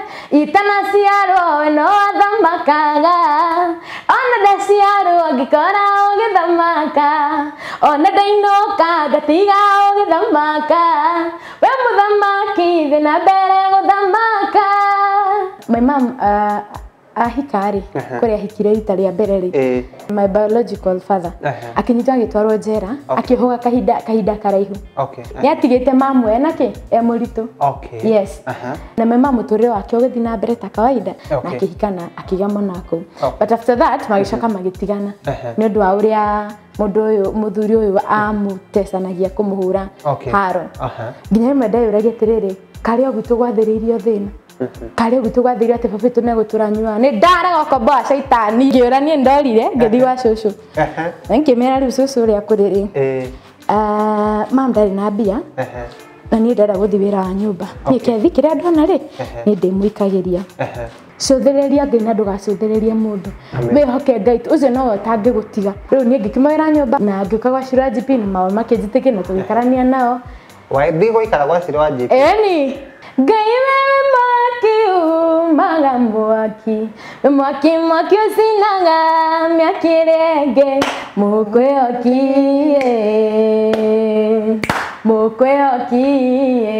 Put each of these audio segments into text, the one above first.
Itanasiaro no adamakaga ona dasiaro agikora ogedamaka ona dainoka gatiga ogedamaka we mudamaki thina bere godamaka. My mom ahikari kuri ahikire ita ria mbere ri my biological father akinyitwa agitwarwo njera akihoga kahinda karaihu yatigite mamu enake emuritu yes na my mom turire wake ugithi na mbere ta kawaida na akihikana akigamo nako but after that magicoka magitigana ni undu wa uria mundu uyu muthuri uyu amutesanagia kumuhura haro nginya rimwe ndayuragia tiriri kari ogwitu gwathiriirio thina kare gutugwathira ate babitu ne guturanywa ne ndara gokomboa shaitani ngiura ni ndorire ngithi wa cucu nkimera riu cucu ria kuriri mam ndari na mbia na ni ndara guthi wira wa nyumba ni kethi kiria ndona ri ni ndimuikagiria cuthiriria ngai na ndugacuthiririe mundu wihoke ngai ucio no tangi gutiga riu ni ngikimawira nyumba na ngikagwa shira GP na mawe makijitike na tugikarania nao waithi goikara gwa shira GP eni ngai Mwaki usinaga miakirenge mukwe okie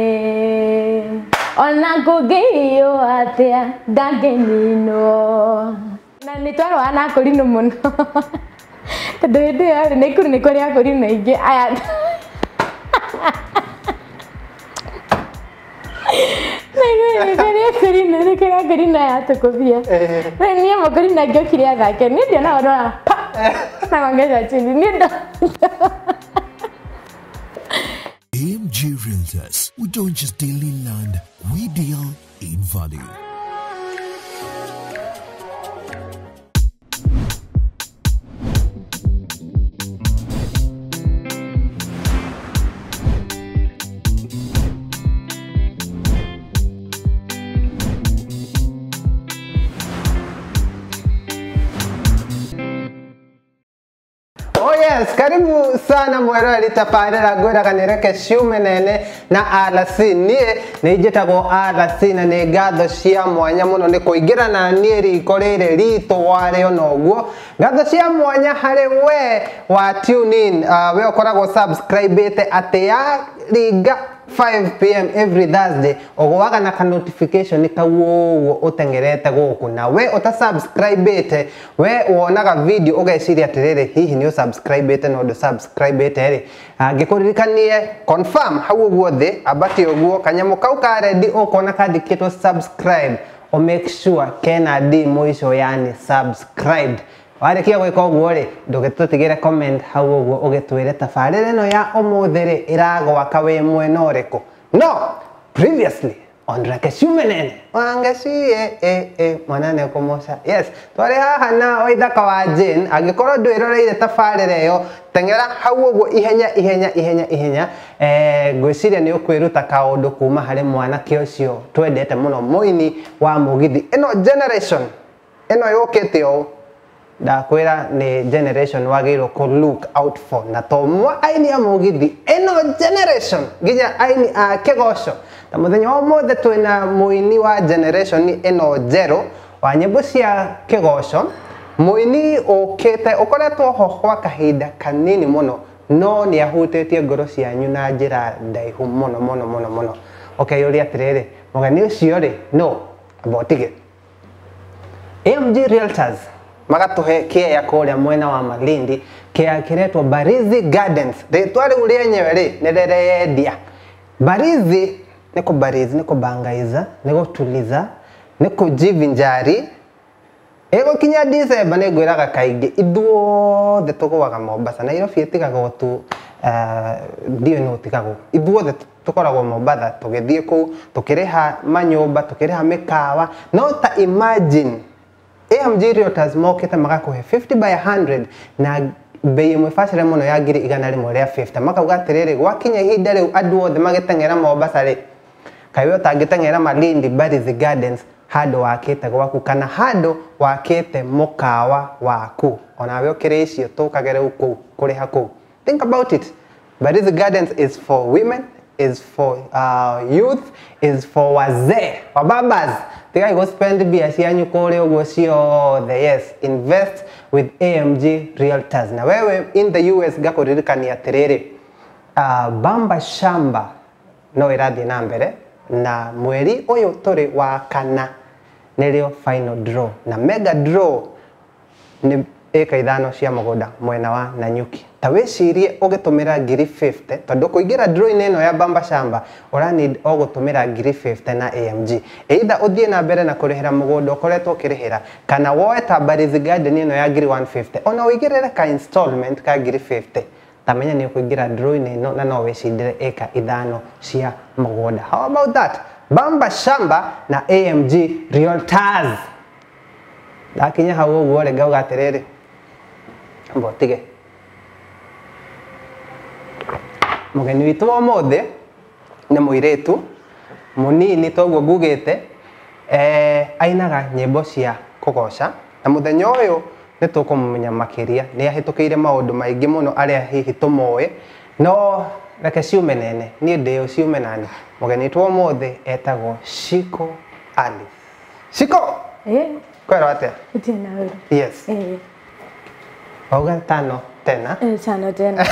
ona kugiyo atia dagenino na nitwaro ana kurino muno tondå nä kuru nä kå rä akå rino ingä aya nä kå rä akå rino ya tå kå bia niä makå rino ngä okire athake nä ndiona ona na ngongeza chini nä ndo AMG Realtors, we don't just deal in land, we deal in value. Karibu sana mwero litaparira gwira kanireke ciume nene na alasi nie ni njitagwo alasi na ni ngatho cia mwanya muno ni kuingira na nie riko riri ritu wario noguo ngatho cia mwanya hari we wa tune in we ukoragwo subscribe atia ringa 5 PM every Thursday ogwaga na ka notification kawo utengerete guku na we uta subscribe we wonaga video ugeciria atiriri hihi ni subscribe no do subscribe ri ngikuririkanie confirm hau uguo thi abati uguo kanyamu kau ka ready ukona kandikitwo subscribe o make sure kena di moico yani subscribe warikia gwika uguo ri ndugitutigire comment hau uguo ugitwire tafarire no ya umuthiri iragwa kawe mwena uriku no previously on Reke Ciume Nene wangacie mwanane kumoca yes twari haha na oithaka wa Jane agikorwo ndwiroreire tafarire yo tengera hau uguo ihenya ngwiciria ni ukwiruta kaundu kuma hari mwanake ucio twendete muno muini wa mugithi ino generation ino yukite o ndakwira ni generation wagiro ko look out for na to mwa aini ya mugithi eno generation ginya aini a kigosho ta muthenya wa mothe twina muini wa generation eno zero wa nyimbo cia kigosho muini ukite ukoretwo ho kwa kahinda kanini muno no ni ahutetie ngoro cianyu na njira ndaihu muno okay uri atiriri mugani ucio ri no abotige AMG Realtors magatuhe kia kuria mwena wa Malindi kia kiretwo Barizi Gardens ritwa riu rienyewe ri nirerendia Barizi niko Barizi niko bangaiza niko tuliza niko jivinjari ego kinya December ni gwiraga kaingi ithuothe tugowaga Mombasa na Nairobi itigaga tu ndio no tigago ithuothe tukoragwo Mombasa tugithie ku tukiriha manyumba tukiriha mikawa no ta imagine AMG Realtors mokete magakuhe 50 by 100 na bei imwe facile muno ya ngiri 100 ria 50 makauga atiriri gwakinya ihinda riu andu othe magitengera Mombasa ri kaiwe utangitengera Malindi Barizi Gardens hado wakite gwaku kana hado wakite mukawa waku onawe ukiri icio tukagere uku kuri haku think about it Barizi Gardens is for women is for youth, is for wazee, wababas. Tigai go spend bia cianyu kule uguo ciothe. Yes, invest with AMG Realtors. Na wewe in the US gakuririkania atiriri, Bamba Shamba no irathi na mbere, na mweri uyu turi wa kana nĩrĩo final draw, na mega draw ni eka ithano cia mũgũnda mwena wa Nanyuki. Ta wĩcirie ũgĩtũmĩra ngiri 50 tondũ kũingĩra draw-inĩ ĩno ya Bamba Shamba ũra need o gũtũmĩra ngiri 50 na AMG. Either ũthiĩ na mbere na kũrĩhĩra mũgũnda ũkoretwo ũkĩrĩhĩra, kana woe ta Mbarithi Garden ĩno ya ngiri 150, ona ũigĩrĩre ka installment ka ngiri 50. Tamenya nĩ ũkũingĩra draw-inĩ ĩno na no wĩcindĩre eka ithano cia mũgũnda. How about that? Bamba Shamba na AMG Realtors. Ndakinya hau ũguo rĩ ngauga atĩrĩrĩ, mbotige mũgeni witũ wa ũmũthĩ nĩ mũirĩtu mũnini toguo ngugĩte, ainaga nyĩmbo cia kũgoca, na mũthenya ũyũ nĩ tũkũmũmenya makĩria. Nĩ ahĩtũkĩire maũndũ maingĩ mũno arĩa hihi tũmoĩ, no reke ciume nene niĩ ndĩ o ciume nani. Mũgeni witũ wa ũmũthĩ etagwo Shiko Alice. Shiko, kwĩrwo atĩa? Yes. Oga tano tena. Tano tena.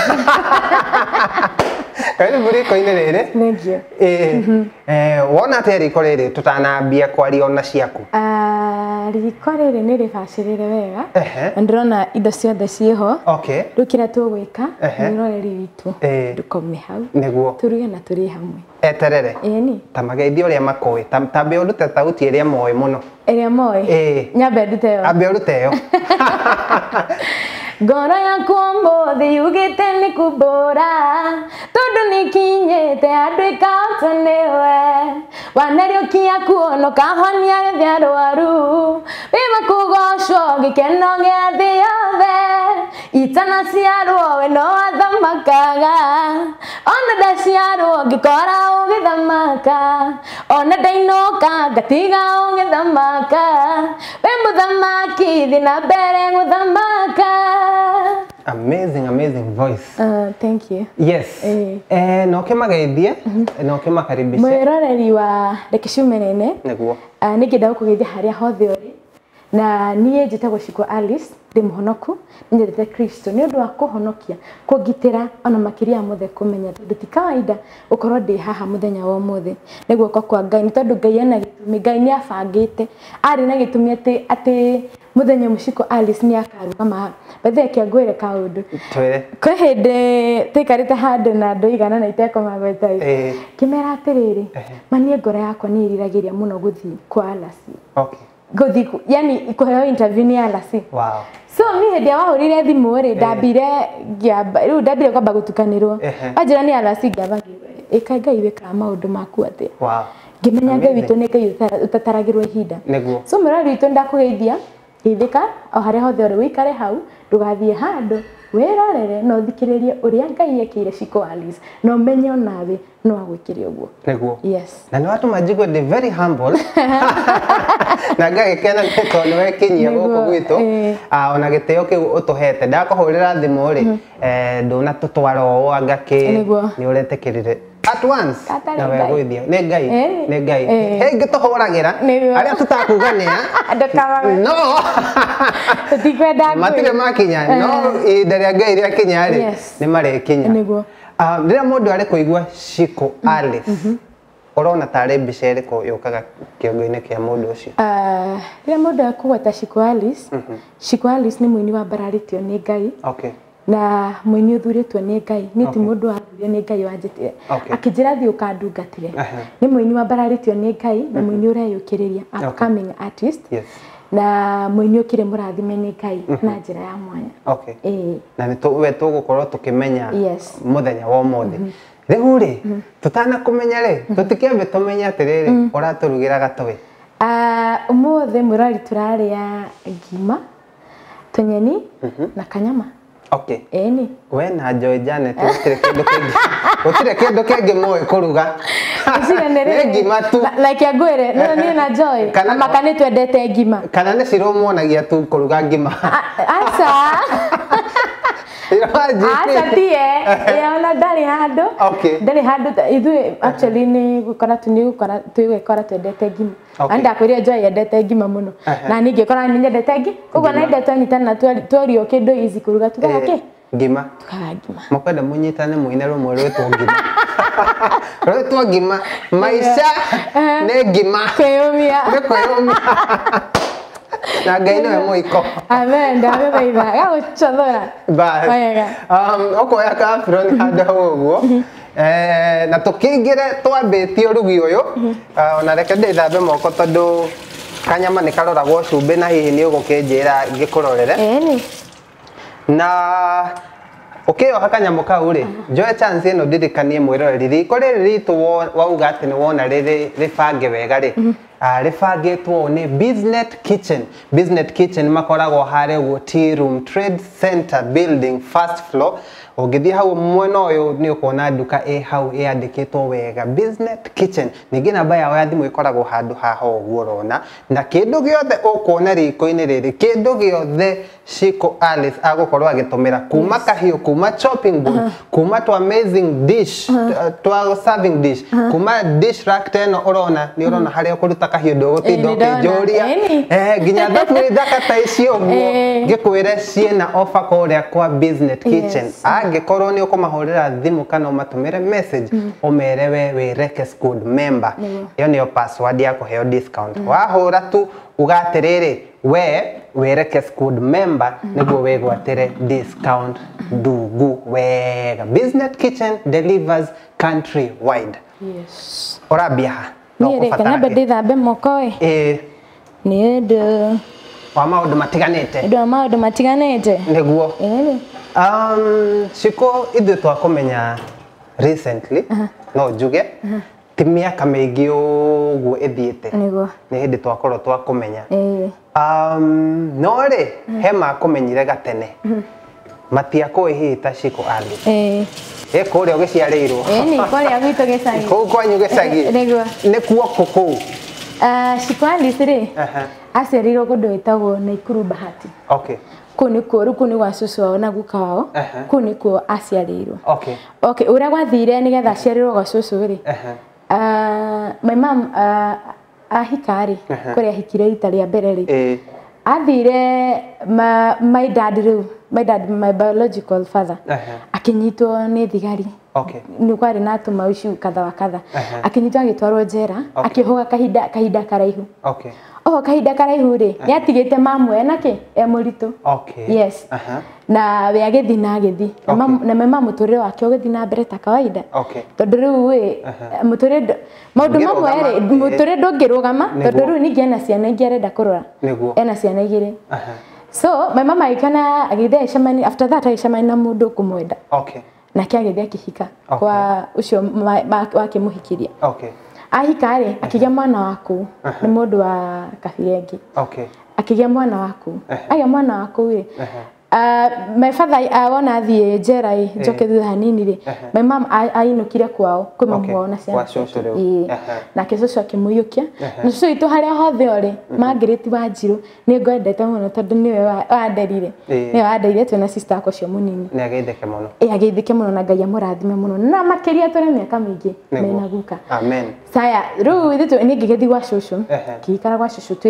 Karibu riko-inĩ rĩrĩ. Thank you. Wona atĩa riko rĩrĩ tũtanambia kwaria ona ciaku? Riko rĩrĩ nĩ rĩbacĩrĩre wega. Na ndĩrona indo ciothe ciĩho. Okay. Rĩu kĩrĩa tũgwĩka nĩ ũroreri witũ ndũkome hau nĩguo tũruge na tũrĩ hamwe. Eterere. Ĩni. Ta mageithie ũrĩa makũĩ. Tambe ũndute tauti ĩrĩa moĩ mũno. Ĩrĩa moĩ? Nyambe ndute yo. Ambe ũrute yo. Ngoro yakwa ũmũthĩ yugĩte nĩ kumbũra, tondũ nĩkinyĩte andũ ĩkahota nĩwe. Wanariũkia kuonoka honia gĩthĩ arwaru, wĩma kũgocwo gĩkeno gĩa thĩ yothe. Itanaciarwo we no athamakaga, ona ndaciarwo ngĩkora ũgĩthamaka, ona ndainũka ngatiga ũgĩthamaka, we mũthamaki thiĩ na mbere gũthamaka. Amazing voice. Thank you. Yes. No kimageithie, no kimakaribishe. Mwĩroreri wa reke ciume nene. Nĩguo. Nĩngĩenda gũkũgeithia harĩa hothe ũrĩ. Na niĩ njĩtagwo Shiko Alice, ndĩ mũhonoku, nĩnyendete Kristo nĩ ũndũ wa kũhonokia, kũgitĩra ona makĩria mothe kũmenya tondũ ti kawaida ũkorwo ndĩ haha mũthenya wa ũmũthĩ. Nĩ guoko kwa Ngai nĩ tondũ Ngai ena gĩtũmi, Ngai nĩ abangĩte, arĩ na gĩtũmi atĩ mũthenya Shiko Alice nĩ akarugama. Bethe kĩangwĩre kaũndũ. Twĩre. Kwĩ hĩndĩ tũikarĩte handũ na andũ igana na itekũmagweta ĩ. Kĩmera atĩrĩrĩ, manie ngoro yakwa nĩ ĩriragĩria mũno gũthiĩ kwa Alasi. Okay. Gũthiĩ yani kũheo interview nĩ Alasi. Wow. So niĩ hĩndĩ wahũrire thimũ rĩ ndambire rĩu ndambire kwamba gũtukanĩrwo. Anjĩra nĩ Alasi ngamba ĩka Ngai wĩkaga maũndũ maku atĩa. Wow. Ngĩmenya Ngai witũ nĩ Ngai ũtataragĩrwo ihinda. So mũrori witũ ndakũgeithia geithĩka o harĩa hothe ũrĩ wĩikare hau ndũgathiĩ handũ wĩrorere na ũthikĩrĩrie ũrĩa Ngai ekĩire Shiko Alice na ũmenye onawe no agwĩkĩre ũguo. Nĩguo. Yes. Na nĩ watũma njigwe ndĩ very humble. Na ngagĩkena nĩ tondũ nĩwekinyia gũkũ gwitũ ona gĩtĩo kĩu ũtũhete. Ndakũhũrĩra thimũ rĩ ndũnatũtwara ũũ angakĩ nĩ ũretĩkĩrire at once na wegũithia nĩ Ngai nĩ Ngai ngĩtũhũragĩra arĩa tũtakuganĩa no tũtikwenda matirĩ makinya no ihinda rĩa Ngai rĩakinya rĩ nĩ marekinya. Rĩrĩa mũndũ arĩ kũigua Shiko Alice ũrona tarĩ mbica ĩrĩkũ yũkaga kĩongo-inĩ kĩa mũndũ ũcio? Rĩrĩa mũndũ akũgweta Shiko Alice, Shiko Alice nĩ mũini wambararĩtio nĩ Ngai. Okay. Na mũini ũthurĩtwo nĩ Ngai, nĩ ti mũndũ wathurio nĩ Ngai wanjĩtire akĩnjĩra thiĩ ũkandungatĩre. Nĩ mũini wambararĩtio nĩ Ngai na mũini ũreyũkĩrĩria, upcoming artist. Na mũini ũkĩrĩ mũrathime nĩ Ngai na njĩra ya mwanya. Okay. Na nĩwe tũgũkorwo tũkĩmenya mũthenya wa ũmũthĩ. Rĩu rĩ tũtanakũmenya rĩ tũtikĩambe tũmenye atĩrĩrĩ ũratũrugĩra gatũĩ. Ũmũthĩ mũrori tũrarĩa ngima, tũnyeni na kanyama. Okay. Eni. We na Joy Janet gũtirĩ kĩndũ kĩngĩ mũĩ kũruga. Nĩ ngima tu. Like ngwĩre niĩ na Joy maka nĩ twendete ngima. Kana nĩ cirũmwonagia tu kũruga ngima. Aca. Acha tie ona ndari handu ndari handu ithu actually ni gukora twendete ngima anda kwiria Joy yendete ngima muno na ningi kora ni nyendete ngima koguo na ndete nyitana twario kindu easy kuruga tugaga ki ngima mukwenda munyitane muine rumwe rwetwo ngima rwetwo ngima maisha ne ngima kwiyumia na Ngai niwe muiko amen ndawe baitha gagucothora okoya kabiro ni handu hau uguo na tukingire twambitie urugi uyu ona reke ndithambe moko tondu kanyama ni karoragwo cumbi na hihi ni ugukinjira ngikurorere na ukioha kanyamu kau ri njoe chance ino ndirikanie mwiroreri riko riri ritu wauga ati ni wona riri ribange wega ri ribangitwo ni Business Kitchen makoragwo hare uguo Tea Room Trade Center Building first floor ugithie hau mwena uyu ni ukona nduka hau yandikitwo wega Business Kitchen ningi namba yao ya thimu ikoragwo handu haha uguo rona na kindu giothe ukuona riko-ini riri kindu giothe Shiko Alice agukorwo agitumira kuma kahiu kuma chopping board kuma to amazing dish to serving dish kuma dish rack teno urona ni urona haria kuruta kahiu ndugutinda ukinjuria nginya thafuri thaka ta icio uguo ngikwire ciena offer kuria kwa Business Kitchen angikorwo ni ukumahurira thimu kana umatumire message umere we Rekes Good member iyo niyo password ya kuheo discount wahura tu ugatiriri we Rekes Good member niguo wegwatire discount ndugu wega Business Kitchen delivers country wide orabia ni reka nabe ndithambe moko ni ndu wa maundu matiganite niguo Shiko ithu twakumenya recently no njuge ti miaka miingi uguo ithiite ni hindi twakorwo twakumenya no ri he makumenyire gatene matiakwihita Shiko Alice kuria ugiciarirwo ni kuria gwitu gicagi kwanyu gicagi nikuo kuku Shiko Alice ri aciarirwo kundu witagwo Naikuru Bahati kuu ni gwa cucu wao na guka wao kuu ni kuo aciarirwo uria gwathire ni getha aciarirwo gwa cucu ri my mom ahikari kuria hikire rita ria mbere ri athire my dad my biological father akinyitwo ni thigari ni kwari na tumauci kadha wa kadha akinyitwo agitwarwo njera akihoga kahinda karaihu kahinda karaihu ri yatigite mamu enake muritu yes na we agithi na agithi na mama muturire wake ugithi na mbere ta kawaida tondu riu we muturire maundu mamwe ri muturire ndungirugama tondu riu ningi ena ciana ingi arenda kurora ena ciana igiri so my mama ikana agithie shamani after that aishamani na mundu kumwenda na kiagithia kihika kwa ucio wake muhikiria ahikari akigia mwana waku ni mundu wa kabirengi akigia mwana waku ri my father wona athie njera njoke thutha hanini ri my mom ainukire kwao kwi mamu wao na ciana na kicucu akimuyukia na cucu itu haria hothe ori Margaret Wanjiru ni ngwendete muno tondu niwe wanderire twina sister akwa cio munini ni ageithike muno ageithike muno na Ngai amurathime muno na makiria turi miaka mingi mena guka amen saya riu ithu ni ngigethi gwa cucu kihikara gwa cucu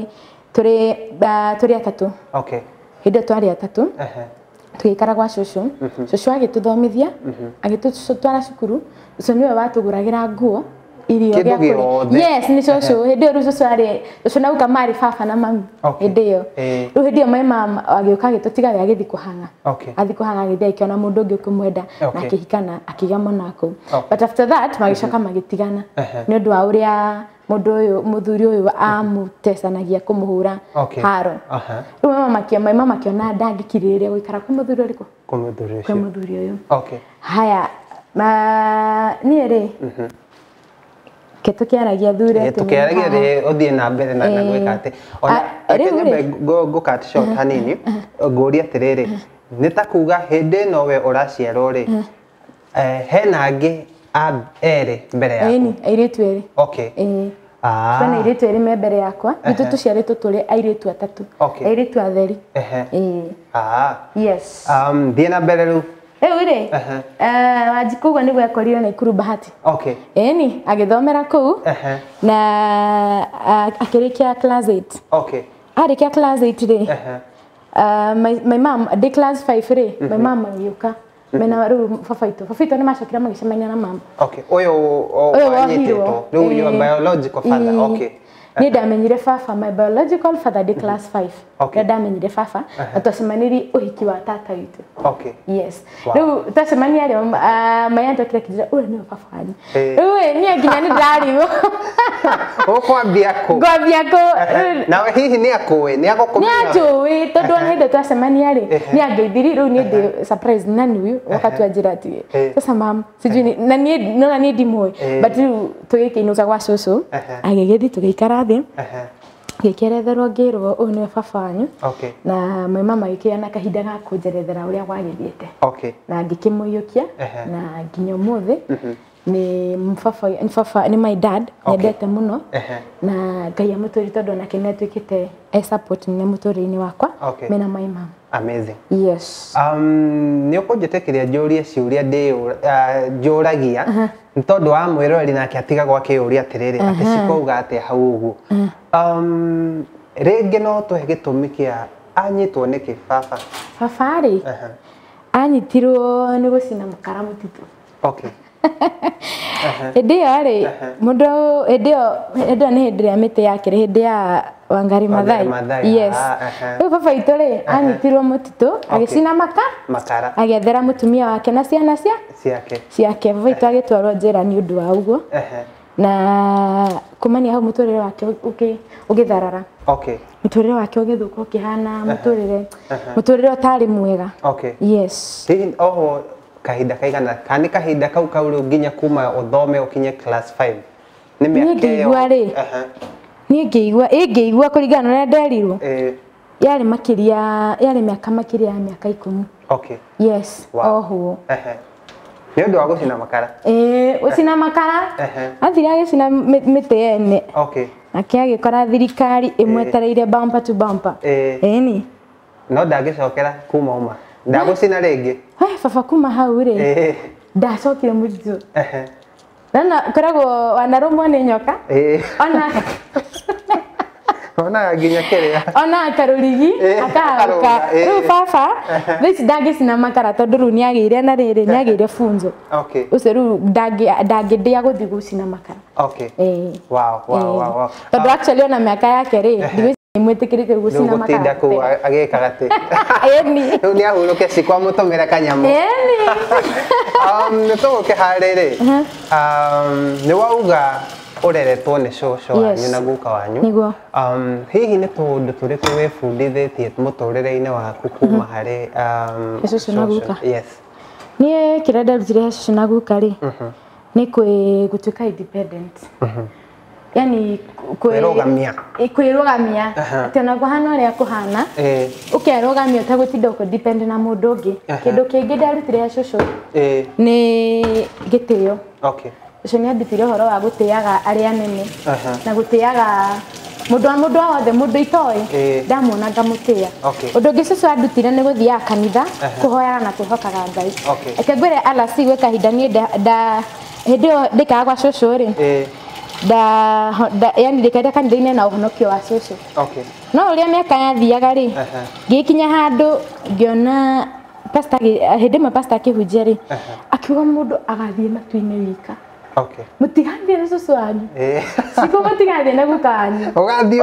turi atatu hindi twari atatu twikara gwa cucu cucu agituthomithia agitutwara cukuru ucio niwe watuguragira nguo irio yes ni cucu hindi ru cucu ari cucu na uka mari baba na mami hindi iyo ru hindi iyo mama agiuka agitutiga we agithi kuhanga athi kuhanga agithia ikiona mundu ungi ukumwenda na akihikana akiga monako but after that magicoka magitigana ni undu wa uria mundu uyu muthuri uyu amutesanagia kumuhura haro riu mama kiona ndangikiriria guikara ku muthuri uriku ku muthuri uyu haya ni ri tukiaragia thure tukiaragia ri uthie na mbere na gwika ati ona akenya go cut short hanini nguria atiriri ni ta kuga hindi no we uraciarwo ri hena angi eri mbere yaku airitu eri Bana iritu iri mbere yakwa itu tuciaritwo turi airitu atatu airitu atheri yes Thiĩ mbere rĩu ri Wanjikũgua nĩguo ekorire Naikuru Bahati eni agĩthomera kũu na akĩrĩkia class 8 arĩkia class 8 ri my mom did class 5 ri my mom agĩũka mena rĩu babaitũ nĩ macokire magĩcemania na mama ũyũ wanyitĩtwo rĩu your biological father Ni ndamenyire baba my biological father did class 5 ndamenyire baba na twacemanirie ũhiki wa tata witũ yes rĩu twacemania rĩo mayanto kile kijira ũyũ nĩ baba wanyu rĩu niĩ nginya nĩ ndĩrarimwo ũkwambia kũ nawe hihi nĩ akũĩ nĩ agũkũmenya nĩ ajũĩ tondũ ona hĩndĩ twacemania rĩ nĩ angeithiri rĩu niĩ ndĩ surprise nani ũyũ wakati anjĩra atĩ sasa mam sijui na niĩ ndimũĩ but rĩu tũgĩkĩinũka gwa cũcũ agĩgĩthiĩ tũgĩikara thĩ gĩkeretherwo ngĩrwo ũyũ nĩ baba wanyu na my mama agĩkĩana kahinda ga kũnjerethera ũrĩa gwagĩthiĩte na ngĩkĩmũiyũkia na nginya ũmũthĩ ni my dad nyendete mũno na Ngai amũtũri tondũ onake nĩ atuĩkĩte support nĩ mũtũrĩre-inĩ wakwa mena my mom amazing yes nĩ ũkũnjĩtĩkĩria njũrie ciũria njũragia nĩ tondũ wa mwĩroreri nake atigagwo akĩũria atĩrĩrĩ atĩ cikauga atĩa hau ũguo rĩngĩ no tũhe gĩtũmi kĩa anyitwo nĩkĩ baba rĩ anyitirwo nĩ gũcina makara mũtitũ hĩndĩ ĩyo rĩ mũndũ hĩndĩ ĩyo nĩ hĩndĩ ĩrĩa mĩtĩ yakĩrĩ hĩndĩ ya Wangari Maathai yes rĩu baba witũ rĩ anyitirwo mũtitũ agĩcina makara agĩethera mũtumia wake na ciana ciake baba witũ agĩtwarwo njĩra nĩ ũndũ wa ũguo na kumania hau mũtũrĩre wake ũgĩtharara mũtũrĩre wake ũgĩthũka ũkĩhana mũtũrĩre ũtarĩ mwega yes oho kahinda kaigana kana kahinda kau rĩu nginya kuma ũthome ũkinye class 5 nĩ mĩaka ĩyo niĩ ngĩigua kũringana na ũrĩa nderirwo yarĩ mĩaka makĩria ya mĩaka 10 yes oho nĩ ũndũ wa gũcina makara gũcina makara athire agĩcina mĩtĩ ene nake agĩkora thirikari ĩmwetereire bumper to bumper ĩni no ndangĩcokera kuma uma ndagũcina rĩngĩ baba kuma hau rĩ ndacokire mũtitũ na koragwo wanarũmwo nĩ nyoka ona nginya kĩrĩa ona karũrigi akaharuka rĩu baba thaici ndangĩcina makara tondũ rĩu nĩagĩire na rĩrĩ nĩagĩire bunjo ũcio rĩu ndangĩndĩa gũthiĩ gũcina makara tondũ actually ona mĩaka yake rĩ mwĩtĩkĩrĩke gũcina makara gũtinda kũu agĩkaga atĩ rĩu nĩ ahurũke cikwa mũtũmĩre kanyamũ nĩ tũgũke harĩ rĩ nĩ wauga ũreretwo nĩ cũcũ wanyu na guka wanyu hihi nĩ tũndũ tũrĩkũ wĩbundithĩtie mũtũrĩre-inĩ waku kuma harĩ cũcũ na guka niĩ kĩrĩa nderutire he cũcũ na guka rĩ nĩ gũtuĩka independent yani kwĩrũgamia atĩ ona kũhana ũrĩa kũhana ũkerũgamia ũtagũtinda ũkũ-depend na mũndũ ũngĩ kĩndũ kĩngĩ nderutire he cũcũ nĩ gĩtĩo cũcũ nĩ andutire ũhoro wa gũtĩaga arĩa anene na gũtĩaga mũndũ wothe mũndũ itoĩ ndamuona ngamũtĩa ũndũ ũngĩ cũcũ andutire nĩ gũthiaga kanitha kũhoyaga na kwĩhokaga Ngai reke ngwĩre RC gwĩ kahinda niĩ hĩndĩ ĩyo ndĩkaga gwa cũcũ rĩ yani ndĩkaenda kanitha-inĩ na ũhonokio wa cũcũ no ũrĩa mĩaka yathiaga rĩ ngĩkinya handũ ngĩona hĩndĩ ĩmwe pastor akĩhunjia rĩ akiuga mũndũ agathiĩ matu-inĩ wika mũtigathiĩ na cũcũ wanyu ciku mũtigathiĩ na guka wanyu ũgathiĩ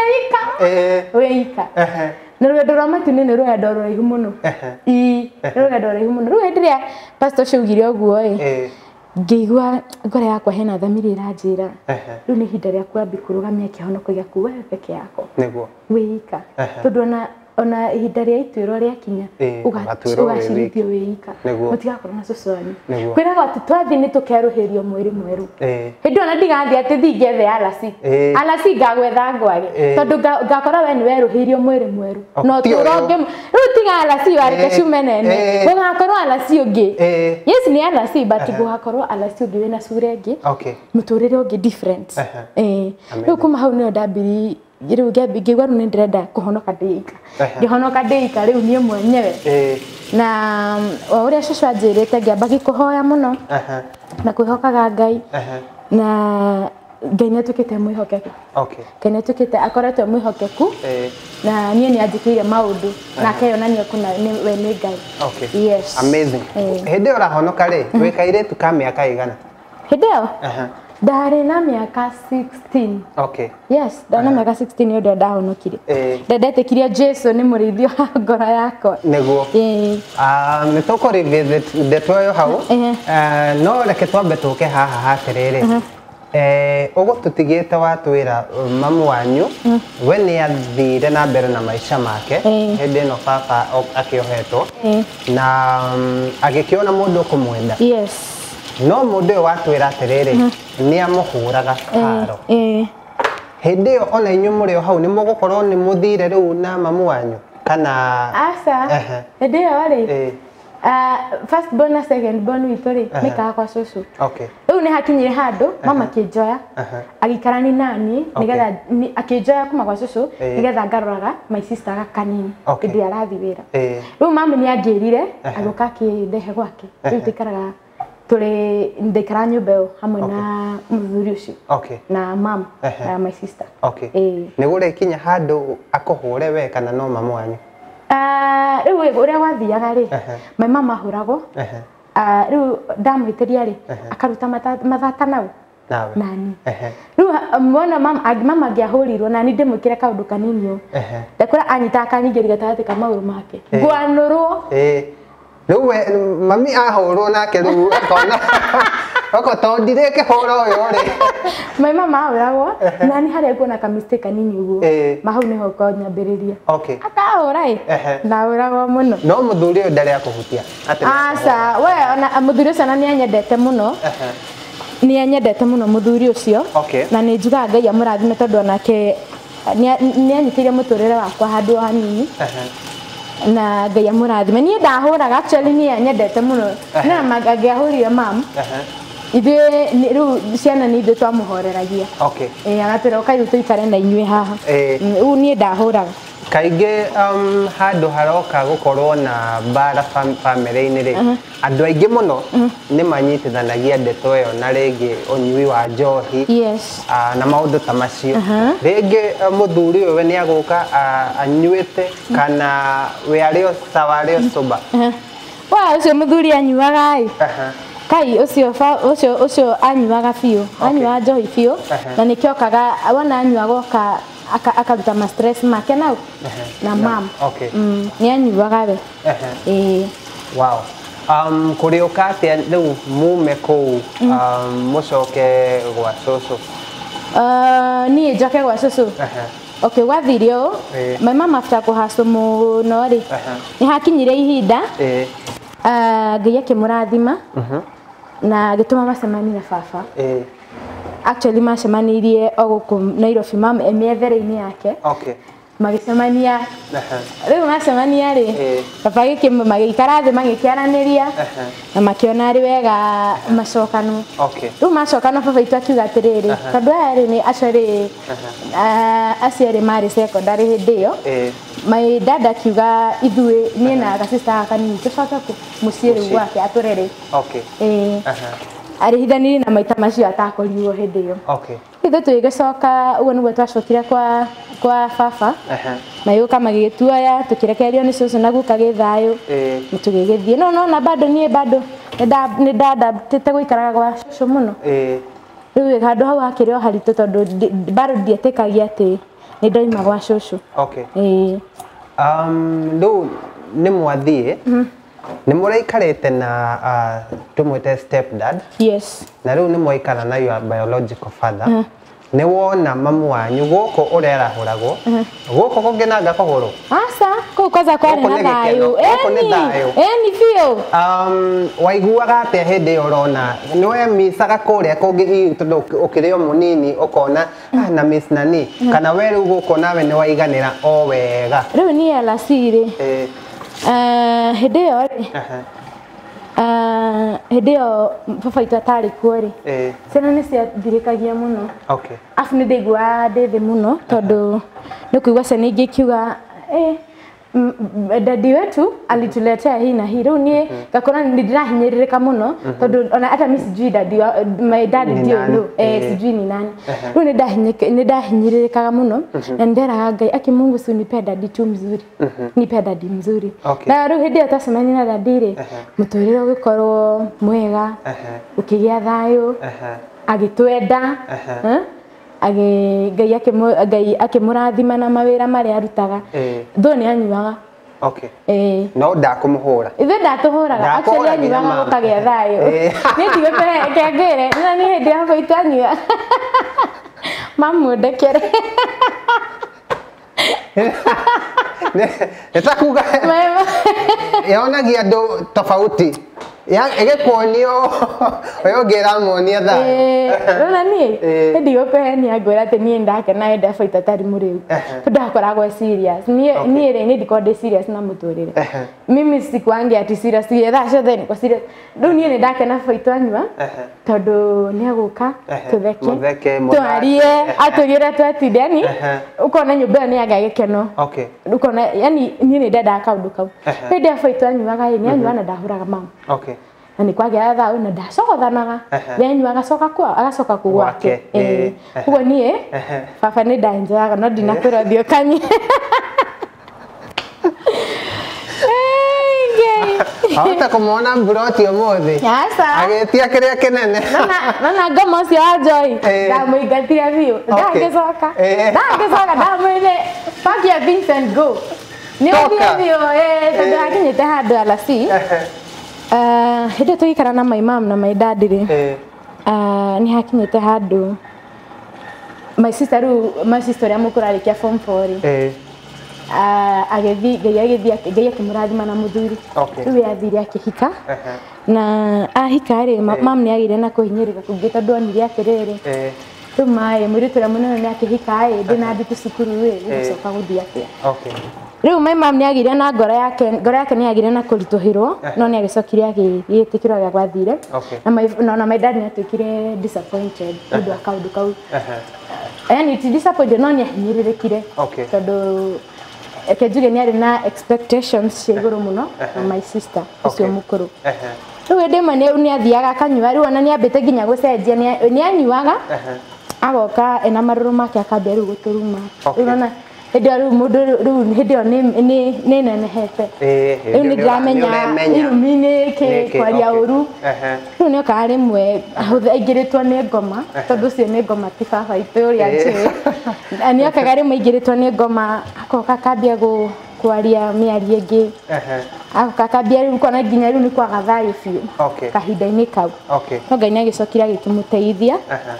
wika na rwendo rwa matu-inĩ nĩ rwendo rũraihu mũno nĩ rwendo rũraihu mũno rĩu hĩndĩ ĩrĩa pastor ũcio augire ũguo ĩ ngĩigua ngoro yakwa hena thamiri ĩranjĩra rĩu nĩ ihinda rĩa kwambia kũrũgamia kĩhonokia gĩaku wewe peke yako nĩguo wĩika tondũ ona ona ihinda rĩa ituĩro rĩa kinya ũgacirithio wĩika mũtigakorwo na cũcũ wanyu kwĩraga atĩ twathiĩ nĩ tũkerũhĩrio mwĩrĩ mwerũ hĩndĩ ona ndigathiĩ atĩ thiĩ ngethe alaci ngagwetha ngwage tondũ ngakorwo we nĩ werũhĩirio mwĩrĩ mwerũ no tũronge rĩu tiga alaci wareke ciume nene gũgakorwo alaci ũngĩ yes nĩ alaci but gũgakorwo alaci ũngĩ wĩna cura ĩngĩ mũtũrĩre ũngĩ different rĩu kuma hau nĩyo ndambiri rĩu ngĩigua rĩu nĩ ndĩrenda kũhonoka ndĩika ngĩhonoka ndĩika rĩu niĩ mwenyewe na ũrĩa cũcũ anjĩrĩte ngĩamba gĩkũhoya mũno na kwĩhokaga Ngai na Ngai nĩ atuĩkĩte mwĩhokeku Ngai nĩ atuĩkĩte akoretwo mwĩhokeku na niĩ nĩ anjĩkĩire maũndũ na akeyonania kuna we nĩ Ngai yes amazing hĩndĩ ũrahonoka rĩ wĩ kairĩtu ka mĩaka ĩigana hĩndĩ ĩyo ndarĩ na mĩaka 16 yes ndarĩ na mĩaka 16 nĩ ũndũ ndahonokire ndetĩkirie Jesu nĩ mũrĩithio wa ngoro yakwa nĩguo nĩ tũkũ-revisit ndeto ĩyo hau no reke twambe tũke haha hatĩrĩrĩ ũgũtũtigĩte watwĩra mamu wanyu we nĩ athire na mbere na maica make hĩndĩ ĩno baba akĩohetwo na agĩkĩona mũndũ ũkũmwenda no mũndũ ũyũ watwĩra atĩrĩrĩ nĩ amũhũraga karo hĩndĩ ĩyo ona inyuĩ mũrĩ o hau nĩ mũgũkorwo nĩ mũthire rĩu na mamu wanyu kana aca hĩndĩ ĩyo rĩ first born na second born witũ rĩ mekaga kwa cũcũ rĩu nĩ hakinyire handũ mama akĩnjoya agĩikarania naniĩ nĩgetha akĩnjoya kuma kwa cũcũ nĩgetha ngaroraga my sister kanini hĩndĩ arathi wĩra rĩu mami nĩ angĩrire agĩũka akĩndehe gwake rĩu tũikaraga tuli ndekara nyumba ĩyo hamwe na mũthuri ũcio na mam na my sister nĩ gũrĩ kinya handũ akũhũre we kana no mamu wanyu rĩu ũrĩa wathiaga rĩ my mama ahũragwo rĩu ndamwĩtĩria rĩ akaruta mathata nau nani rĩu mwana mama angĩahũrirwo nani ndĩmwĩkĩre kaũndũ kanini ũũ ndekora anyitaga kaningĩri gatagatĩ ka magũrũ make ngwanũrwo rĩu mami ahũrwo nake rĩu akona oko tondire kĩhũra ũyũ rĩ my mama ahũragwo nani harĩa nguona ka mistake kanini ũguo mahau nĩho nyambĩrĩria akahũra ndahũragwo mũno no mũthuri ũyũ ndarĩ akũhutia aca we ona mũthuri ũcio nĩ anyendete mũno nĩ anyendete mũno mũthuri ũcio na nĩ njugaga Ngai amũrathime tondũ onake nĩ anyitĩire mũtũrĩre wakwa handũ hanini na Ngai amũrathime niĩ ndahũraga actually niĩ anyendete mũno na angĩahũrire mam ithuĩ rĩu ciana nĩ ithuĩ twamũhoreragia agatwĩra ũkai rĩu tũikare na inyuĩ haha rĩu niĩ ndahũraga kaingĩ handũ haroka gũkorwo na mbara famĩlĩ-inĩ rĩ andũ aingĩ mũno nĩ manyitithanagia ndeto ĩyo na rĩngĩ ũnyui wa njohi na maũndũ ta macio rĩngĩ mũthuri ũyũ we nĩ agũka anyuĩte kana we arĩ o sawa arĩ o soba wa ũcio mũthuri anyuaga kai ũcio anyuaga biũ anyuaga njohi biũ na nĩkĩo okaga wona anyuaga oka akaruta ma stress make nau na mam nĩ anyuaga we wow kũrĩ ũka atĩa rĩu mume kũu mũcoke gwa cũcũ niĩ njoke gwa cũcũ gwathire ũũ my mom after kũhacwo mũno rĩ nĩ hakinyire ihinda Ngai akĩmũrathima na agĩtũma macemanie na baba actually macemanirie o gũkũ Nairobi mam emĩethere-inĩ yake magĩcemania rĩu macemania rĩ baba magĩikara thĩ magĩkĩaranĩria na makĩona arĩ wega macokanwo rĩu macokana baba itu akiuga atĩrĩrĩ tondũ aya rĩ nĩ aciarĩ marĩ secondary hĩndĩ ĩyo my dad akiuga ithuĩ niĩ na gacista kanini tũcoke mũciĩ rĩu gwake atũrere arĩhithanĩrie na maita macio atakorirwo hĩndĩ ĩyo ithuĩ tũgĩcoka ũguo nĩguo twacokire kwa baba mayũka magĩtuoya tũkĩrekererio nĩ cũcũ na guka gĩthayũ tũgĩgĩthiĩ no bado niĩ bado nĩ ndadaptĩte gũikaraga gwa cũcũ mũno rĩu handũ hau hakĩrĩ o haritũ tondũ bado ndietĩkagia atĩ nĩ ndoima gwa cũcũ rĩu nĩ mwathiĩ nĩ mũraikarĩte na tũmwĩte step dad na rĩu nĩ mwaikara na your biological father nĩ wona mamu wanyu gũkũ ũrĩa arahũragwo gũkũ kũngĩ nanga kũhũrwo asa kũu kwanza kwarĩ na thayũ eni biũ waiguaga atĩa hĩndĩ ĩyo ũrona nĩwe misaga kũrĩa kũngĩ tondũ ũkĩrĩ o mũnini ũkona na Miss Nani kana we rĩu gũkũ nawe nĩ waiganĩra o wega rĩu niĩ LC-rĩ hĩndĩ ĩyo rĩ hĩndĩ ĩyo baba witũ atarĩ kuo rĩ ciana nĩ ciathirĩkagia mũno afu nĩ ndaiguaga ndĩ thĩ mũno tondũ nĩ kũigua ciana ingĩ ikiuga dadi wetu alituletea hii na hii rĩu niĩ ngakora nĩ ndĩrahinyĩrĩrĩka mũno tondũ ona hata mimi sijui my dad ndio sijui ni nani rĩu nĩ ndahinyĩrĩrĩkaga mũno na nderaga Ngai Mungu si unipe dadi tu mzuri nipe dadi mzuri na rĩu hĩndĩ ĩyo twacemania na dadi rĩ mũtũrĩre ũgĩkorwo mwega ũkĩgĩa thayũ agĩtwenda Ngai akĩmũrathima na mawĩra marĩa arutaga thũ nĩ anyuaga no ndakũmũhũra ithuĩ ndatũhũraga actually anyuaga gũkagĩa thayũ niĩ tigwe kengĩre na nĩ hĩndĩ ya baba witũ anyua mamu ndekere nĩtakuga yonagia andũ tofauti ĩgĩkuonio ũyũ ũngĩ ĩramuonia thayũ rona niĩ ndigũkũhenia ngwĩra atĩ niĩ ndakena hĩndĩ ya baba witũ atarĩ mũrĩu ndakoragwo serious niĩ rĩ ndikoragwo ndĩ serious na mũtũrĩre mimi sikuange ati serious thaa ciothe nĩko serious rĩu niĩ nĩ ndakena baba witũ anyua tondũ nĩ agũka tũtheke twarie atũgĩre twetinde yani ũkona nyũmba ĩyo nĩ yagĩa gĩkeno ũkona yani niĩ nĩ ndendaga kaũndũ kau hĩndĩ ya baba witũ anyuaga nĩ anyuaga na ndahũraga mamu na nĩ kwagĩa thayũ na ndacogothanaga wenyua agacoka kũ gwake ũguo niĩ baba nĩ ndanjoyaga no ndinakwĩra ũthiĩ ũkanyue ahota kũmwona mburoti ũmũthĩ agĩtia kĩrĩa kĩnene nona ngoma ũcio wa Joy ndamũingatire biũ ndangĩcoka ndamwĩre pack your things and go nĩ ũthiĩ biũ tondũ hakinyĩte handũ LC hĩndĩ tũgĩikara na my mom na my dad rĩ nĩ hakinyĩte handũ my sister ũrĩa mũkũrũ arĩkia form 4 rĩ Ngai akĩmũrathima na mũthuri rĩu athire akĩhika na ahika rĩ mam nĩ agĩire na kũhinyĩrĩka kũngĩ tondũ onire atĩrĩrĩ rĩu mũirĩtu ũrĩa mũnene nĩ akĩhika ndĩna nditũ cukuru gũcoka gũthiĩ atĩa rĩu my mom nĩ agĩire na ngoro yake nĩ agĩire na kũritũhĩrwo no nĩ agĩcokire agĩtĩkĩrwo ũrĩa gwathire na my dad nĩ atuĩkire disappointed nĩũndũ wa kaũndũ kau yani ti disappointed no nĩ ahinyĩrĩrĩkire tondũ njuge nĩ arĩ na expectations cia igũrũ mũno na my sister ũcio mũkũrũ rĩu hĩndĩ ĩmwe nĩ athiaga akanyua rĩu ona nĩ ambĩte nginya gũcenjia nĩ anyuaga agoka ena marũrũ make akambia rĩu gũtũruma rĩu ona hĩndĩ ĩyo mũndũ rĩu hĩndĩ ĩyo nĩ nenehete rĩu nĩ ndĩramenya irumi nĩ kwaria ũru rĩu nĩ okaga rĩmwe aingĩrĩtwo nĩ ngoma tondũ ũcio nĩ ngoma ti baba witũ ũrĩa njũĩ nĩ okaga rĩmwe aingĩrĩtwo nĩ ngoma akoka akambia kwaria mĩario ĩngĩ agoka akambia rĩu kona nginya rĩu nĩ kwaga thayũ biũ kahinda-inĩ kau no Ngai nĩ agĩcokire agĩkĩmũteithia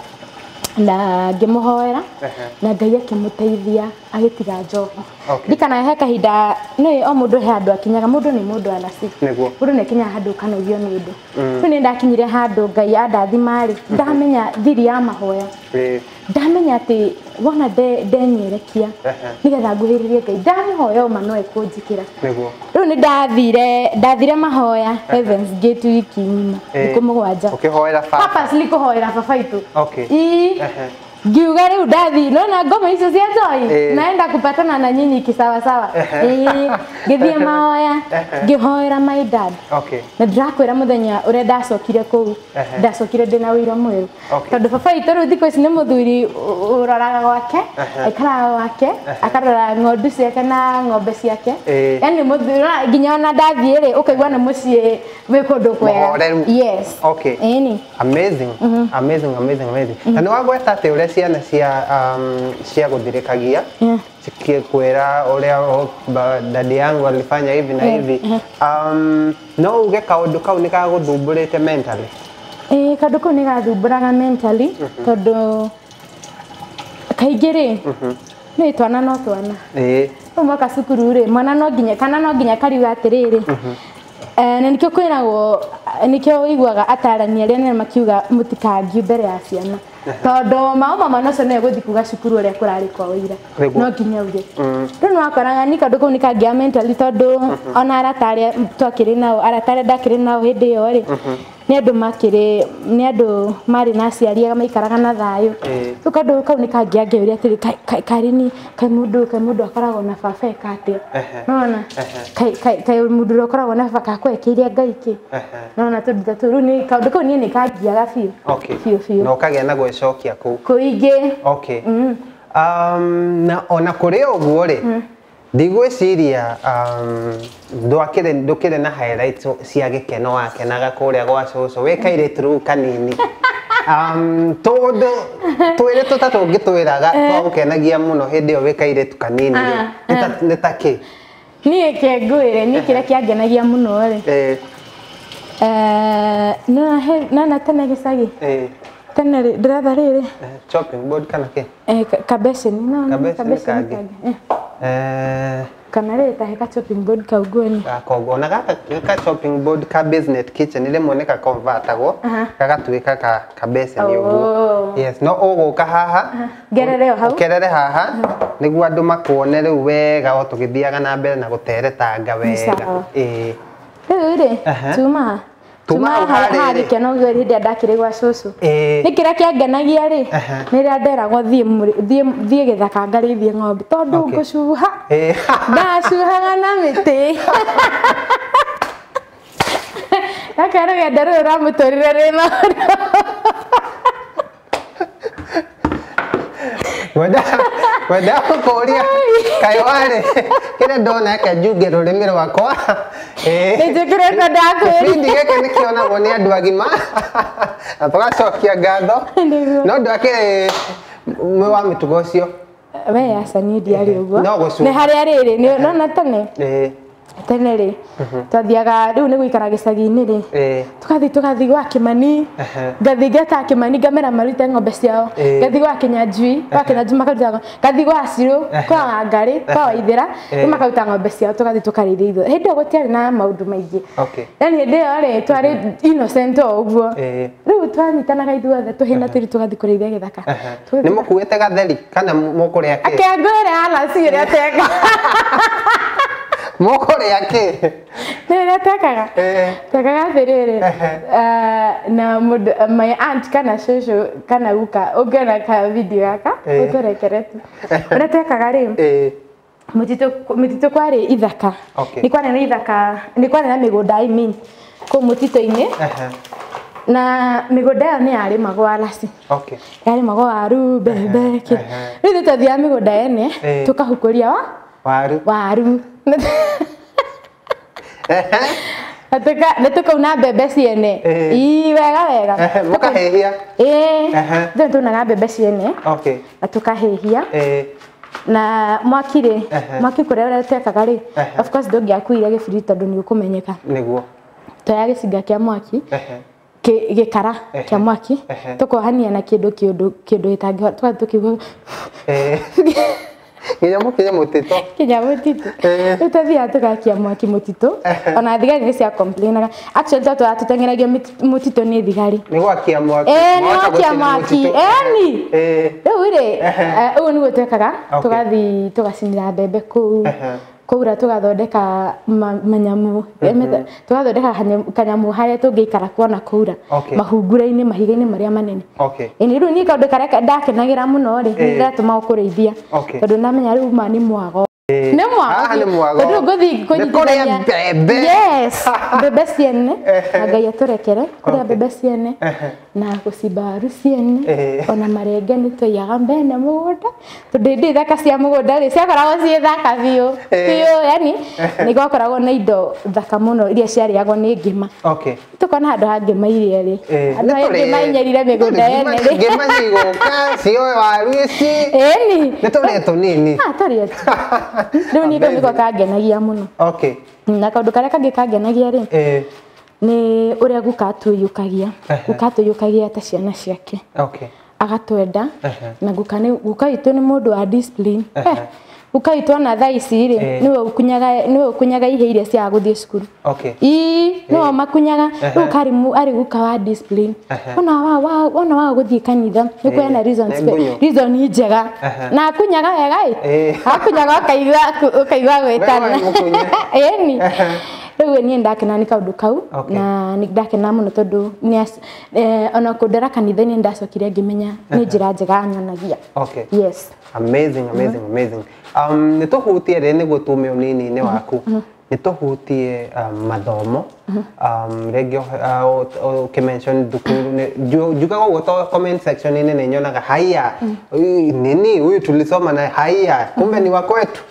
na ngĩmũhoera na Ngai akĩmũteithia agĩtiga njohi ndikana he kahinda nĩ o mũndũ he handũ akinyaga mũndũ nĩ mũndũ anasi mũndũ nĩ akinyaga handũ kanogio nĩ ũndũ rĩu nĩ ndakinyire handũ Ngai andathima rĩ ndamenya thiri ya mahoya ndamenya atĩ wona ndenyerekia nĩgetha nguhĩrĩrie Ngai ndamũhoya ũma no ekũnjĩkĩra rĩu nĩ ndathire mahoya Heavens Gate wiki ng'ima thikũ mũgwanja purposely kũhoera baba witũ ngiuga rĩu ndathi nona ngoma icio cia Joy naenda kupatana na nyinyi kisawasawa ngĩthiĩ mahoya ngĩhoera my dad na ndĩrakwĩra mũthenya ũrĩa ndacokire kũu ndacokire ndĩna ũira mwerũ tondũ baba witũ rĩu thikũ ici nĩ mũthuri ũroraga gwake aikaraga gwake akarora ng'ondu ciake na ng'ombe ciake yani mũthuri nginya ona ndathiĩ rĩ ũkaigua nĩ mũciĩ wĩ kũndũ kwega yes amazing na nĩ wagweta atĩ ũrĩa ciana cia gũthirĩkagia cikikwĩra ũrĩa dadi yangu alifanya hivi na hivi no uge kaũndũ kau nĩ gagũthumbũrĩte mentally kaũndũ kau nĩ gathumbũraga mentally tondũ kaingĩ rĩ nĩ twana no twana mwaka cukuru rĩ mwana no nginya kariuga atĩrĩrĩ na nikio kwĩragwo nikio iguaga atarania arĩa nene makiuga mũtikangiu mbere ya ciana tondũ mama no cene gũthi kuga cukuru ũrĩa kũrarĩ kwa wĩra no nginya uge rĩu no akoraga ni kaũndũ kau nĩ kangia mentally tondũ ona aratarĩa twakĩrĩ nao aratarĩa ndakĩrĩ nao hĩndĩ ĩyo rĩ nĩ andũ marĩ na aciari maikaraga na thayũ rĩu kaũndũ kau nĩ kangiangĩũria atĩrĩ kaĩ mũndũ akoragwo na baba eka atĩa nona kaĩ mũndũ ũrĩa ũkoragwo na baba akwekĩire Ngai kĩ nona tondũ rĩu nĩ kaũndũ kau niĩ nĩ kangiaga biũ na ũkagĩa na gwĩcokia kũu kũingĩ na ona kũrĩ ũguo rĩ ndigwĩciria ndũkĩrĩ na highlights cia gĩkeno wakenaga kũrĩa gwa cũcũ wĩ kairĩtu rĩu kanini tondũ twĩrĩ tũtatũ ũngĩtwĩraga twagũkenagia mũno hĩndĩ ĩyo wĩ kairĩtu kanini nĩ ta kĩ niĩ kĩngwĩre niĩ kĩrĩa kĩangenagia mũno rĩ nona tene gĩcagi tene ndĩretha rĩrĩ chopping board kana kĩ kabeceni no kabeceni kana rĩrĩ ta heka chopping board kau nguoni gakongo na gaka chopping board ka business kitchen rĩmwe nĩ gakonvatagwo gagatuĩka kabeceni ũguo yes no ũgũka haha ngerere haha nĩguo andũ makuone rĩu wega o tũgĩthiaga na mbere na gũteretanga wega rĩu rĩ tuma harĩ keno gĩo hĩndĩ ndakĩrĩ gwa cũcũ nĩ kĩrĩa kĩangenagia rĩ nĩ rĩrĩa nderagwo thiĩ gĩthaka ngarĩithie ng'ombe tondũ ngũcuha ndacuhaga na mĩtĩ gaka rũgendo rũrũ rwamũtũrire rwĩna wenda gũkũria kaĩ warĩ kĩrĩa ndona reke njuge rũrĩmĩ rwakwa nĩnjĩkĩrĩte ndakwĩra gĩbindi gĩkĩ nĩkĩonagwo nĩ andũ agima na tũgacokia ngatho no ndakĩrĩ wa mĩtugo ũcio we aca niĩ ndiarĩ ũguo nĩ harĩa rĩrĩ nona tene tene rĩ twathiaga rĩu nĩ gũikara gĩcagi-inĩ rĩ tũgathiĩ gwa Kĩmani ngathi ngeta Kĩmani ngamera marute ng'ombe ciao ngathi gwa Kĩnyanjui makaruta ngathi gwa Acirũ kwa Wangari kwa Waithĩra makaruta ng'ombe ciao tũgathiĩ tũkarĩithia ithuĩ hĩndĩ ĩyo gũtiarĩ na maũndũ maingĩ yani hĩndĩ ĩyo rĩ twarĩ innocent o ũguo rĩu twanyitanaga ithuothe tũhĩna tũri tũgathiĩ kũrĩithia gĩthaka nĩ mũkuĩte gatheri kana mũkũrĩa kĩ akĩangũĩre alaci ũrĩa teka mũkũrĩa kĩ nĩrĩa tekaga atĩrĩrĩ na mũndũ my aunt kana cũcũ kana guka ũngĩona ka video gaka ũtũrekere tu ũrĩa tekaga rĩ mũtitũ kwarĩ ithaka nĩ kwarĩ na ithaka nĩ kwarĩ na mĩgũnda kũu mũtitũ-inĩ na mĩgũnda ĩyo nĩ yarĩmagwo alaci yarĩmagwo waru mbembe rĩu tũthiaga mĩgũnda ene tũkahukũria waru nĩ tũkauna mbembe ciene wega mũkahĩhia thĩ tunaga mbembe ciene na tũkahĩhia na mwaki kũrĩa ũrĩa twekaga rĩ of course ndũngĩakuire gĩbiriti tondũ nĩ ũkũmenyeka nĩguo twoya gĩcinga kĩa mwaki gĩkara kĩa mwaki tũkohania na kĩndũ gĩtangĩhora tũgathiĩ tũkiuga kinya mũtitũ rĩu tũthiaga tũgakia mwaki mũtitũ ona thigari nĩ cia complainaga actually twa tũteng'eragio mũtitũ nĩ thigari nĩ gwakia mwaki gwakia mwaki rĩu rĩ ũguo nĩguo twekaga tũgathiĩ tũgacinĩra mbembe kũu kũura tũgathondeka manyamu tũgathondeka kanyamu harĩa tũngĩikara kuona kũura mahungura-inĩ mahiga-inĩ marĩa manene ĩni rĩu niĩ kaũndũ karĩa ndakenagĩra mũno rĩ nĩ ndĩratũma kũrĩithia tondũ ndamenya rĩu ma nĩ mwago nĩ mwago tondũ ngũthiĩ kũnyitithania mbembe ciene na Ngai atũrekere kũrĩa mbembe ciene na gũcimba waru ciene ona marenge nĩ tũiyaga mbene mũgũnda tondũ hĩndĩ thaka cia mũgũnda rĩ ciakoragwo ciĩ thaka biũ yani nĩ gwakoragwo na indo thaka mũno iria ciarĩagwo nĩ ngĩma tũkona handũ ha ngĩma iria rĩ andũ a ngĩma inyarire mĩgũnda ene rĩ ngĩma cigũka cioe waru ici nĩ tũrĩa tũnini tũrĩa rĩu niĩ kau nĩko kangenagia mũno na kaũndũ karĩa kangĩ kangenagia rĩ nĩ ũrĩa guka atũiyũkagia ta ciana ciake agatwenda na guka itu ni mundu wa discipline guka itu na thaa ici ri niwe ukunyaga ihe iria cia guthie cukuru no makunyaga ukarimu ari guka wa discipline ona wa guthie kanitha ni kwena reason njega na akunyaga wega akunyaga ukaigwa gwetana eni riu ni ndakena ni kaundu kau na ni ndakena muno tondu ona kundera kanitha ni ndacokire ngimenya ni njira njega nyonagia yes amazing nituhutie re niguo tume unini ni waku nituhutie mathomo regio mention thukuru juga uguo to comment section ni nyonaga haya nini huyu tulisoma na haya kumbe ni wako wetu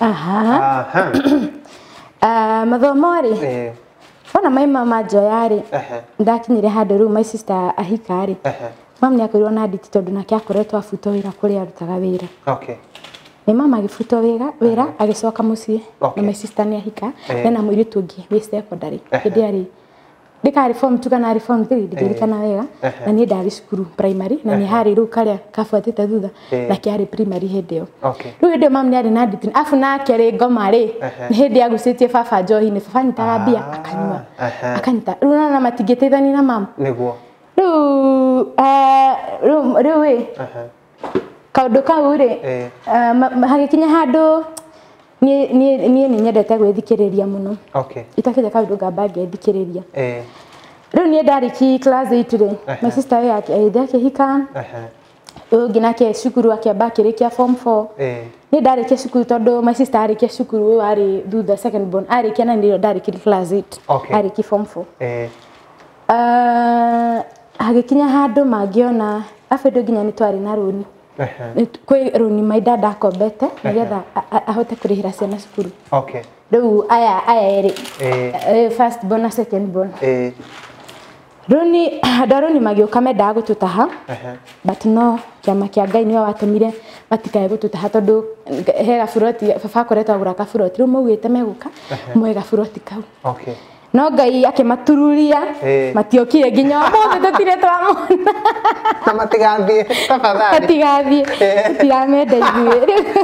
mathomo ri ona maima majoya ri ndakinyire handu ru my sister ahika ri mam ni akorirwo na nditi tondu nake akoretwo afuto wira kuri arutaga wira ni mama agifuto wira agicoka mucii na my sister ni ahika na muiritu ungi wi secondary hindi ari ndikari form tu kana form 3 ndirikana wega na ni ndari cukuru primary na ni hari ru karia kafuatite thutha na kiari primary hindi yo ru hindi mam ni ari na nditi afu na kere ngoma ri ni hindi agucitie baba njohi ni baba nyitaga bia akanyua akanyita ru na matingiteithani na mam niguo ru we kaundu kau ri hagikinya handu ni nyendete gwithikiriria muno itakija kaundu ngamba ngethikiriria riu ni ndariki class 8 ri my sister yake aithe akihika ngina ke cukuru akiamba akirikia form 4 ni ndariki cukuru tondu my sister arikia cukuru wari thutha second born arikia na ndio ndariki class 8 ariki form 4 hagikinya handu mangiona afedo nginya ni twari na runi kwe runi maida ndakombete nigetha ahote kurihira ciana cukuru riu aya eri first born na second born runi daruni magioka menda gututaha but no kiama kia Ngai niwe watumire matikae gututaha tondu he gafuroti baba koretwo agura kafuroti riu maugite meguka mwega furoti kau no Ngai akimatururia matiokire nginya mothe tutire twamona na matigathie tafadhali matigathie tiramenda ithuĩ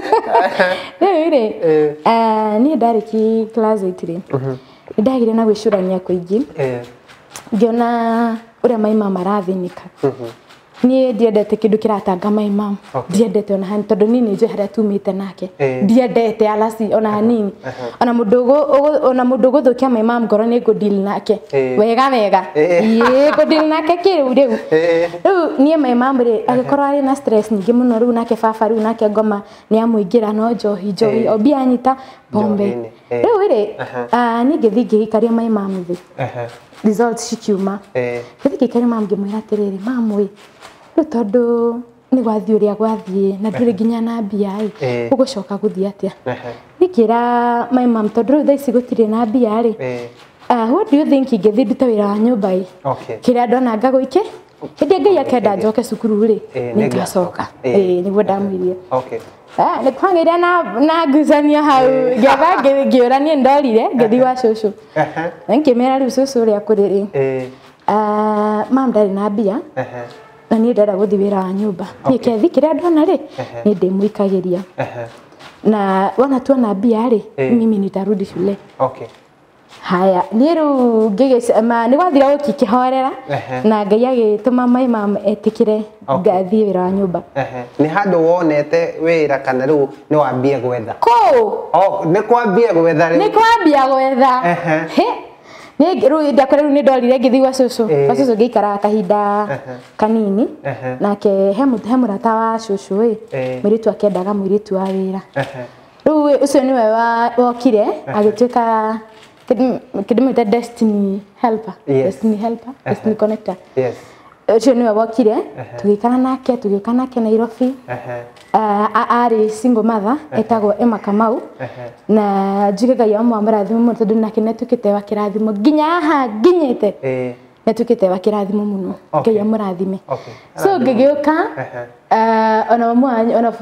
riu ri ni ndariki class 8 ri ndagire na gwicurania kuingi ngiona uria maima marathinika ni ndiendete kindu kiratanga maima ndiendete ona hani tondu nini nje haria tumite nake ndiendete alasi ona hanini ona mundu guthukia maima ngoro ni good deal nake wega good deal nake kiru riu ni maima mbere agikorwo ari na stress nyingi muno riu nake baba riu nake ngoma ni amuingira no njohi obia anyita bombe riu ri ni ngithikaria maima muthi results cikiuma ngithikaria maima ngimwira atiriri mamwe tondu ni gwathie uria gwathie na nduri nginya na mbia ugucoka guthie atia nikira my mom tondu thaici gutire na mbia ri what do you think ingithi ndute wira wa nyumba kira ndona ngaguike hindi Ngai akenda njoke cukuru ri ningacoka niguo ndamwirie ni kwangire na nguzania hau ngiamba ngiurania ndorire ngithi wa cucu ngimera riu cucu uria kuri ri mam ndari na mbia na ni ndara guthi wira wa nyumba ni kethi kiria ndona ri ni ndimuikagiria na wana tuona mbia ri mimi nitarudi shule haya ni ru ngigesema ni gwathira ukikihorera na Ngai agituma mai mam etikire ngathie wira wa nyumba ni handu wonete wira kana ru ni wambie gwetha ni kwambie gwetha ni kwambia gwetha ni ru ndakore ru ni ndorire ngithi wa cucu ngiikara kahinda kanini nake he murata wa cucu miritu akendaga mwiritu wa wira ru ucio niwe wokire agituika kidimita destiny helper destiny connector ucio niwe wokire tugikana nake Nairobi ari single mother etagwo Emma Kamau na njugaga ya mwamurathimu muno tondu nake netukite wa kirathimo nginya haha nginyite netukite wa kirathimo muno Ngai amurathime so ngigiuka ona mamu ona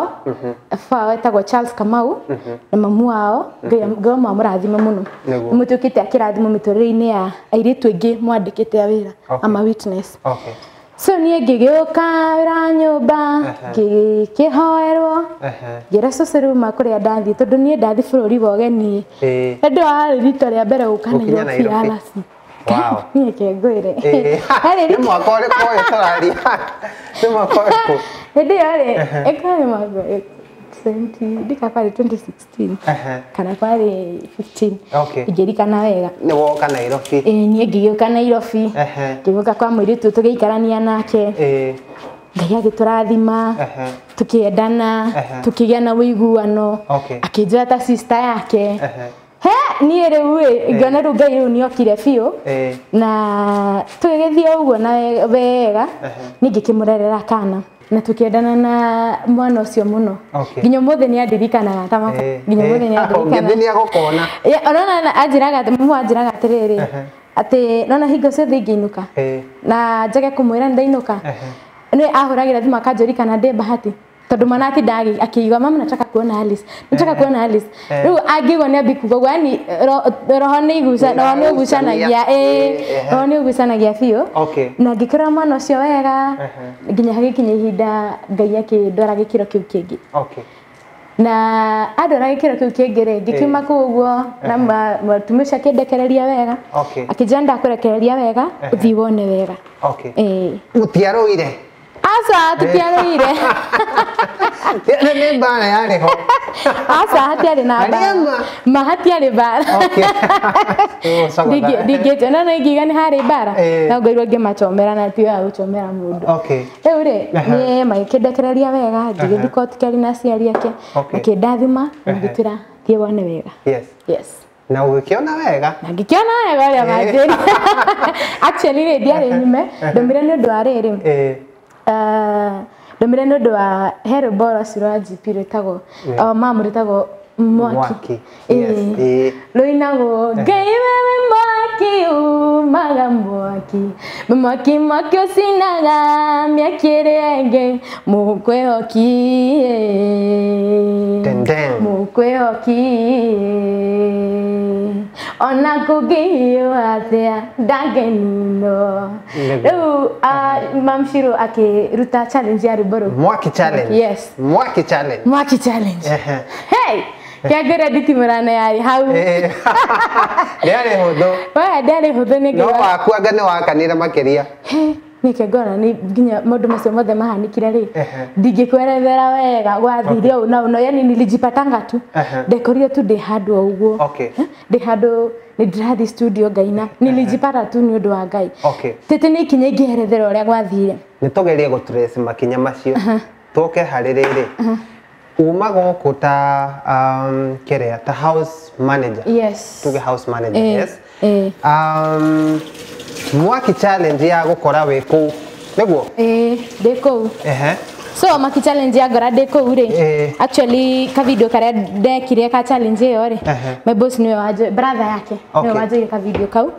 fao etagwo Charles Kamau na mamu wao Ngai amurathime muno mutukite akirathimo mitorire-ini ya airitu ingi mwandikite wira ama witness so niĩ ngĩgĩũka wĩra nyũmba ngĩkĩhoerwo ngĩra cũcũ rĩu makũrĩa ndathiĩ tondũ niĩ ndathiĩ bũrũri wa ũgeni nĩndĩ warĩ rita rĩa mbere gũka Nairobi Alasi niĩ kĩngwĩre nĩ mwaka ũrĩkũ ũyũ tũraria nĩ mwaka ũrĩkũ hĩndĩ ĩyo rĩ ĩkorwo nĩ mwaka ndika pale 2016 kana pale 15 ingĩrikana wega nĩ woka Nairobi niĩ ngĩgĩũka Nairobi ngĩgĩũka kwa mũirĩtu tũgĩikarania nake Ngai agĩtũrathima tukĩendana tukĩgĩa na ũiguano akĩnjĩra ta sister yake niĩ rĩu ngĩona rĩu Ngai rĩu nĩokire biũ na tũgĩgĩthiĩ ũguo na wega niĩ ngĩkĩmũrerera kana na tukiendana na mwana ũcio mũno nginya mũthĩ nĩ andirikanaga tama nginya mũthĩ nĩ andirikanaga ngĩthĩnia gũkona ona anjĩraga atĩrĩrĩ atĩ nona hingo ciothe ingĩinũka na njage kũmwĩra ndainũka nĩ ahũragĩra thimũ akanjũria kana ndĩ Bahati tondũ mwana ati akiuga mama nataka kuona Alice rĩu angĩigua nĩ ambikuga ũguo yani roho nĩ igucanagia biũ na ngĩkĩrora mwana ũcio wega nginya hagĩkinya ihinda Ngai akĩndwara gĩkĩro kĩu kĩngĩ na andwara gĩkĩro kĩu kĩngĩ rĩ ngĩkiuma kũu ũguo na mũtumia ũcio akĩndekereria wega akĩnjĩra ndakũrekereria wega ũthiĩ wone wega gũtiarũire asa tutiarũire nĩ mbara yarĩ ho asa hatiarĩ na mbara hatiarĩ mbara ndingĩte no ingiuga nĩ harĩ mbara na ngoirwo ngĩmacomera na ti wa gũcomera mũndũ rĩu rĩ niĩ magĩkĩndekereria wega ngĩgĩthiĩ koti kari na aciari ake makĩndathima magĩtwĩra thiĩ wone wega na ũgĩkĩona wega na ngĩkĩona wega ũrĩa manjĩra actually rĩ ndiarĩ nyume ndomire nĩ ũndũ wa rĩrĩ ndomire nĩ ũndũ wa Hero Boros rwa GP rwĩtagwo mamu rwĩtagwo Mwaki rũinagwo Ngai wewe mwaki umaga mwaki ũcinaga mĩaki ĩrĩa ĩngĩ mũkwĩhoki ona kũngĩhiũha atĩa ndangĩninwo rĩu Mam Shirũ akĩruta challenge ya rwĩmbo rũu Mwaki challenge hey kĩangĩre nditimũrana yarĩ hau ndĩarĩ hũthũ no wakuanga nĩ wakanire makĩria nĩkĩ ngona nginya maũndũ macio mothe mahanĩkire rĩ ndingĩkwerethera wega gwathire ũũ na ũno yani nilijipatanga tu ndekorire tu ndĩ handũ o ũguo ndĩ handũ nĩ ndĩrathiĩ studio Ngaina nilijipata tu nĩ ũndũ wa Ngai tete nĩ ikinya ingĩerethera ũrĩa gwathire nĩ tũgerie gũtrace makinya macio tũke harĩ rĩrĩ uma gũkũ ta kĩrĩa ta house manager tuge house manager Mwaki challenge ya gũkora wĩ kũu nĩguo ndĩ kũu so Mwaki challenge ya ngora ndĩ kũu rĩ actually ka video karĩa ndekire ka challenge ĩyo rĩ my boss nĩwe brother yake nĩwe wanjĩrire ka video kau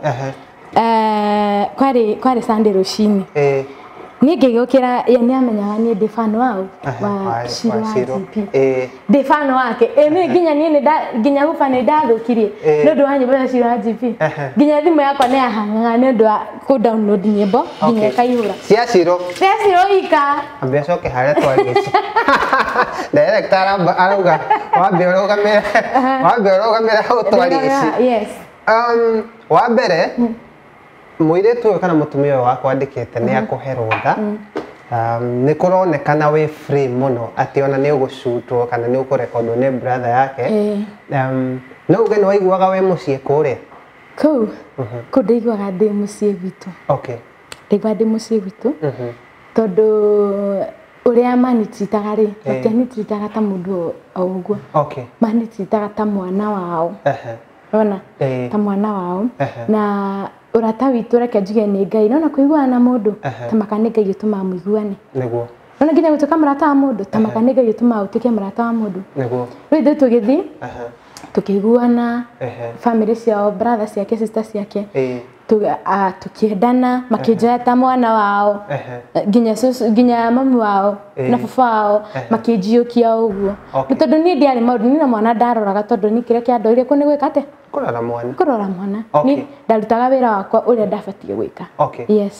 kwarĩ Sunday rũcinĩ niĩ ngĩgĩũkĩra nĩ amenyaga niĩ ndĩ fan wao wa Shirũ wa GP ndĩ fan wake nginya niĩ nginya huba nĩ ndathũkirie nĩ ũndũ wa nyĩmbo cia Shirũ wa GP nginya thimũ yakwa nĩ yahangaga nĩ ũndũ wa kũ download nyĩmbo nginya ĩkaihũra cia Shirũ ika ambe acoke harĩa twarĩtie director arauga wambe ũrũgamĩre hau twarĩtie wa mbere mũirĩtu ũyũ kana mũtumia ũyũ wakwa andĩkĩte nĩ akũhe rũtha nĩ kũronekana wĩ free mũno atĩ ona nĩ ũgũcutwo kana nĩ ũkũrekondwo nĩ brother yake no uge nĩ waiguaga wĩ mũciĩ kũrĩa kũu ndaiguaga ndĩ mũciĩ gwitũ ndaiguaga ndĩ mũciĩ gwitũ tondũ ũrĩa manititaga rĩ matianititaga ta mũndũ o ũguo manititaga ta mwana wao ona ta mwana wao na urata witũ reke njuge nĩ Ngai nona kũiguana na mũndũ ta makane Ngai gĩtũmaga mũiguane nĩguo nona nginya gũtuĩka mũrata wa mũndũ ta makane Ngai gĩtũmaga ũtuĩke mũrata wa mũndũ nĩguo rĩu ithuĩ tũgĩthiĩ tukĩiguana family ciao brother ciake sister ciake tukiendana makĩnjoya ta mwana wao nginya mami wao na baba wao makĩnjiũkia ũguo nĩ tondũ niĩ ndiarĩ maũndũ niĩ na mwana ndaroraga tondũ nĩ kĩrĩa kĩandoire kũ nĩ gwĩka atĩa kũrora mwana nĩ ndarutaga wĩra wakwa ũrĩa ndabatiĩ gwĩka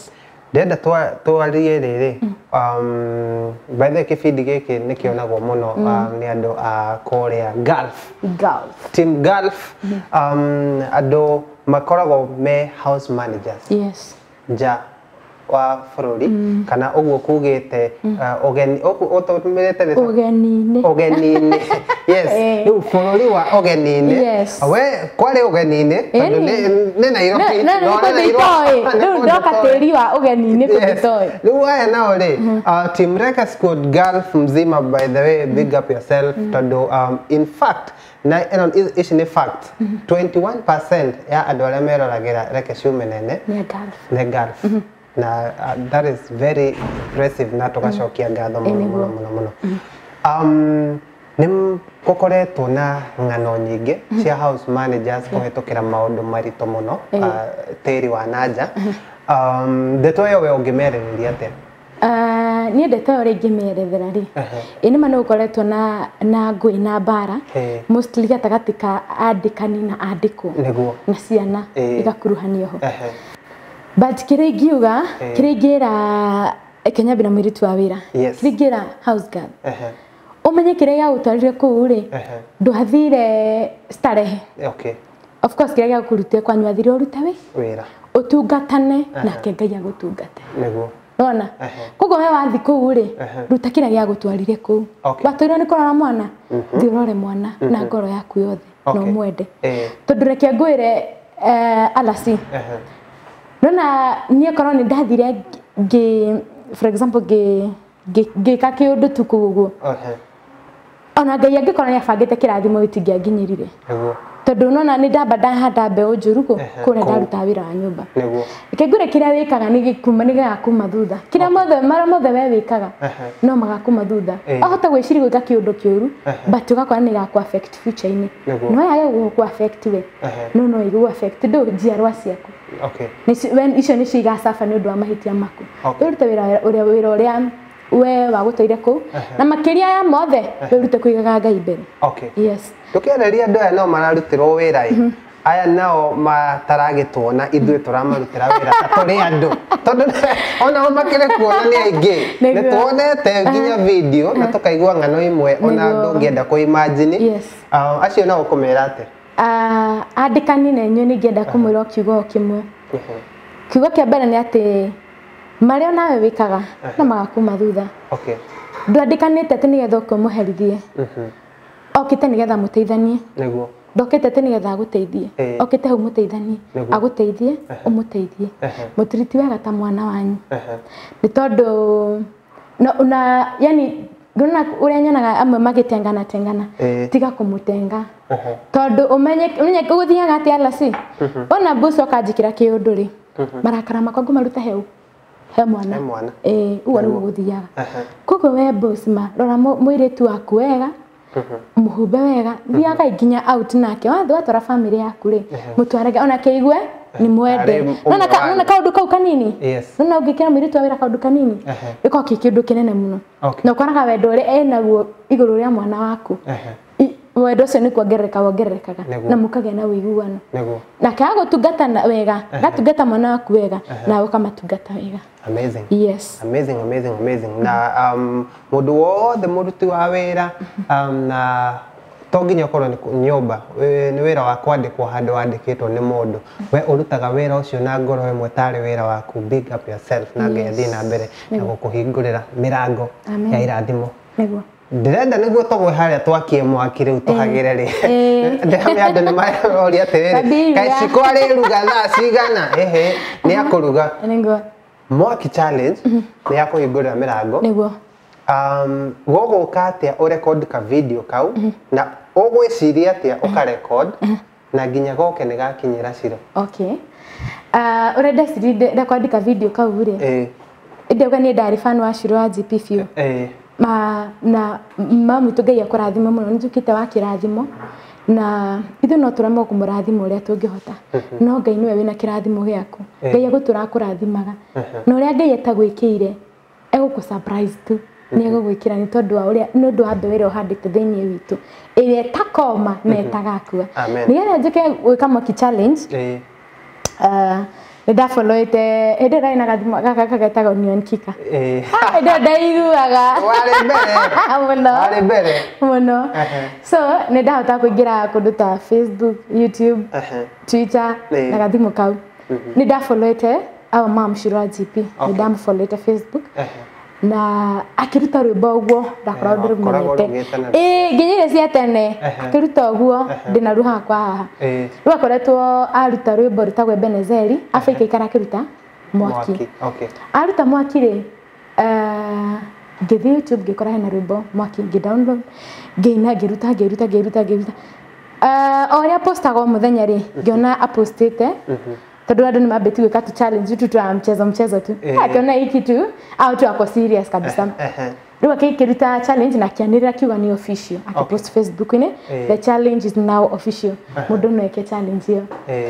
ndenda twarie riri by the kibindi giki nĩ kĩonagwo mũno nĩ andũ a Korea Gulf Team Gulf andũ makoragwo me house managers yes nja wa bũrũri kana ũguo kugĩte ũgeni ũtũmĩrĩte ũgeni-inĩ yes rĩu bũrũri wa ũgeni-inĩ we kwarĩ ũgeni-inĩ tondũ nĩ Nairobi rĩu ndoka tĩri wa ũgeni-inĩ kũgĩtoĩ rĩu aya nao rĩ Team Reka Squad Gulf mzima by the way big up yourself tondũ in fact na ici nĩ fact 21% ya andũ arĩa meroragĩra Reke Ciumenene nĩ Gulf na that is very impressive na tugacokia ngatho mũno nĩ gũkoretwo na ng'ano nyingĩ cia house managers kũhetũkĩra maũndũ maritũ mũno tĩri wa nanja ndeto ĩyo we ũngĩmerĩrĩria atĩa niĩ ndeto ĩyo rĩngĩ merethera rĩ ĩnĩ ma nĩ gũkoretwo na ngũĩ na mbara mostly gatagatĩ ka andĩkani na andĩkwo na ciana igakuruhanio ho but kĩrĩa ingiuga kĩrĩa ingĩra Kenyabĩ na mũirĩtu wa wĩra kĩrĩa ingĩra house girl ũmenye kĩrĩa gĩagũtwarire kũu rĩ ndwathire starehe of course kĩrĩa gĩagũkũrutire kwanyu wathire ũrute wĩra ũtungatane nake Ngai agũtungate nona koguo we wathi kũu rĩ ruta kĩrĩa gĩagũtwarire kũu watũirwo nĩ kũrora mwana thiĩ ũrore mwana na ngoro yaku yothe na ũmwende tondũ reke ngwĩre Alasi nona niĩ korwo nĩ ndathire for example ngĩka kĩũndũ tu kũu ũguo ona Ngai angĩkorwo nĩ abangĩte kĩrathimo gĩtingĩanginyĩrire tondũ nona nĩ ndamba ndahanda mbeũ njũru kũrĩa ndaruta wĩra wa nyũmba reke ngwĩre kĩrĩa wĩkaga nĩ gĩgakuma thutha kĩrĩa marĩa mothe we wĩkaga no magakuma thutha wahota gwĩciria gwĩka kĩũndũ kĩũru but ũgakora nĩ gakũ affect future-inĩ no yage gũkũ affect we no igũ affect ndũ njiarwa ciaku icio nĩcio igacafa nĩ ũndũ wa mahĩtia maku wĩrute wĩra ũrĩa we wagũteire kũu na makĩria ya mothe wĩrute kũigaga Ngai mbere yes tukĩarĩria andũ aya no mararutĩrwo wĩra aya nao mataragĩtuona ithuĩ tũramarutĩra wĩra tũrĩ andũ tondũ onao makĩrĩ kuona nĩ aingĩ nĩ tuonete nginya video na tũkaigua ng'ano imwe ona ndũngĩenda kũ-imagine acio nao kũmera atĩ andĩkani na inyuĩ nĩngĩenda kũmwĩra kiugo kĩmwe kiugo kĩa mbere nĩ atĩ marĩa nawe wĩkaga na magakuma thutha ndwandĩkanĩte atĩ nĩgetha ũkũmũherithie okĩte nĩgetha mũteithanie ndokĩte atĩ nĩgetha agũteithie okĩte hau mũteithanie agũteithie ũmũteithie mũtiriti wega ta mwana wanyu nĩ tondũ na yani ngona ũrĩa nyonaga amwe magĩtengana tiga kũmũtenga tondũ ũmenye gũthiaga atĩ Alasi ona mbucu akanjĩkĩra kĩũndũ rĩ marakara makwa ngũmaruta he mwana ũguo nĩguo gũthiaga koguo we boss rora mũirĩtu waku wega mũhumbe wega thiaga nginya out nake watwara family yaku rĩ mũtwarage ona kĩigue nĩ mwende nona kaũndũ kau kanini nona ũngĩkĩra mũirĩtu wa wĩra kaũndũ kanini gĩkoragwo kĩ kĩndũ kĩnene mũno na ũkoraga wendo ũrĩa enaguo igũrũ rĩa mwana waku wendo ũcio nĩ kuongererekaga na mũkagĩa na ũiguano nake agũtungata wega gatungata mwana waku wega na ũkamatungata wega amazing yes amazing na mũndũ wothe mũruti wa wĩra na to nginya ũkorwo nĩ nyũmba nĩ wĩra wa kwandĩkwo handũ wandĩkĩtwo nĩ mũndũ we ũrutaga wĩra ũcio na ngoro ĩmwe tarĩ wĩra waku big up yourself na Ngai athiĩ na mbere na gũkũhingũrĩra mĩrango ya irathimo ndĩrenda nĩguo tũgwe harĩa twakie mwaki rĩu tũhagĩre rĩ ndĩramenya andũ nĩ maroria atĩrĩrĩ kaĩ cikwarĩ ruga thaa cigana nĩ akũruga mwaki challenge nĩ ya kũhingũrĩra mĩrango gũgũka atĩa ũrekondi ka video kau na ũgwĩciria atĩa ũkarekondi na nginya goke nĩ gakinyĩra Ciro ũrenda rekondi ka video kau rĩ ndĩuga nĩ ndarĩ fan wa Ciro wa GP Few na mamu itũ Ngai akũrathima mũno nĩ tukĩte wa kĩrathimo na ithuĩ no tũremwo kũmũrathima ũrĩa tũngĩhota no Ngai nĩwe wĩna kĩrathimo gĩaku Ngai agũtũra kũrathimaga na ũrĩa Ngai etagwĩkĩire egũkũ surprise tu nĩ egũgwĩkĩra nĩ tondũ wa ũrĩa nĩ ũndũ wa mbere ũhandĩte thĩinĩ witũ ĩrĩa etakoma na etagakua nĩgetha njĩke gwĩka mwaki challenge ndafollowete ende raina gaka getaga onion kika ende ndaiguaga wale mbere muno so ndahota kuingira kundu ta Facebook, YouTube, Twitter na gathimu kau ni ndafollowete our mom Shirwa GP ni ndamfollowete Facebook na akiruta rwimbo uguo ndakora ndirumete nginyire cia tene akiruta uguo ndina ruha kwa haha rwa koretwo aruta rwimbo rutagwe Benezeli Afrika ikara akiruta mwaki aruta mwaki ri ngithi YouTube ngikora hena rwimbo mwaki ngidownload ngiina ngiruta oria postaga muthenya ri ngiona apostete tondu andu ni mambeti gwika tu challenge tu twa mchezo tu akiona hiki tu au tu ako serious kabisa riu akikiruta challenge na kianirira kiuga ni official akipost Facebook ni the challenge is now official mundu no eke challenge hiyo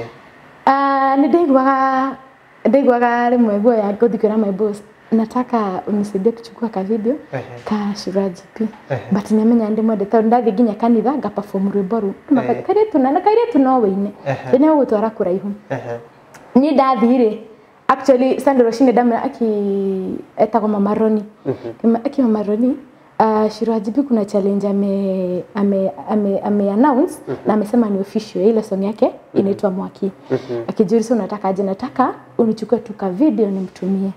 ni ndeigwaga rimwe guo ya guthikira my boss nataka unisaidie kuchukua ka video ka Shirwa GP but nimenya ndimwende tondu ndathi ginya kanitha nga perform rwimbo ru kairetu no wine ni gutwara kuraihu ni ndathire actually Sunday roshine damra etagwo Mama Roni Mama Roni Shirwa GP kuna challenge ame announce na amesema ni official ile song yake inaitwa Mwaki akijulisha unataka aje nataka unichukue tu ka video nimtumie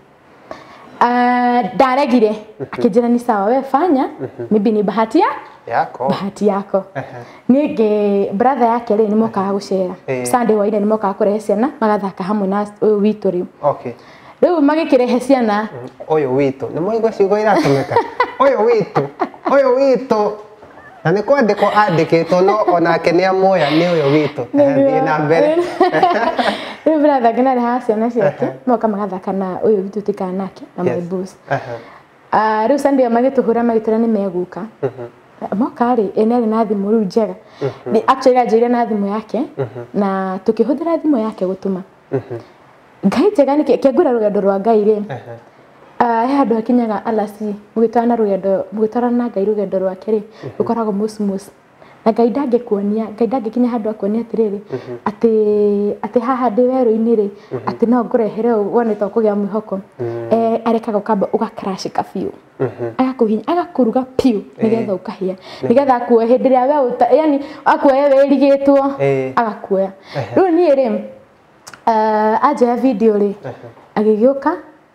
daregire akijana ni sawa wewe fanya maybe ni bahati yako nige brother yake ri ni moka gucera Sunday waine ni moka kurehe ciana magathaka hamwe na witu riu riu magikirehe ciana oyo witu ni moigwa ciugo iratumika oyo witu na ni kwandiko andikitwo no onake ni amoya ni uyo witu thi na mbere riu brother gina ha ciana ciake moka magathaka na uyo witu tikanake na my boss riu Sunday magituhura magitira ni meguka mokari eneri na thimu riu njega ni actually ajira na thimu yake na tukihuthira thimu yake gutuma ngai njega ni kegura rugendo rwa ngai ri handu akinyaga alasi mugitana ngai rugendo rwake ri rukoragwo musmus na ngai ndangĩkinya handu akuonia atiriri ati haha ndi weru-ini ri ati no ngurehere wone to kugĩa mwĩhoko arekaga ukamba ugacrash kabiu agakuhinya agakuruga piu nigetha ukahia nigetha akuoya hindi ria we yani akuoya werigitwo agakuoya riu ni ri aja video ri agigiuka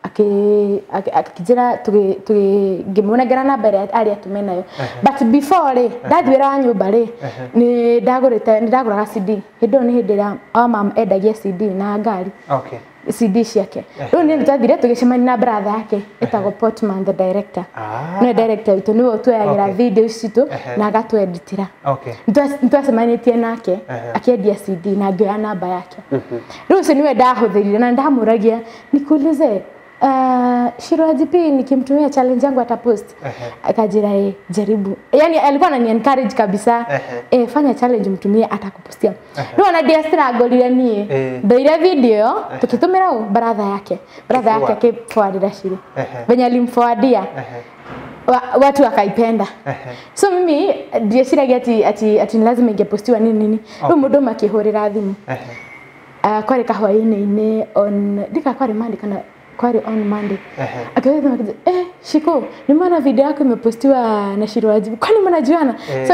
akijira ngimwonegera na mbere ari atume nayo but before ri ndathwira nyumba ri ni ndaguraga CD hindo ni hindira mama endagia CD na ngari CD ciake riu ni twathire tugicemania na brother yake etagwo Portman the director no director witu niwe tuyagira video citu na agatweditira ntwacemanĩtie nake akiendia CD na ngioya namba yake riu ucio niwe ndahuthirire na ndamuragia nikuulize Shirwa GP nikimtumia challenge yangu atapost akajira jaribu yani alikuwa anani encourage kabisa fanya challenge mtumie atakupostia ndio na dia struggle ni ndio video tukitumira brother yake akiforward Shirwa venye alimforwardia watu wakaipenda so mimi ndio shiragi ati lazima ingepostiwa nini ndio mundu makihurira thimu kwari kahwaini on dika kwari mandi kana kwari on Monday akaenda Shiko nimeona video yako imepostiwa na Shirwa GP kwani mnajuana so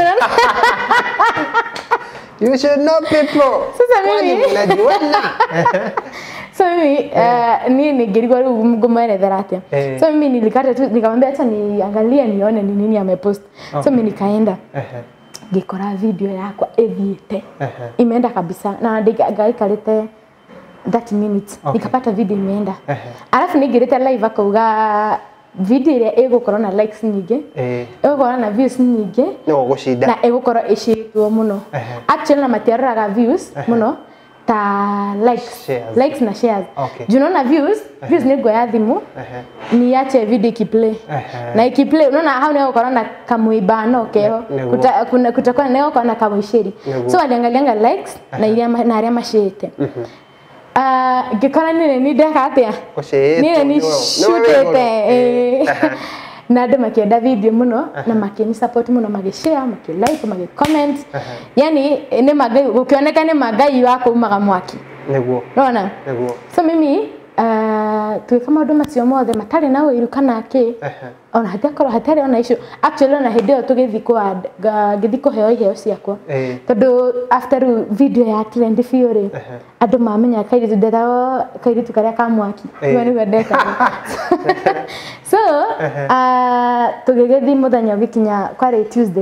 you should know people sasa mimi mnajuana so mimi ni nigirigwa mgomere dharate so mimi nilikata tu nikamwambia acha niangalie nione ni nini amepost so mimi nikaenda ngikora video yako edite imeenda kabisa na ngaikarite 30 minutes nikapata video imeenda alafu nigirite live akauga video ile egukora na likes nyingi egukora na views nyingi no gushinda na egukora ishitwo muno actually na matiaraga views muno ta likes na shares juno na views ni goya thimu ni yache video ikiplay na ikiplay unaona hao ni egukora na kamuibano keho kutakuwa na egukora na kamuishiri so aliangalianga likes na ile na aria mashete gikora ni ndeka atia ni shootete na andu makienda video muno na makini support muno magishare makilike magicomment yani ni magai ukioneka ni magai wako umaga mwaki Nĩguo. Rona? Nĩguo. So mimi twĩka maũndũ macio mothe matarĩ na ũiru kana kĩ ona hatarĩ ona issue actually ona hĩndĩ ĩyo ngĩthiĩ kũheo iheo ciakwa tondũ after video ya trend biũ rĩ andũ mamenya kairĩtu ndetagwo kairĩtu karĩa ka mwaki nĩguo ndetagwo so tũgĩgĩthiĩ mũthenya ũgĩkinya kwarĩ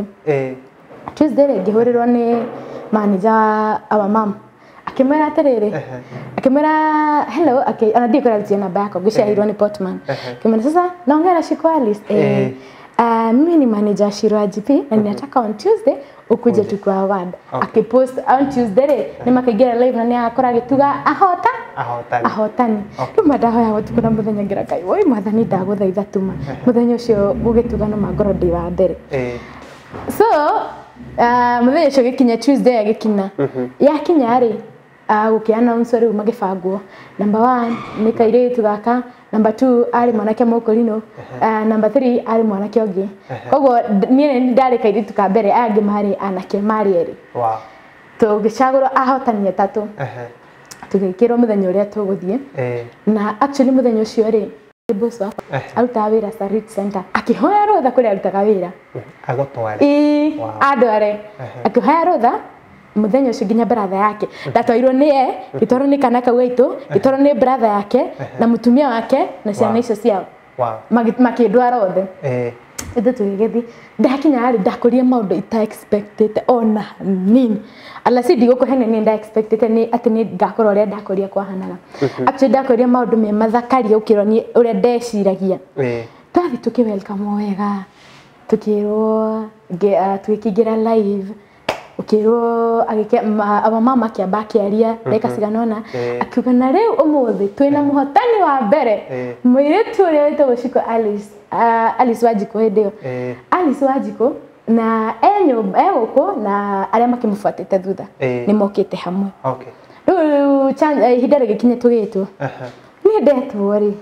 Tuesday rĩ ngĩhũrĩrwo nĩ manager wa mom akimwera atiriri akimwera hello ana ndio kwa namba yako ngishahirwo ni Portman akimwera sasa naongea na Shiko Alice mimi ni manager Shiro GP na ninataka on Tuesday ukuje tukwa award akipost on Tuesday ni makaigera live na ni akora gituga ahotani tuma ndaho ya gutukuna muthenya ngira kai oi mwathani ndaguthaitha tuma muthenya ucio ugituga no magoro ndi wa mbere so muthenya ucio gikinya Tuesday agikina yakinya ri gukiana unsori magibangwo number 1 ni kairitu gaka number 2 ari mwanake Mokorino number 3 ari mwanake ongi koguo nie ndari kairitu ka mbere angi mari anake mari eri tugicagurwo ahotani atatu tugikirwo muthenya uria tuguthie na actually muthenya ucio ri boss wako aruta wira Sarit Center akihoya rutha kuri arutaga wira agotware adware akihoya rutha muthenya ucio nginya brother yake ndatwairwo nie gitoro ni kana kawaitu gitoro ni brother yake na mutumia wake na ciana icio ciao makindwara othe ithu tugigithi ndakinya ari ndakuria maundu ita expected ona nini alasi ndigũkũhene ni nda expected ni ati ni ngakorwo uria ndakuria kwahanaga actually ndakuria maundu me mathakaria ukirwo ni uria ndeciragia twathi tuki welcome wega tukirwo tukigira live ukirwo agike aba mama kiamba kiaria reka ciganona akiuga na riu umuthi twina muhotani wa mbere mwiritu uria witagwo Shiko Alice Wanjiku hindio Alice Wanjiku na guku na aria makimufuatite thutha ni mokite hamwe riu ihinda rigikinye tugitwo ni ndetwo ri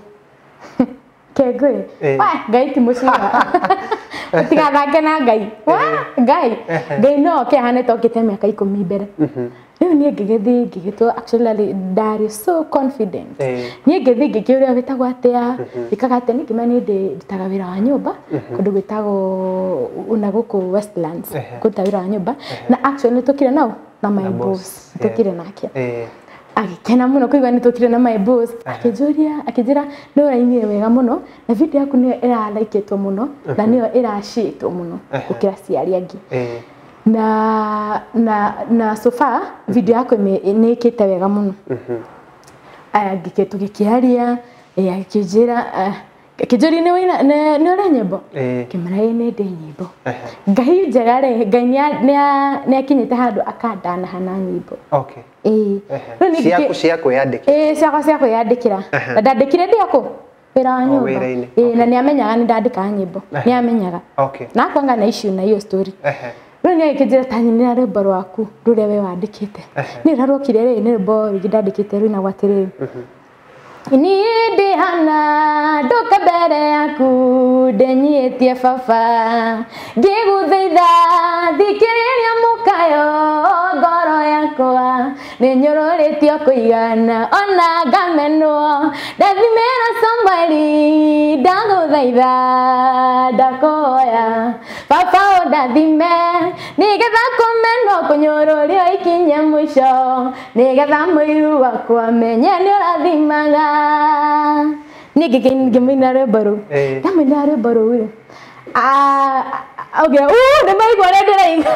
kegwe ngai ti muciga tigathake na ngai ngai no ke hane tokite miaka 10 mbere riu nie ngigitwo actually ndari so confident nie ngikiuria witagwo atia ikaga ati ni kimani nditaga wira wa nyumba kundu gwitagwo una guku Westlands kutawira wa nyumba na actually tukire nao na my boss tukire nake agikena muno kuigwa ni tukire na my boss akijira no raini wega muno na video yaku ni ira-likeetwo muno na niyo ira-shitwo muno gukira ciari angi na so far video yako ni ikite wega muno agiketu gikiaria akijira kijori ni wina ni ora nyimbo kimarai ni ndi nyimbo ngai njega ri ngai ni akinyite handu akandana hana nyimbo cia kwiyandikira cia kwiyandikira na ndandikire ndiako wira wa nyumba na ni amenyaga ni ndandika nyimbo ni amenyaga na kwanga na issue na hiyo story riu ni ikijira tanyi ni rwimbo rwaku ruria we wandikite ni rarokire ri ni rwimbo rugindandikite rwina gwatiriri ni ndihana nduka mbere yaku ndenyitie baba ngiguthaitha thikiriria mukayo ngoro yakwa ninyururitio kuigana ona ngamenwo ndathimira somebody ndaguthaitha ndakoya baba ndathime nigetha kumenwo kunyururio ikinye mwisho nigetha muiru wakwa menye ni urathimaga ngimina rwimbo ndamina rwimbo rũu okay nĩ maigua ũrĩa ndĩraigua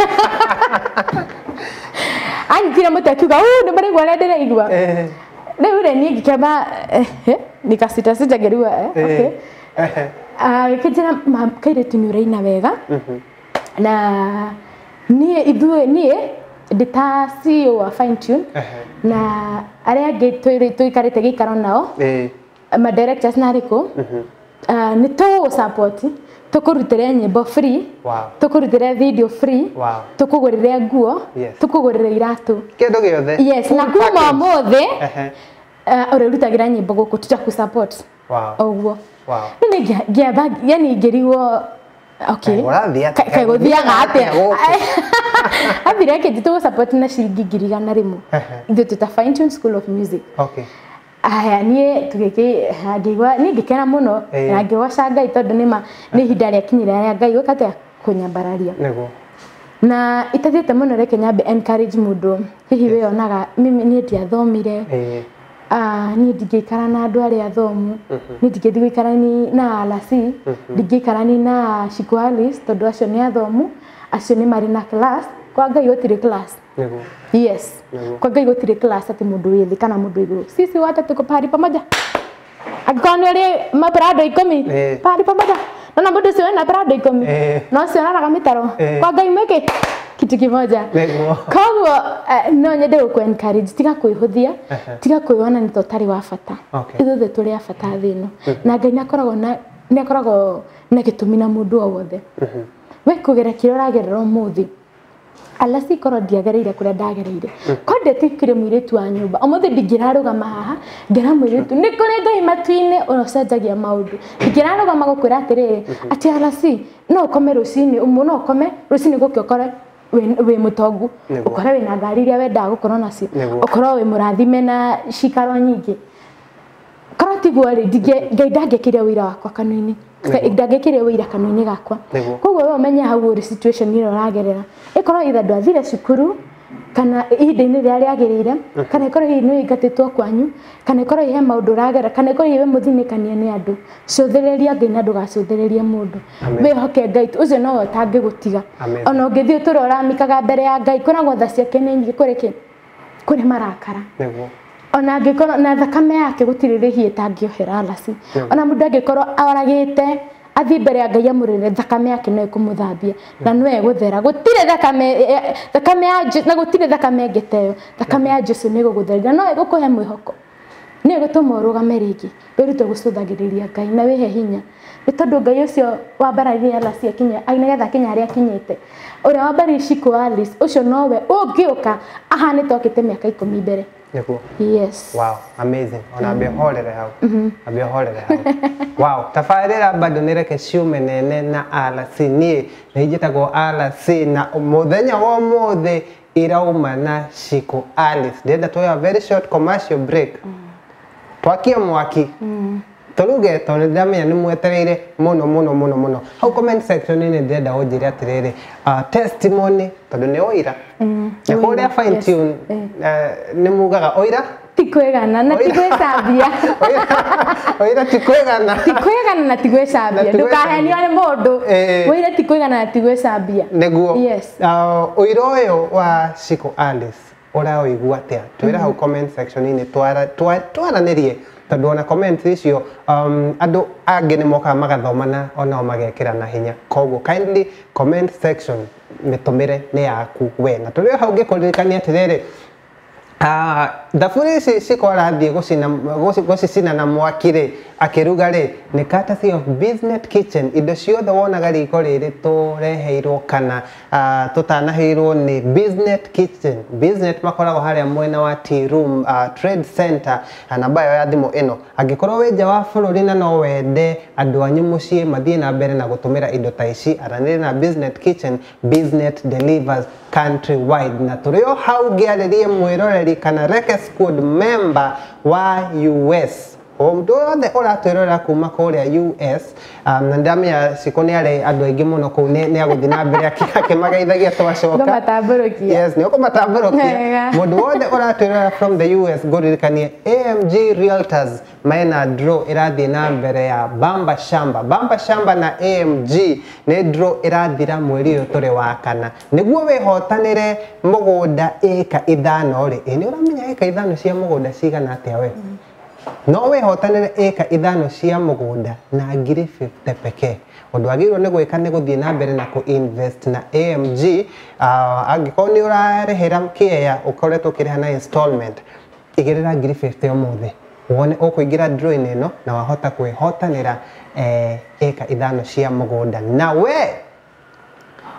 anyitire mũtĩ akiuga nĩ maigua ũrĩa ndĩraigua rĩu rĩ niĩ ngĩkĩamba nikasita ngĩrigua gĩkĩnjĩra kairĩtu nĩ ũraina wega na niĩ ndita CEO wa Fine Tune na aria angĩ tuikarite gikaro nao ma directors na riko ni to support tukurutire nyimbo free tukurutire video free tukugurire nguo tukugurire iratu kindu giothe yes na kuma mothe urerutagira nyimbo guku tutaku support oguo ni ngiamba yani ngiriwo okay kaiguthiaga atia Ambire akĩnjĩtwo support na ciringi 100,000 ithuĩ tuta Fine Tune School of Music. Okay. Aya niĩ ngĩigua niĩ ngĩkena mũno na ngĩgoca Ngai tondũ nĩ ihinda rĩakinyire rĩa Ngai gũkate kũnyambararia. Nĩguo. Na itathiĩte mũno reke nyambe encourage mũndũ hihi wĩyonaga mimi niĩ ndiathomire. Niĩ ndingĩikara na andũ arĩa athomu, niĩ ndingĩthiĩ gũikara na Alasi, ndingĩikara na Shiku Alice tondũ acio nĩ athomu, acio nĩ marĩ na class, kwa Ngai gũtirĩ class. Nĩguo. Yes. Kwa Ngai gũtirĩ class atĩ mũndũ wĩ thĩ kana mũndũ igũrũ. Sisi wote tuko pahali pamoja. Angĩkorwo nĩ ũrĩ maprado 10 pahali pamoja. Na mũndũ ũcio ena prado 10 no cionanaga mĩtaro. Kwa Ngai mwĩke kitu kimoja. Koguo no nyende gũkũ encourage tiga kwĩhũthia, tiga kwĩona nĩ tũtarĩ wa bata. Ithuothe tũrĩ a bata thĩ ĩno. Na Ngai nĩ akoragwo na gĩtũmi na mũndũ o wothe. We kũgera kĩrĩa ũragerera ũmũthĩ. Alasi korwo ndiagereire kũrĩa ndagereire. Ko ndetikire mũirĩtu wa nyũmba. Ũmũthĩ ndingĩrarũgama haha, ngera mũirĩtu nĩ kũrĩ Ngai matu-inĩ ũcenjagia maũndũ. Ndingĩrarũgama gũkwĩra atĩrĩrĩ, atĩ Alasi no ũkome rũcinĩ, no ũkome rũcinĩ gũkĩ ũkore wĩ mũtongu, ũkore wĩna ngari iria wendaga gũkorwo nacio, ũkorwo wĩ mũrathime na cikaro nyingĩ. Korwo tiguo rĩ, Ngai ndangĩkĩria wĩra wakwa kanua-inĩ. Ndangĩkĩria wĩra kanua-inĩ gakwa. Koguo we ũmenye hau ũrĩ situation ĩrĩa ũragerera. Ĩkorwo either ndwathire cukuru kana ihinda-inĩ rĩrĩa rĩagĩrĩire, kana ĩkorwo hihi nĩ ũingatĩtwo kwanyu, kana ĩkorwo he maũndũ ũragerera, kana ĩkorwo hihi we mũthinĩkanie nĩ andũ. Cũthĩrĩria Ngai na ndũgacũthĩrĩrie mũndũ. Wĩhoke Ngai, ũcio no ũtangĩgũtiga. Ona ũngĩthiĩ ũtũũra ũramikaga mbere ya Ngai, kwĩragwo tha ciake nĩ nyingĩ kũrĩ marakara. Ona angĩkorwo na thakame yake gũtirĩ rĩhi ĩtangĩohera Alasi. Ona mũndũ angĩkorwo oragĩte athi mbere ya Ngai amũrĩre thakame yake no ĩkũmũthambia na no egũthera. Gũtirĩ thakame ya na gũtirĩ thakame ĩngĩteo. Thakame ya Jesũ nĩ ĩgũgũtheria no ĩgũkũhe mwĩhoko. Nĩ ĩgũtũma ũrũgame rĩngĩ. Wĩrute gũcũthagĩrĩria Ngai na wĩhe hinya. Nĩ tondũ Ngai ũcio wambaragia Alasi akinya nĩgetha akinya harĩa akinyĩte. Ũrĩa wambaragia Shiku Alice ũcio nowe ũngĩũka ahane tokĩte mĩaka 10 mbere. Yes. Wow, amazing. Ona behorere hau. Abehorere hau. Wow, tafarĩra bado nĩreke ciume nene na Alasi niĩ nĩnjĩtagwo Alasi na mũthenya wa ũmũthĩ irauma na Shiku Alice. Ndĩrenda tuoya very short commercial break. Twakie mwaki. Turuge tondũ ndamenya nĩ mwetereire mũno. Hau comment section nĩ ndĩrenda ũnjĩre atĩrĩrĩ testimony tondũ nĩ oira. Na kũrĩa Fine Tune nĩ mugaga oira tikwegana na tigwĩcambia. Oira tikwegana. Tikwegana na tigwĩcambia. Ndũkahenio nĩ mũndũ. Oira tikwegana na tigwĩcambia. Nĩguo. Yes. Oira ũyũ wa Shiku Alice ũraũigua atĩa? Twĩra hau comment section-inĩ twaranĩrie. Tondũ ona comment icio andũ angĩ nĩ mokaga magathomana onao magekĩra na hinya. Koguo kindly comment section mĩtũmĩre nĩ yaku we. Na tũrĩ hau ngĩkũririkania atĩrĩrĩ thaburi ici cikorathiĩ gũcicina na mwaki rĩ akĩruga rĩ nĩ courtesy of Business Kitchen. Indo ciothe wonaga riko rĩrĩ tũreheirwo kana tũtanaheirwo nĩ Business Kitchen. Business makoragwo harĩa mwena wa Tea Room Trade Center. Namba yao ya thimũ ĩno angĩkorwo wĩ nja wa bũrũri na no wende andũ anyu mũciĩ mathiĩ na mbere na gũtũmĩra indo ta ici aranĩrĩ na Business Kitchen. Business delivers countrywide. Na tũrĩ o hau ngĩarĩrie mwĩroreri kana Reke Squad member wa US. Mũndũ wothe ũratwĩrora kuma kũrĩa US na ndamenya Shiku nĩ arĩ andũ aingĩ mũno kũu nĩ agũthiĩ na mbere akĩmageithagia twacoka. Yes, nĩ ũkũmatambũrũkia. Mũndũ wothe ũratwĩrora from the US ngũririkanie AMG Realtors mena draw ĩrathiĩ na mbere ya Bamba Shamba. Bamba Shamba na AMG nĩ draw ĩrathira mweri ũyũ tũrĩ wa kana. Nĩguo wĩhotanĩre mũgũnda ĩka 5 rĩ. Nĩ ũramenya ĩka 5 cia mũgũnda cigana atĩa we? No wĩhotanĩre ĩka 5 cia mũgũnda na ngiri 50 pekee. Ũndũ wagĩrĩirwo nĩ gwĩka nĩ gũthiĩ na mbere na ku-invest na AMG. Angĩkorwo nĩ ũrarĩhĩra kĩeya ũkoretwo ũkĩrĩha na installment igĩrĩra ngiri 50 ũmũthĩ. Wone ũkũingĩra draw-inĩ ĩno na wahota kwĩhotanĩra ĩka 5 cia mũgũnda. Na we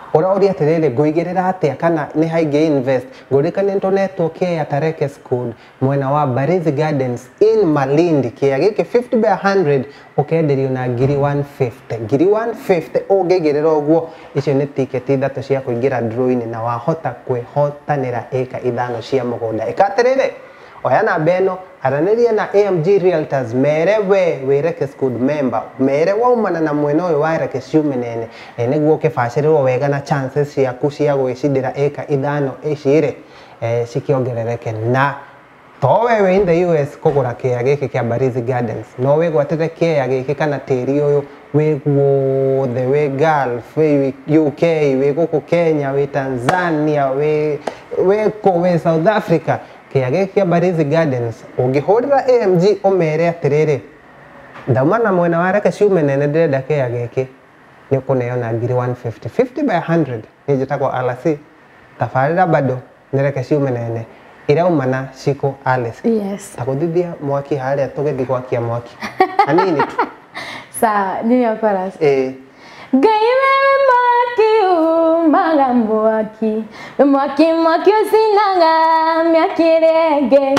Urauri atirere nguigirira atia kana ni haingi invest ngurikane network ya Tareke School mwena wa Barizi Gardens in Malindi kia giki 50 by 100 ukenderio na ngiri 150 ungigirira uguo icio ni ticket ithatu cia kuingira draw-ini na wahota kwihotanira eka ithano cia mugunda ikatirire oya na beno araniria na AMG Realtors mere we Reke School member mere waumana na mwena uyu wa Reke Ciumenene niguo kibacĩrĩrwo wega na chances ciaku cia gwicindira eka ithano icire cikiongerereke na to wewe in the US kugura kia giki kia Barizi Gardens no wigwatire kia giki kana tiri uyu wiguo the way Gulf we UK we guku Kenya we Tanzania we South Africa kia giki kia Barizi Gardens ungihurira AMG umere atiriri ndaumana mwena wa Reke Ciumenene ndirenda kia giki ni kuneo na ngiri 150 50 by 100 nijitagwo RC tafarira bado ni Reke Ciumenene iraumana Shiko Alice. Yes. Takuthithia mwaki haria tugethi gwakia mwaki. Anini tu. Sawa, nini chorus? Ngai wewe mwaki umaga mwaki mwaki usinaga miakirenge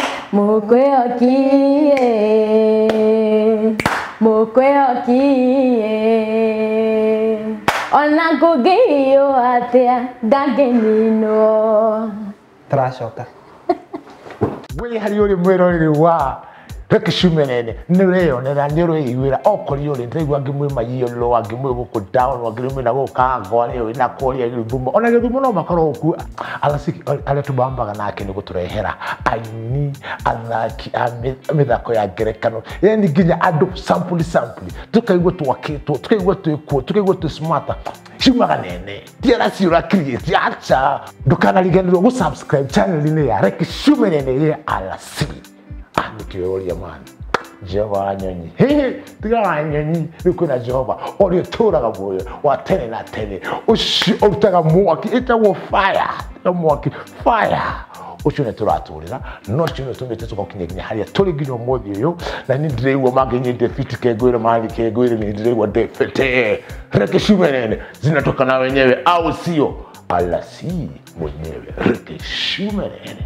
mukweokie ona kugiyo atia ndagenino Trashoka. We hari uri mwirorere wa Reke Ciumenene nireyonera nireyigwira okori uri ndigwa ngimwe mayiyolo angimwe guku down wagirime na gukanga ari we na kori ari thumo ona githumo no makoro ku alasiki ale tubambaga nake ni guturehera aini athaki amithako ya ngerekano yani nginya andu sample tukaigwa twakitwo tukaigwa twikuo tukaigwa tu smarter Ciumaga nene tiara ciura create acha ndukanariganirwo gu subscribe channel-ini ya Reke Ciumenene ya RC nikiuria man Jehova nyonyi tiga nyonyi nikuna Jehova ori turaga muoyo wa tene na tene uci utaga mwaki itagwo fire mwaki fire ucio ne turaturira no cio tumite tukokinye haria turi nginya umuthi uyu na ni ndireigwo manginye defeat kegwire mali kegwire ni ndireigwo defeat Reke Ciumenene zinatoka wenyewe au sio RC mwenyewe Reke Ciumenene.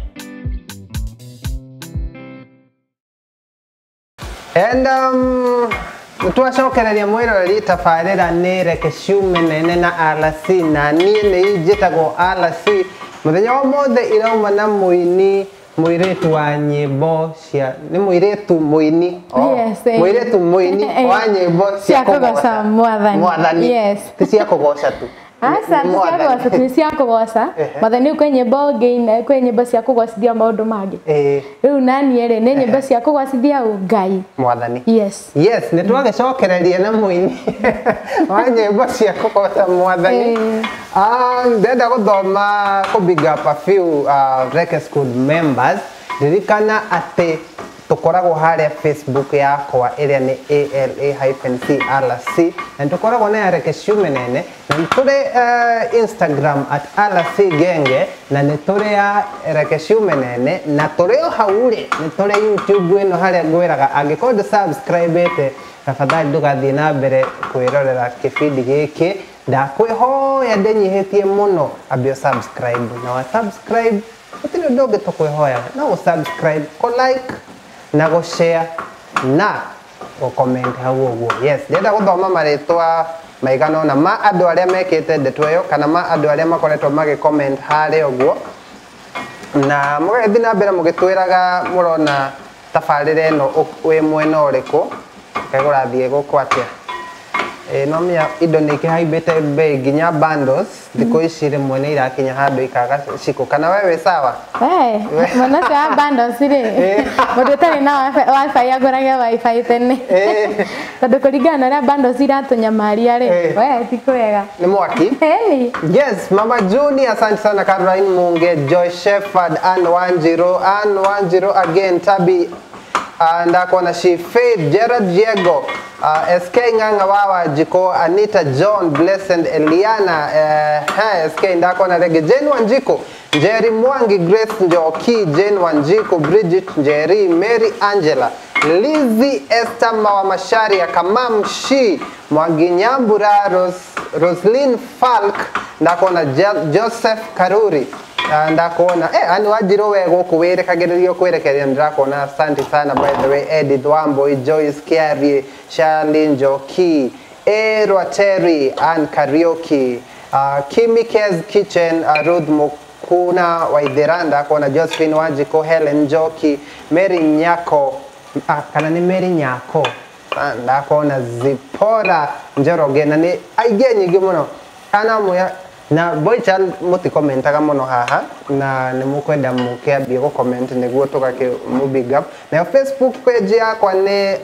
And twacokereria mwiroreri tafarira ni Reke Ciumenene na RC na nie ni njitagwo RC muthenya wa mothe irauma na muiritu wa nyimbo cia ni muiritu muini muiritu muini wa nyimbo cia kugoca mwathani yes ti cia kugoca tu asa ti cia kugoca mwathani kwe nyimbo ngeine kwe nyimbo cia kugocithia maundu mangi riu nani ri ni nyimbo cia kugocithia Ngai mwathani yes ni twagicokereria na muini wa nyimbo cia kugoca mwathani ndenda guthoma ku big up a few Reke School members ririkana ati tukoragwo haria Facebook yakwa iria ni ALA-CRC na tukoragwo na Reke Ciumenene na turi Instagram @RC-Genge na ni turi ya Reke Ciumenene na turi o hauri ni turi YouTube ino haria ngwiraga angikorwo subscribe ite tafadhali ndugathie na mbere kwirorera kibindi giki ndakwihoya ndenyihitie muno ambio subscribe na wa subscribe utino ndoge tukwihoya na go subscribe ko like na go share na go comment hau uguo yes ndenda guthoma maritwa maigano na ma andu aria mekite ndeto iyo kana ma andu aria makoretwo magi comment hari uguo na mugethi na mbere mugitwiraga murona tafarire no we mwena uriku kagura thie gukwatia no mia indo ni kihaibete bei nginya bundles thiko icire mwene irakinya handu ikaga ciko kana wewe sawa mwana cia bundles ri mundu tari na wifi agurage wifi tene tondu kuringana na bundles iratunyamaria ri we tikwega ni mwaki yes mama Juni asante sana Caroline Munge Joy Shepherd and Wanjiro again Tabi ndakona she Faith Gerard Diego SK Nganga Wawa Jiko Anita John Blessed Eliana SK ndakona Rege Jane Wanjiko Jerry Mwangi Grace Njoki Jane Wanjiko Bridget Jerry Mary Angela Lizzie Esther Mawa Mashari Kamam Shi Mwangi Nyambura Roslyn Falk, ndakona Joseph Karuri, ndakona ani wajiro wego kuwerekererio kwerekeria ndakona. Asante sana by the way, Edith Wambo, Joyce Kiarie, Charlene Njoki, Rotary and Karaoke, Kimi Kez Kitchen, Ruth Mukuna Waithiranda, kona Josephine Wajiko, Helen Njoki, Mary Nyako, kana ni Mary Nyako, ndakona Zipora Njoroge, na ni aige nyingi muno ana muya na boicha muti commentaga muno haha na ni mukwenda mukiambia go comment niguo tukake mu big up na Facebook page yakwa ni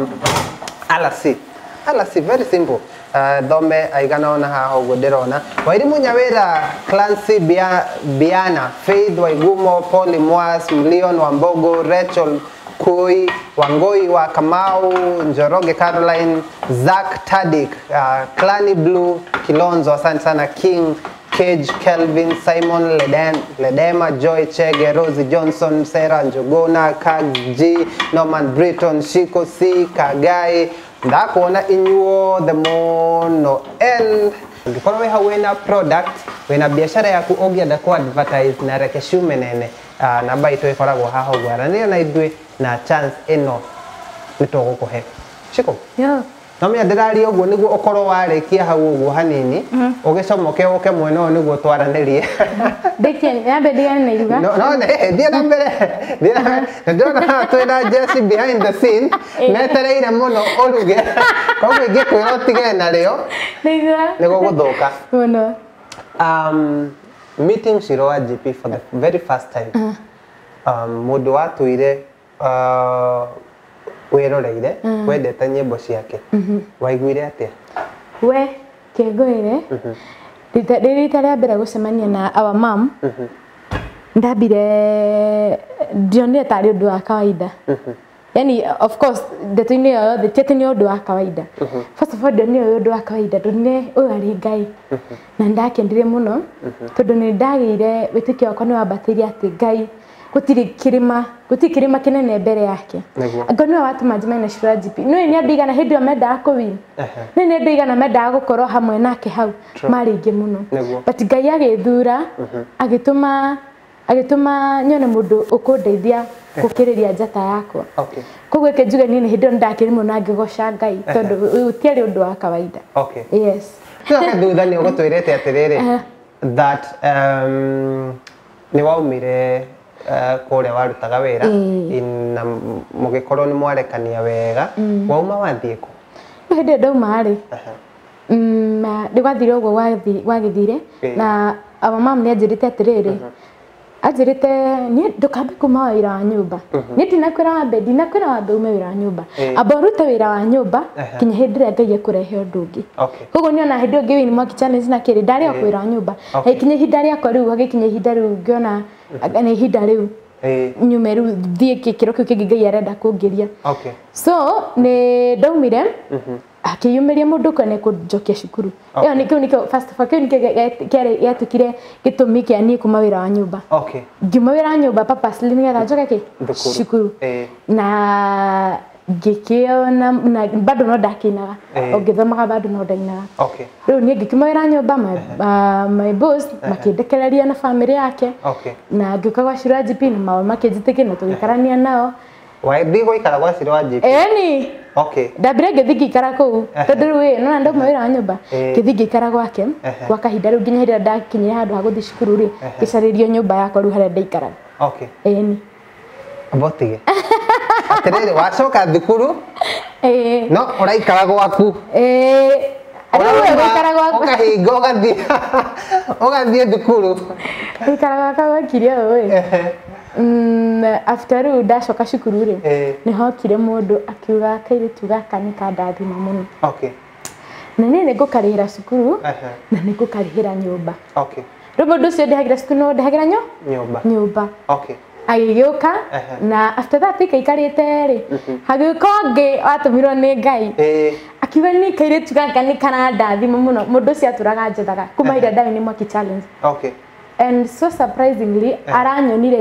Alasi very simple. Thome aigana ona haha uguo ndirona Wairimu Nyawira, Clancy Biana, Faith Waigumo, Polly Mwas, Leon Wambogo, Rachel Kui, Wangoi wa Kamau, Njoroge Caroline, Zach Tadik, Clany Blue, Kilonzo, asante sana, King Cage, Kelvin, Simon Ledema, Joy Chege, Rosie Johnson, Sarah Njogona, Kag Norman Britton, Shiko C, Kagai, ndakona inyuo the mono el ngikoro we hawena product wena biashara yaku ogienda ku advertise na Reke Shumenene na baito ikoragwo haho gwaranira na idwe na chance eno nitogukuhe shiko nomya ndirari oguo niguo okoro warekia hau uguo hanini ugicomoke uke mweno niguo twaranirie Deke yambe digane na iruga no thia na mbere ndona twina Jesse behind the scene netereire muno oruge koguo ingikwira utige na rio niguo guthuka muno. Meeting Shiro wa GP for the very first time mundu watuire wiroreire wendete nyimbo ciake waiguire atia we kengwire rita rĩa mbere gucemania na our mom ndambire ndionire tari undu wa kawaida yani of course ndeto-inĩ yothe tete nĩ undu wa kawaida first of all ndionire undu wa kawaida ndonire uyu ari Ngai na ndakendire muno tondu nĩ ndagĩire wĩtĩkio wakwa nĩ wambatĩire atĩ Ngai gutiri kirima kinene mbere yake anga niwe watuma njimene Shiro wa GP niwe ni andu igana hindi omendaga kuwin ni ni andu igana mendaga gukorwo hamwe nake hau mari ingi muno but Ngai agithura agituma nyone mundu ukundeithia gukiriria njata yakwa koguo kenjuge ni hindi ndakirimwo na ngigoca Ngai tondu utiari undu wa kawaida yes thutha ni ugutwirete atiriri that ni waumire kuria warutaga wira na mugikorwo ni mwarekania wega wauma wathie ku hindi ndauma ri ndĩgwathire ũguo wagĩthire na our mom nĩ anjĩrĩte atĩrĩrĩ anjĩrĩte niĩ ndũkambe kuma wĩra wa nyũmba niĩ ndinakwĩra wambe ume wĩra wa nyũmba amba ũrute wĩra wa nyũmba kinya hĩndĩ ĩrĩa Ngai ekũrehe ũndũ ũngĩ koguo niona hĩndĩ ĩyo ngĩwini Mwaki challenge na kĩrĩ ndarĩ o wĩra wa nyũmba kinya ihinda rĩakwa rĩu hagĩkinya ihinda rĩu ngĩona nĩ ihinda rĩu nyume rĩu thiĩ gĩkĩro kĩu kĩngĩ Ngai arenda kũngĩria so nĩ ndaumire akiyumiria mundu kone kunjokia cukuru iyo nikio first of all kio nikio yatukire gitumi kia ni kuma wira wa nyumba ngiuma wira wa nyumba papa sliminga gajoka ki cukuru na ngikio na bado no ndakinaga ongithamaga bado no ndainaga riu ni ngikuma wira wa nyumba my boss makindekereria na family yake na ngĩũka gwa Shiro wa GP na mao makinjitĩkia na tũgĩkarania nao wathi goikara gwa Shiro wa GP eni ndambire ngĩthi ngĩikara kũu tondũ rĩu no ndauma wĩra wa nyũmba ngĩthi ngĩikara gwake gwa kahinda rĩu nginya hĩndĩ ndakinyire handũ ha gũthiĩ cukuru rĩ ngĩcarĩrio nyũmba yakwa rĩu harĩa ndaikaraga eni botige atirĩrĩ wacoka thukuru no ũraikara gwaku ukahinga ũgathiĩ thukuru ũikaraga gwakwa gwakirio ũĩ after rĩu ndacoka cukuru rĩ nĩ hokire mũndũ akiuga kairĩtu gaka nĩ kandathima mũno na niĩ nĩngũkarĩhĩra cukuru na nĩngũkarĩhĩra nyũmba rĩu mũndũ ũcio ndĩhagĩra cukuru no ndĩhagĩra nyũmba agĩgĩũka na after that ikaikarĩte rĩ hagĩũka ũngĩ watũmirwo nĩ Ngai akiuga nĩ kairĩtu gaka nĩ kandathima mũno mũndũ ũcio atũraga njethaga kuma hĩndĩ ndawĩ nĩ Mwaki challenge and so surprisingly aranyonire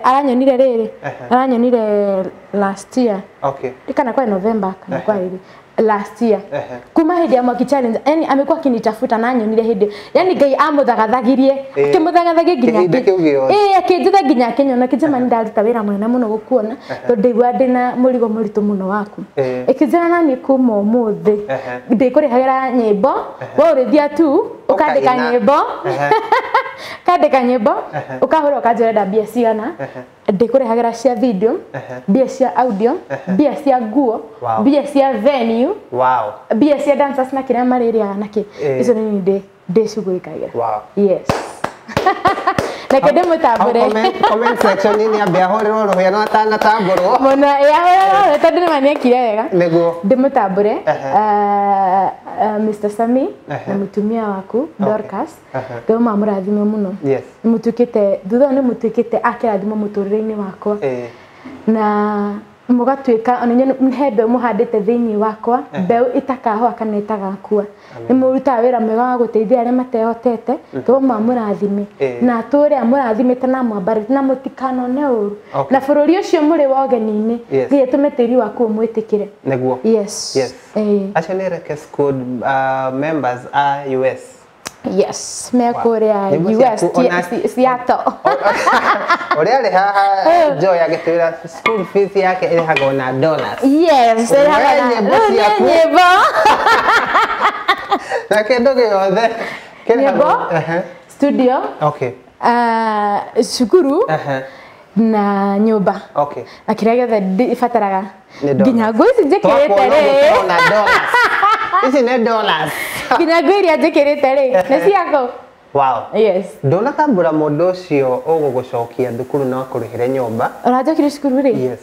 rĩrĩ aranyonire last year kana kwa November kana kwa rĩrĩ last year. Kuma hindi ya Mwaki challenge, yani amekuwa akinitafuta na nyonire hindi. Yani Ngai amuthagathagirie, kimuthagathagie nginya. Akinjitha nginya akinyona kijama ndaruta wira mwena muno gukuona, tondu igwa ndina murigo muritu muno waku. Ikijana nani kuma umuthi. Ndikurihagira nyimbo, we urithia tu, ukandika nyimbo. Kandika nyimbo, ukahura ukajoreda mbia cigana. Ndikurihagira cia video, mbia cia audio, mbia cia nguo, mbia cia venue, mbia cia dancers na kiria mariria naki. Icio ni ndicugurikagira. Yes. Na kende mutambure. Comment section ni ambia horero rohia no atanga tamburo. Mona ya horero tondu ni mani ekire wega. Niguo. Ndimutambure. Mr. Sami na mutumia waku Dorcas. Ndio mamurathime muno. Yes. Mutukite thutha ni mutukite akirathimo muturire-ini wakwa. Na mugatuika onenye mhebe muhandite thiini wakwa mbeu itakaho kana itagakua ni muruta wira mwega wa guteithia aria matehotete to mamurathime na tore amurathimite na mwambarite na mutikano ne uru na bururi ucio muri wogeni-ini ngiye tumetiri waku mwitikire niguo. Yes. Acha nireke school members are US. Yes, me kuria US Seattle. Oria le haha Joy agitwira school fees yake ile hago na dollars. Yes, ile hago na nyimbo. Na kendo giyothe nyimbo studio. Okay. Shukuru. Na nyumba. Okay. Na kiria giothe ifataraga nginya ngui njikirite ri na dollars. Ici ne dollars. Nginya ngui iria njikirite ri ni ciako. Wow. Yes. Ndona tambura mundu ucio ugugucokia thukuru na kurihire nyumba. Urajokire cukuru ri? Yes.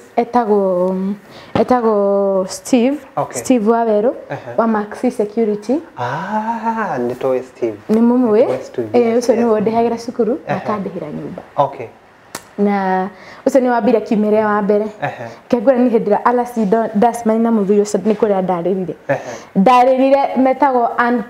Etago Steve. Okay. Steve Waweru wa Maxi Security. Ni toy Steve. Ni mumwe. Ucio ni wondehagira cukuru na kandihira nyumba. Okay. Na ucio ni wambire kiumire wa mbere. Kegura ni hindira Alasido Dasmani na muthuri ucio ni kuria ndaririre. Ndaririre metago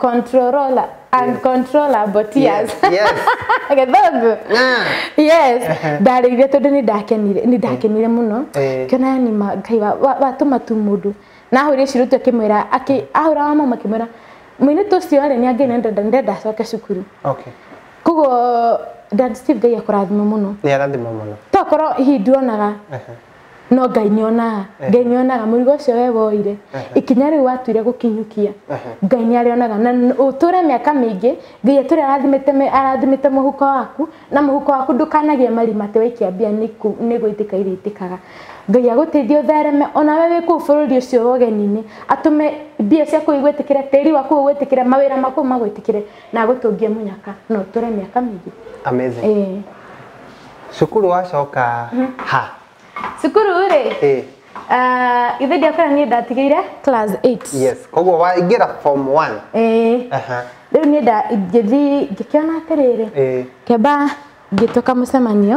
uncontrollable tears. Yes. Agathogo. Yes. Ndaririre tondu ni ndakenire muno. Kiona ni Ngai watuma tu mundu. Na huri cirutu akimwira ahura wa mama akimwira mwini tucio ari ni angene ndenda coke cukuru. Okay. Kugo Dad Steve Ngai akurathima muno. Ni arathima muno. Tokoro hinduonaga. No Ngai nionaga murigo ucio we woire. Ikinya riu watuire gukinyukia. Ngai ni arionaga na uture miaka mingi Ngai aturi arathimite muhuko waku na muhuko waku ndukanagie marima te wikia mbia ni gwitika iritikaga. Ngai aguteithie uthereme ona we wiku bururi ucio wogeni-ini atume mbia cia kuigwetikire tiri waku ugwetikire mawira maku magwetikire na agutungie munyaka no uture miaka mingi. Amazing. Cukuru wacoka ha. Cukuru ri? Ithe ndiakora ni ndatigire class 8. Yes. Koguo waingira form 1. Riu ni ngikiona atiriri. Keba ngitoka mucemanio.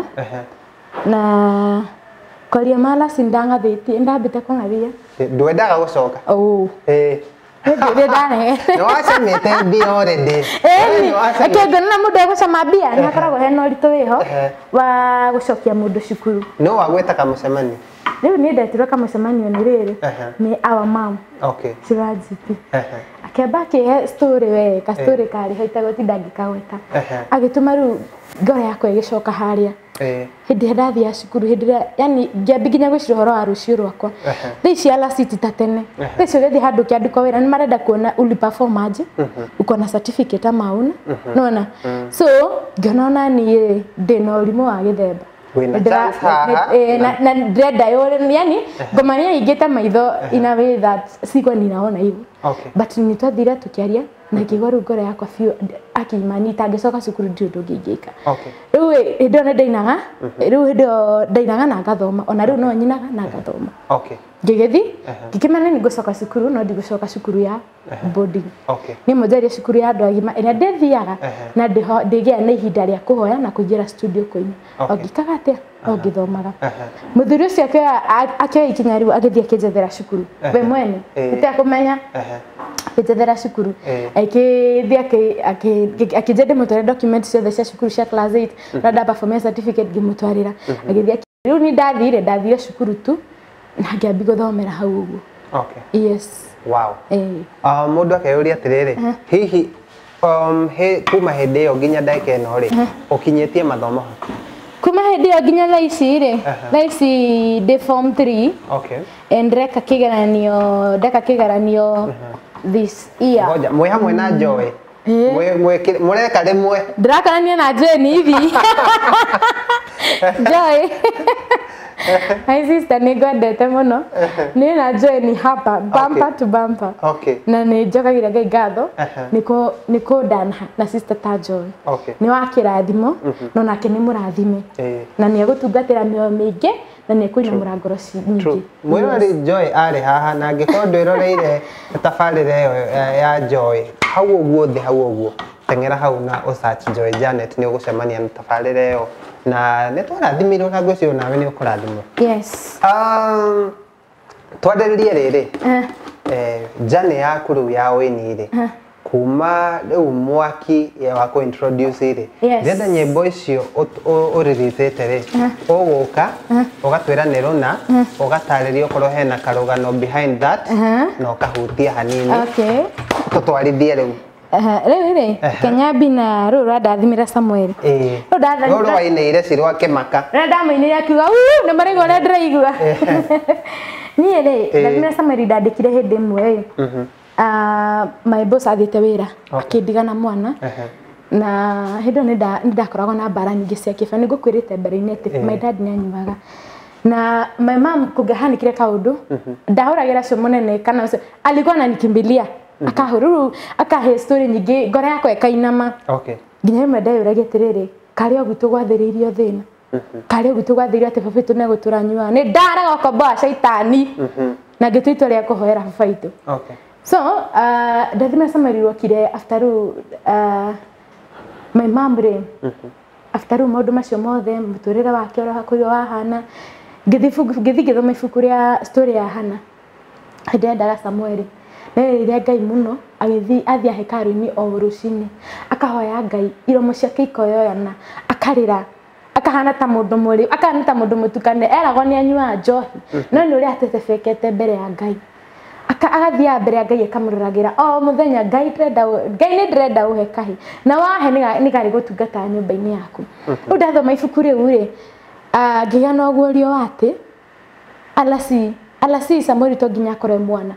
Na koria mala sindangathiti ndambite kungathia. Ndwendaga gucoka? Ndire ndane. No acamite mbia already. Akenda na mundu egucama mbia ni akoragwo hena uritu wiho wa gucokia mundu cukuru. No wagweta kamucemanio? Riu ni ndetirwo kamucemanio ni riri ni our mom. Okay. Sirajipi. Akeba ke story we ka story kari haitagwo tindangikaweta. Agituma riu ngoro yakwa igicoka haria. Hindi ndathia cukuru hindi yani ngiambikinya gwicira horo wa rucio rwakwa. Thici ala city tatene. Thici gethi handu kiandikwa wira ni marenda kuona uli performance. Uko na certificate amauna. Nona. So ngiona ni ndina urimu wa githemba. Na ndreda yore yani ngomania igeta maitho in a way that siko ninaona hivyo. But nitwathire tukiaria na kigoro ngoro yakwa biu akimani tangicoka cukuru ndio ndungingika. Riu hindo ndainaga riu hindo ndainaga na ngathoma ona riu no nyinaga na ngathoma. Ngigethi ngikimana ni gucoka cukuru no ndigucoka cukuru ya boarding. Ni mojaria cukuru ya andu agima ina ndethiaga na ndigia na ihinda ria kuhoya na kuingira studio koini. Ngikaga atia ngithomaga. Muthuri ucio akioya ikinya riu agithia kinjethera cukuru. We mwene itakumenya kinjethera cukuru. Akijende mutware documents ciothe cia cukuru cia class 8 na da performance certificate ngimutwarira. Agithia riu ni ndathire cukuru tu na ngiambi guthomera hau uguo. Okay. Yes. Wow. Mundu akeyuria atiriri hihi kuma hindi iyo nginya ndagika ino ri ukinyitie mathomo kuma hindi iyo nginya thaa ici ri thaa ici ndi form 3. Okay. Ndeka kigeranio this year. Ngoja mwe hamwe na Joy mureka rimwe ndirakarania na Jane hivi Joy my sister nĩngwendete mũno nĩ na Joy ni hapa bumper to bumper. Okay. Na nĩ njokagira Ngai ngatho nĩkũ ndana na sister ta Joy. Okay. Nĩ wa kĩrathimo no nake nĩ mũrathime na nĩ egũtungatĩra mĩoyo mĩingĩ na nĩ kwĩna mũrangoro nyingĩ. Mwĩrori Joy arĩ haha na angĩkorwo ndwĩroreire tabarĩra ĩyo ya Joy hau ũguo thĩ hau ũguo teng'era hau na search Joy Janet nĩ ũgũcemania na tabarĩra ĩyo na nĩ twarathimirwo na ngwĩciria nawe nĩ ũkũrathimwo. Yes. Twambĩrĩrie rĩrĩ Jane yaku rĩu ya ũini rĩ kuma rĩu mwaki wa kũ introduce rĩ ndĩrenda nyĩmbo icio ũrĩrĩthĩte rĩ ũgũka ũgatwĩra nĩ rũna ũgatarĩria okorwo hena karũgano behind that na ũkahutia hanini tũtwarithie rĩu rĩu rĩ Kenyambi na rũrũ rwandathimĩra Samuel rũrũ wainĩire cirwa kĩmaka ndamainĩire akiuga nĩ maraigua ũrĩa ndĩraigua niĩ rĩ ndathimĩra Samuel ndandĩkire hĩndĩ ĩmwe my boss athiĩte wĩra akĩndigana mwana na hĩndĩ ĩyo nĩ ndakoragwo na mbara nyingĩ cia kĩbaba nĩ ngũkwĩrĩte mbere-inĩ atĩ my dad nĩ anyuaga na my mom kũngĩahanĩkire kaũndũ ndahũragĩra cio mũnene kana alikuwa ananikimbilia akahe story nyingĩ ngoro yakwa ĩkainama nginya ĩmwe ndeyũragia atĩrĩrĩ karĩ ũguo tũgwathĩrĩirio thĩna karĩ ũguo tũgwathĩrĩirio atĩ baba witũ nĩ egũtũranyua nĩ ndaraga ũkomboa caitani na ngĩtua itua rĩa kũhoera baba witũ. So ndathimĩra Samuel rokire after my mom rĩ after maũndũ macio mothe mũtũrĩre wake ũrĩa hakuhĩ wahana ngĩthiĩ ngĩthoma ibuku rĩa story ya Hana hĩndĩ endaga Samuel rĩrĩa Ngai mũno athiĩ hekarũ-inĩ o rũcinĩ akahoya Ngai iromo ciake ikoyoyana akarĩra akahana ta mũndũ mũrĩ akahana ta mũndũ mũtukane eragwo nĩ anyuaga njohi no nĩ ũrĩa atetebekete mbere ya Ngai agathiĩ mbere ya Ngai akamũroragĩra o mũthenya Ngai nĩ ndĩrenda ũhe kahi na wahe nĩ garĩ gũtungata nyũmba-inĩ yaku. Rĩu ndathoma ibuku rĩu rĩ ngĩgĩa na ũguũrio wa atĩ alasi Samuel to nginya akorwo mwana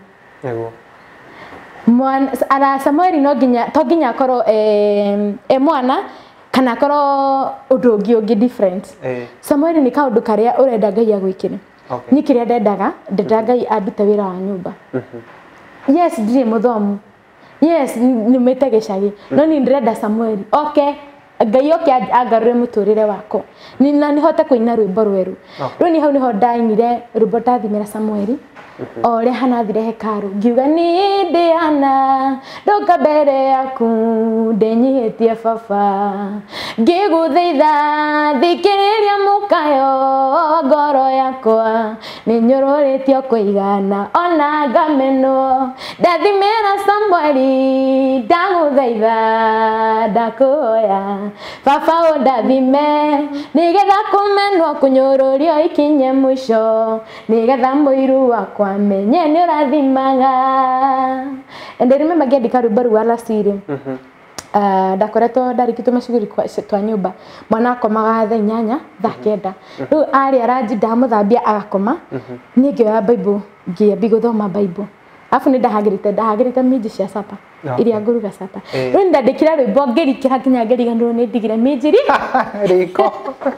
Samuel to nginya akorwo mwana kana akorwo ũndũ ũngĩ different. Samuel nĩ kaũndũ karĩa ũrenda Ngai agwĩkĩre nĩ kĩrĩa ndendaga Ngai andute wĩra wa nyũmba. Yes ndirĩ mũthomu yes nyumĩte gĩcagi no nĩ ndĩrenda Samuel Ngai oke angarũre mũtũrĩre wako na nĩhote kũina rwĩmbo rwerũ. Rĩu nĩ hau nĩho ndainire rwĩmbo ndathimĩra Samuel o ũrĩa Hana athire hekarũ ngiuga nĩ ndĩ Hana ndoka mbere yaku ndĩnyihĩtie baba ngĩgũthaitha thikĩrĩria mũkayo ngoro yakwa nĩ nyũrũrĩtio kũigana ona ngamenwo ndathimĩra Samuel ndagũthaitha ndakũhoya baba ũndathime nĩgetha kũmenwo kũnyũrũrio ikinye mũico nĩgetha mũiru wakwa menye nĩ ũrathimaga. And I remember ngĩandĩka rwĩmbo rũu alasiri ndakoretwo ndarĩkĩtwo macuguri twa nyũmba mwana akomaga thaa 8 thaa 9 rĩu arĩa ranji ndamũthambia agakoma niĩ ngĩoya Bible ngĩambia gũthoma Bible alafu nĩ ndahagĩrĩte minji cia sapa iria ngũruga sapa rĩu ndandĩkire rwĩmbo ngĩrikĩra nginya ngĩriganĩrwo nĩ ndigire minji riko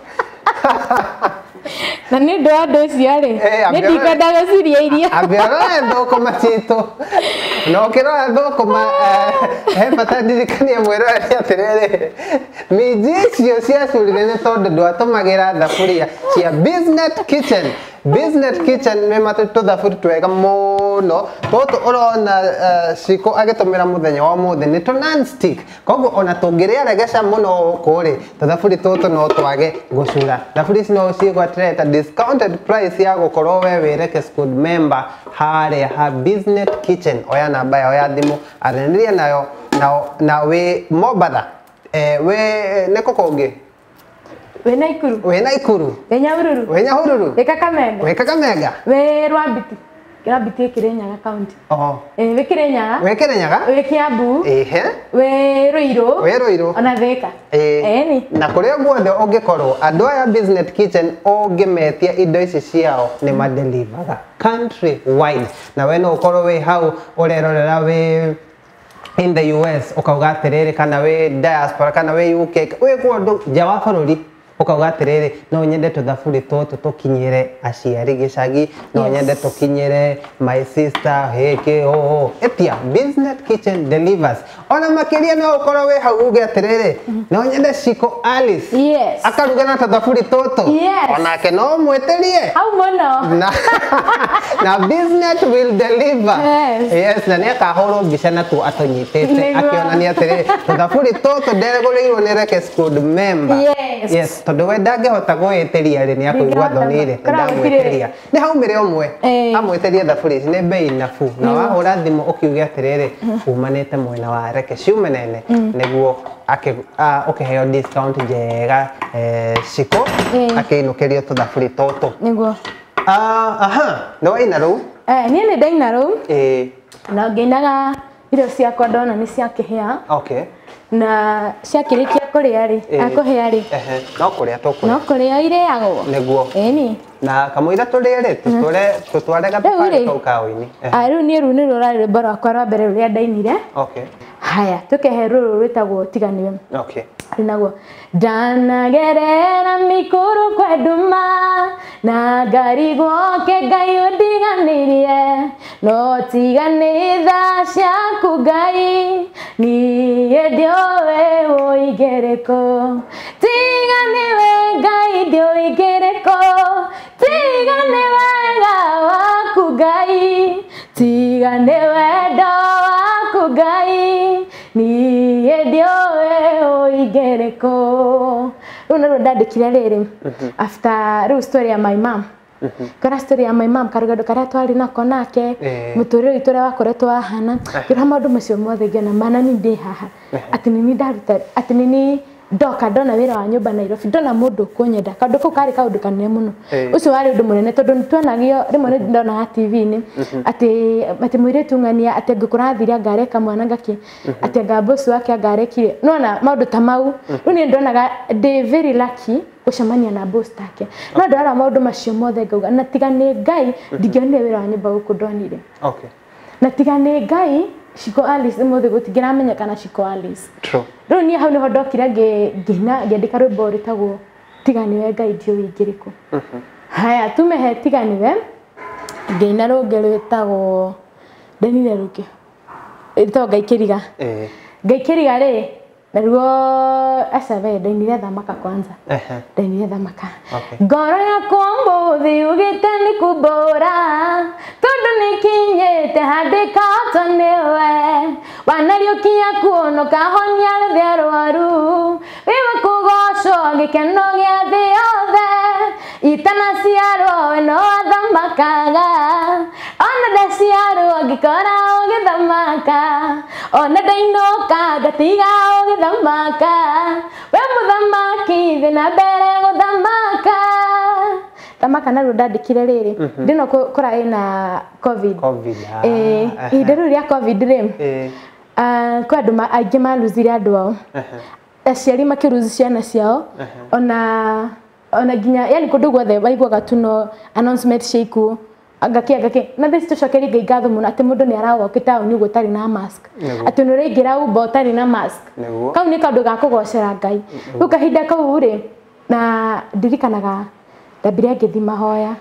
na nĩ ũndũ wa ũndũ ũcio rĩ nĩ ndikwenda gũciria irio ambĩarora thũkũma citũ na ũkĩrora thũkũma he bata ndirikanie mwĩroreri atĩrĩrĩ minji icio ciacurire nĩ tondũ ndwatũmagĩra thaburia cia Business Kitchen nĩ matũthaburi twega mũno tũtũ ũrona Ciko agĩtũmĩra mũthenya wa ũmũthĩ nĩ tũ non-stick koguo ona tũngĩrĩaregeca mũno kũrĩ tũthaburi tũtũ no twage gũcura. Thaburi ici no ũcigwatireta discounted price ya gũkorwo we wĩreke school member harĩa ha Business Kitchen. Oya namba yao ya thimũ aranĩria nayo na wĩ Mombatha wĩ nĩ kũkũngĩ wĩ Naikuru wĩ Nyahururu wĩ Kakamega wĩ Kakamega wĩ Rwambiti Kirambiti Kirinyaga county. Oh. We Kirinyaga. We Kirinyaga? We Kiambu. Ehe. We Ruiru. We Ruiru. Ona Thika. Ni. Na kuria guothe ungikorwo andu aya Business Kitchen ungimetia indo ici ciao ni madelivaga country wide. Na we no ukorwo we hau urerorera we in the US ukauga atiriri kana we diaspora kana we UK we kundu nja wa bururi ukauga atiriri no nyende tuthaburi tutu tukinyire aciari gicagi no nyende tukinyire my sister heke etia Business Kitchen delivers ona makiria no ukorwo we hau uge atiriri no nyende Shiko Alice akaruga na tuthaburi tutu onake no mwetirie hau muno na Business will deliver yes na nia kahoro mbica na tu atonyitete akionania atiriri tuthaburi tutu nderegoreirwo ni Rekes Code member yes tondu we ndangihota gwitiria ri ni akuigua thonire ndamwitiria ni haumire omwe amwitiria thaburi ici ni bei nafu na wahura thimu ukiuge atiriri umanite mwena wa Rekes Umenene niguo ukiheo discount njega Shiko akiinukirio tuthaburi tutu niguo no ina ru ni ni ndaina ru na ngeinaga irio ciakwa ndona ni ciakihia na ciakirikia kuria ri akuhia ri no kuria ireagwo niguo ni na kamuira turire tutware gatupare kau kaoini riu ni rurari rwimbo rwakwa rwa mbere ruria ndainire haya tukehe ruru rwitagwo tiganiwe naguo ndanagerera mikuru kwenduma na ngarigwo ke Ngai undiganirie no tigani tha ciaku Ngai niĩ ndiowe ũigereko tiganiwe Ngai ndioigereko tigani wega waku Ngai tigani wendo waku Ngai niĩ ndiowe ũigereko rĩu nĩruo ndandĩkire rĩrĩ after rĩu story ya my mom kana story ya my mom karugendo karia twari nako nake muturire witũ ũrĩa wakoretwo wahana ngĩra maũndũ macio mothe ngĩona mana ni ndĩ haha atĩ nini ndaruta atĩ nini ndoka ndona wĩra wa nyũmba Nairobi ndona mũndũ kũnyenda kaũndũ kau karĩ kaũndũ kanene mũno ũcio warĩ ũndũ mũnene tondũ nĩtuonagio rĩmwe nĩ ndonaga TV-inĩ atĩ mũirĩtu ng'ania atĩ ngũkũrathire ngareka mwana ngaki atĩ ngambosi wake ngarekire nona maũndũ ta mau rĩu nĩ ndonaga ndĩ very lucky gũcemania na boss take no ndora maũndũ macio mothe ngauga na tiga nĩ Ngai ndingĩonire wĩra wa nyũmba gũkũ ndonire na tiga nĩ Ngai Shiko Alice mothe gũtingĩramenyekana Shiko Alice rĩu niĩ hau nĩho ndokire ngĩandĩka rwĩmbo rwĩtagwo tiganiwe Ngai ndioĩngĩrĩkũ haya tumehe tiganiwe ngĩina rũngĩ rwĩtagwo ndenire rũngĩ rwĩtagwo Ngai kĩriga Ngai kĩriga rĩ naruo acabe ndainire thamaka kwanza ndainire thamaka ngoro yakwa mũthĩ ugĩte nĩ kumbũra tondũ nĩkinyĩte handĩka to nĩwe wanariũkia kuonoka honia rĩrĩa rwaru wĩwa kũgocwo gĩkeno gĩa thĩ yothe itanaciarwo we no athamakaga ona ndaciarwo ngĩkora ũgĩthamaka ona ndainũka ngatiga ũgĩthamaka we mũthamaki thĩ na mbere gũthamaka thamaka naruo ndandĩkire rĩrĩ ndĩno kũrarĩ na covid ihinda rĩu rĩa covid rĩ kwĩ andũ aingĩ maluzire andũ ao aciari makĩruzi ciana ciao ona nginya yani kũndũ guothe waiguaga tu no announcement ciaikuo ngaki na thĩ tucokerie Ngai ngatho mũno atĩ mũndũ nĩ aragoka taũni ũguo ũtarĩ na mask atĩ nĩ ũraingĩra Uber ũtarĩ na mask kau nĩ kaũndũ ga kũgocera Ngai rĩu kahinda kau rĩ na ndirikanaga ndambire ngĩthiĩ mahoya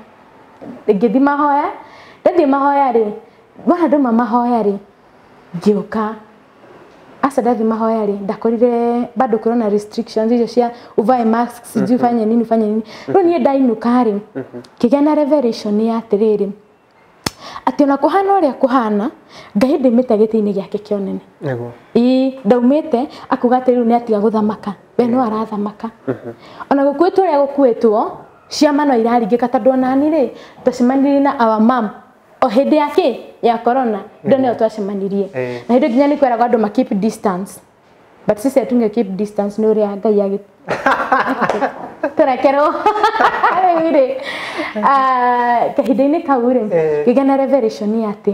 ndathiĩ mahoya rĩ bona ndoma mahoya rĩ ngĩũka asa ndathi mahoya rĩ ndakorire bado corona restrictions icio cia uvae masks sijui fanye nini rĩu niĩ ndainũka rĩ kĩgĩa na revelation ya atĩrĩrĩ atĩ ona kũhana ũrĩa kũhana Ngai ndaumĩte gĩtĩ-inĩ gĩake kĩonene ndaumĩte akuga atĩ rĩu nĩ atiga gũthamaka we no arathamaka ona gũkuĩtwo ũrĩa gũkuĩtwo ciama no iraringĩka tondũ onani rĩ twacemanirie na our mom o hĩndĩ yake ya corona ndone twacemanirie na hĩndĩ nginya nĩ kweraga andũ ma keep distance but sisi atunge keep distance nĩ ũrĩa Ngai agĩ tũrekerwo Rĩu-rĩ, kahinda-inĩ kau-rĩ ngĩgĩa na revelation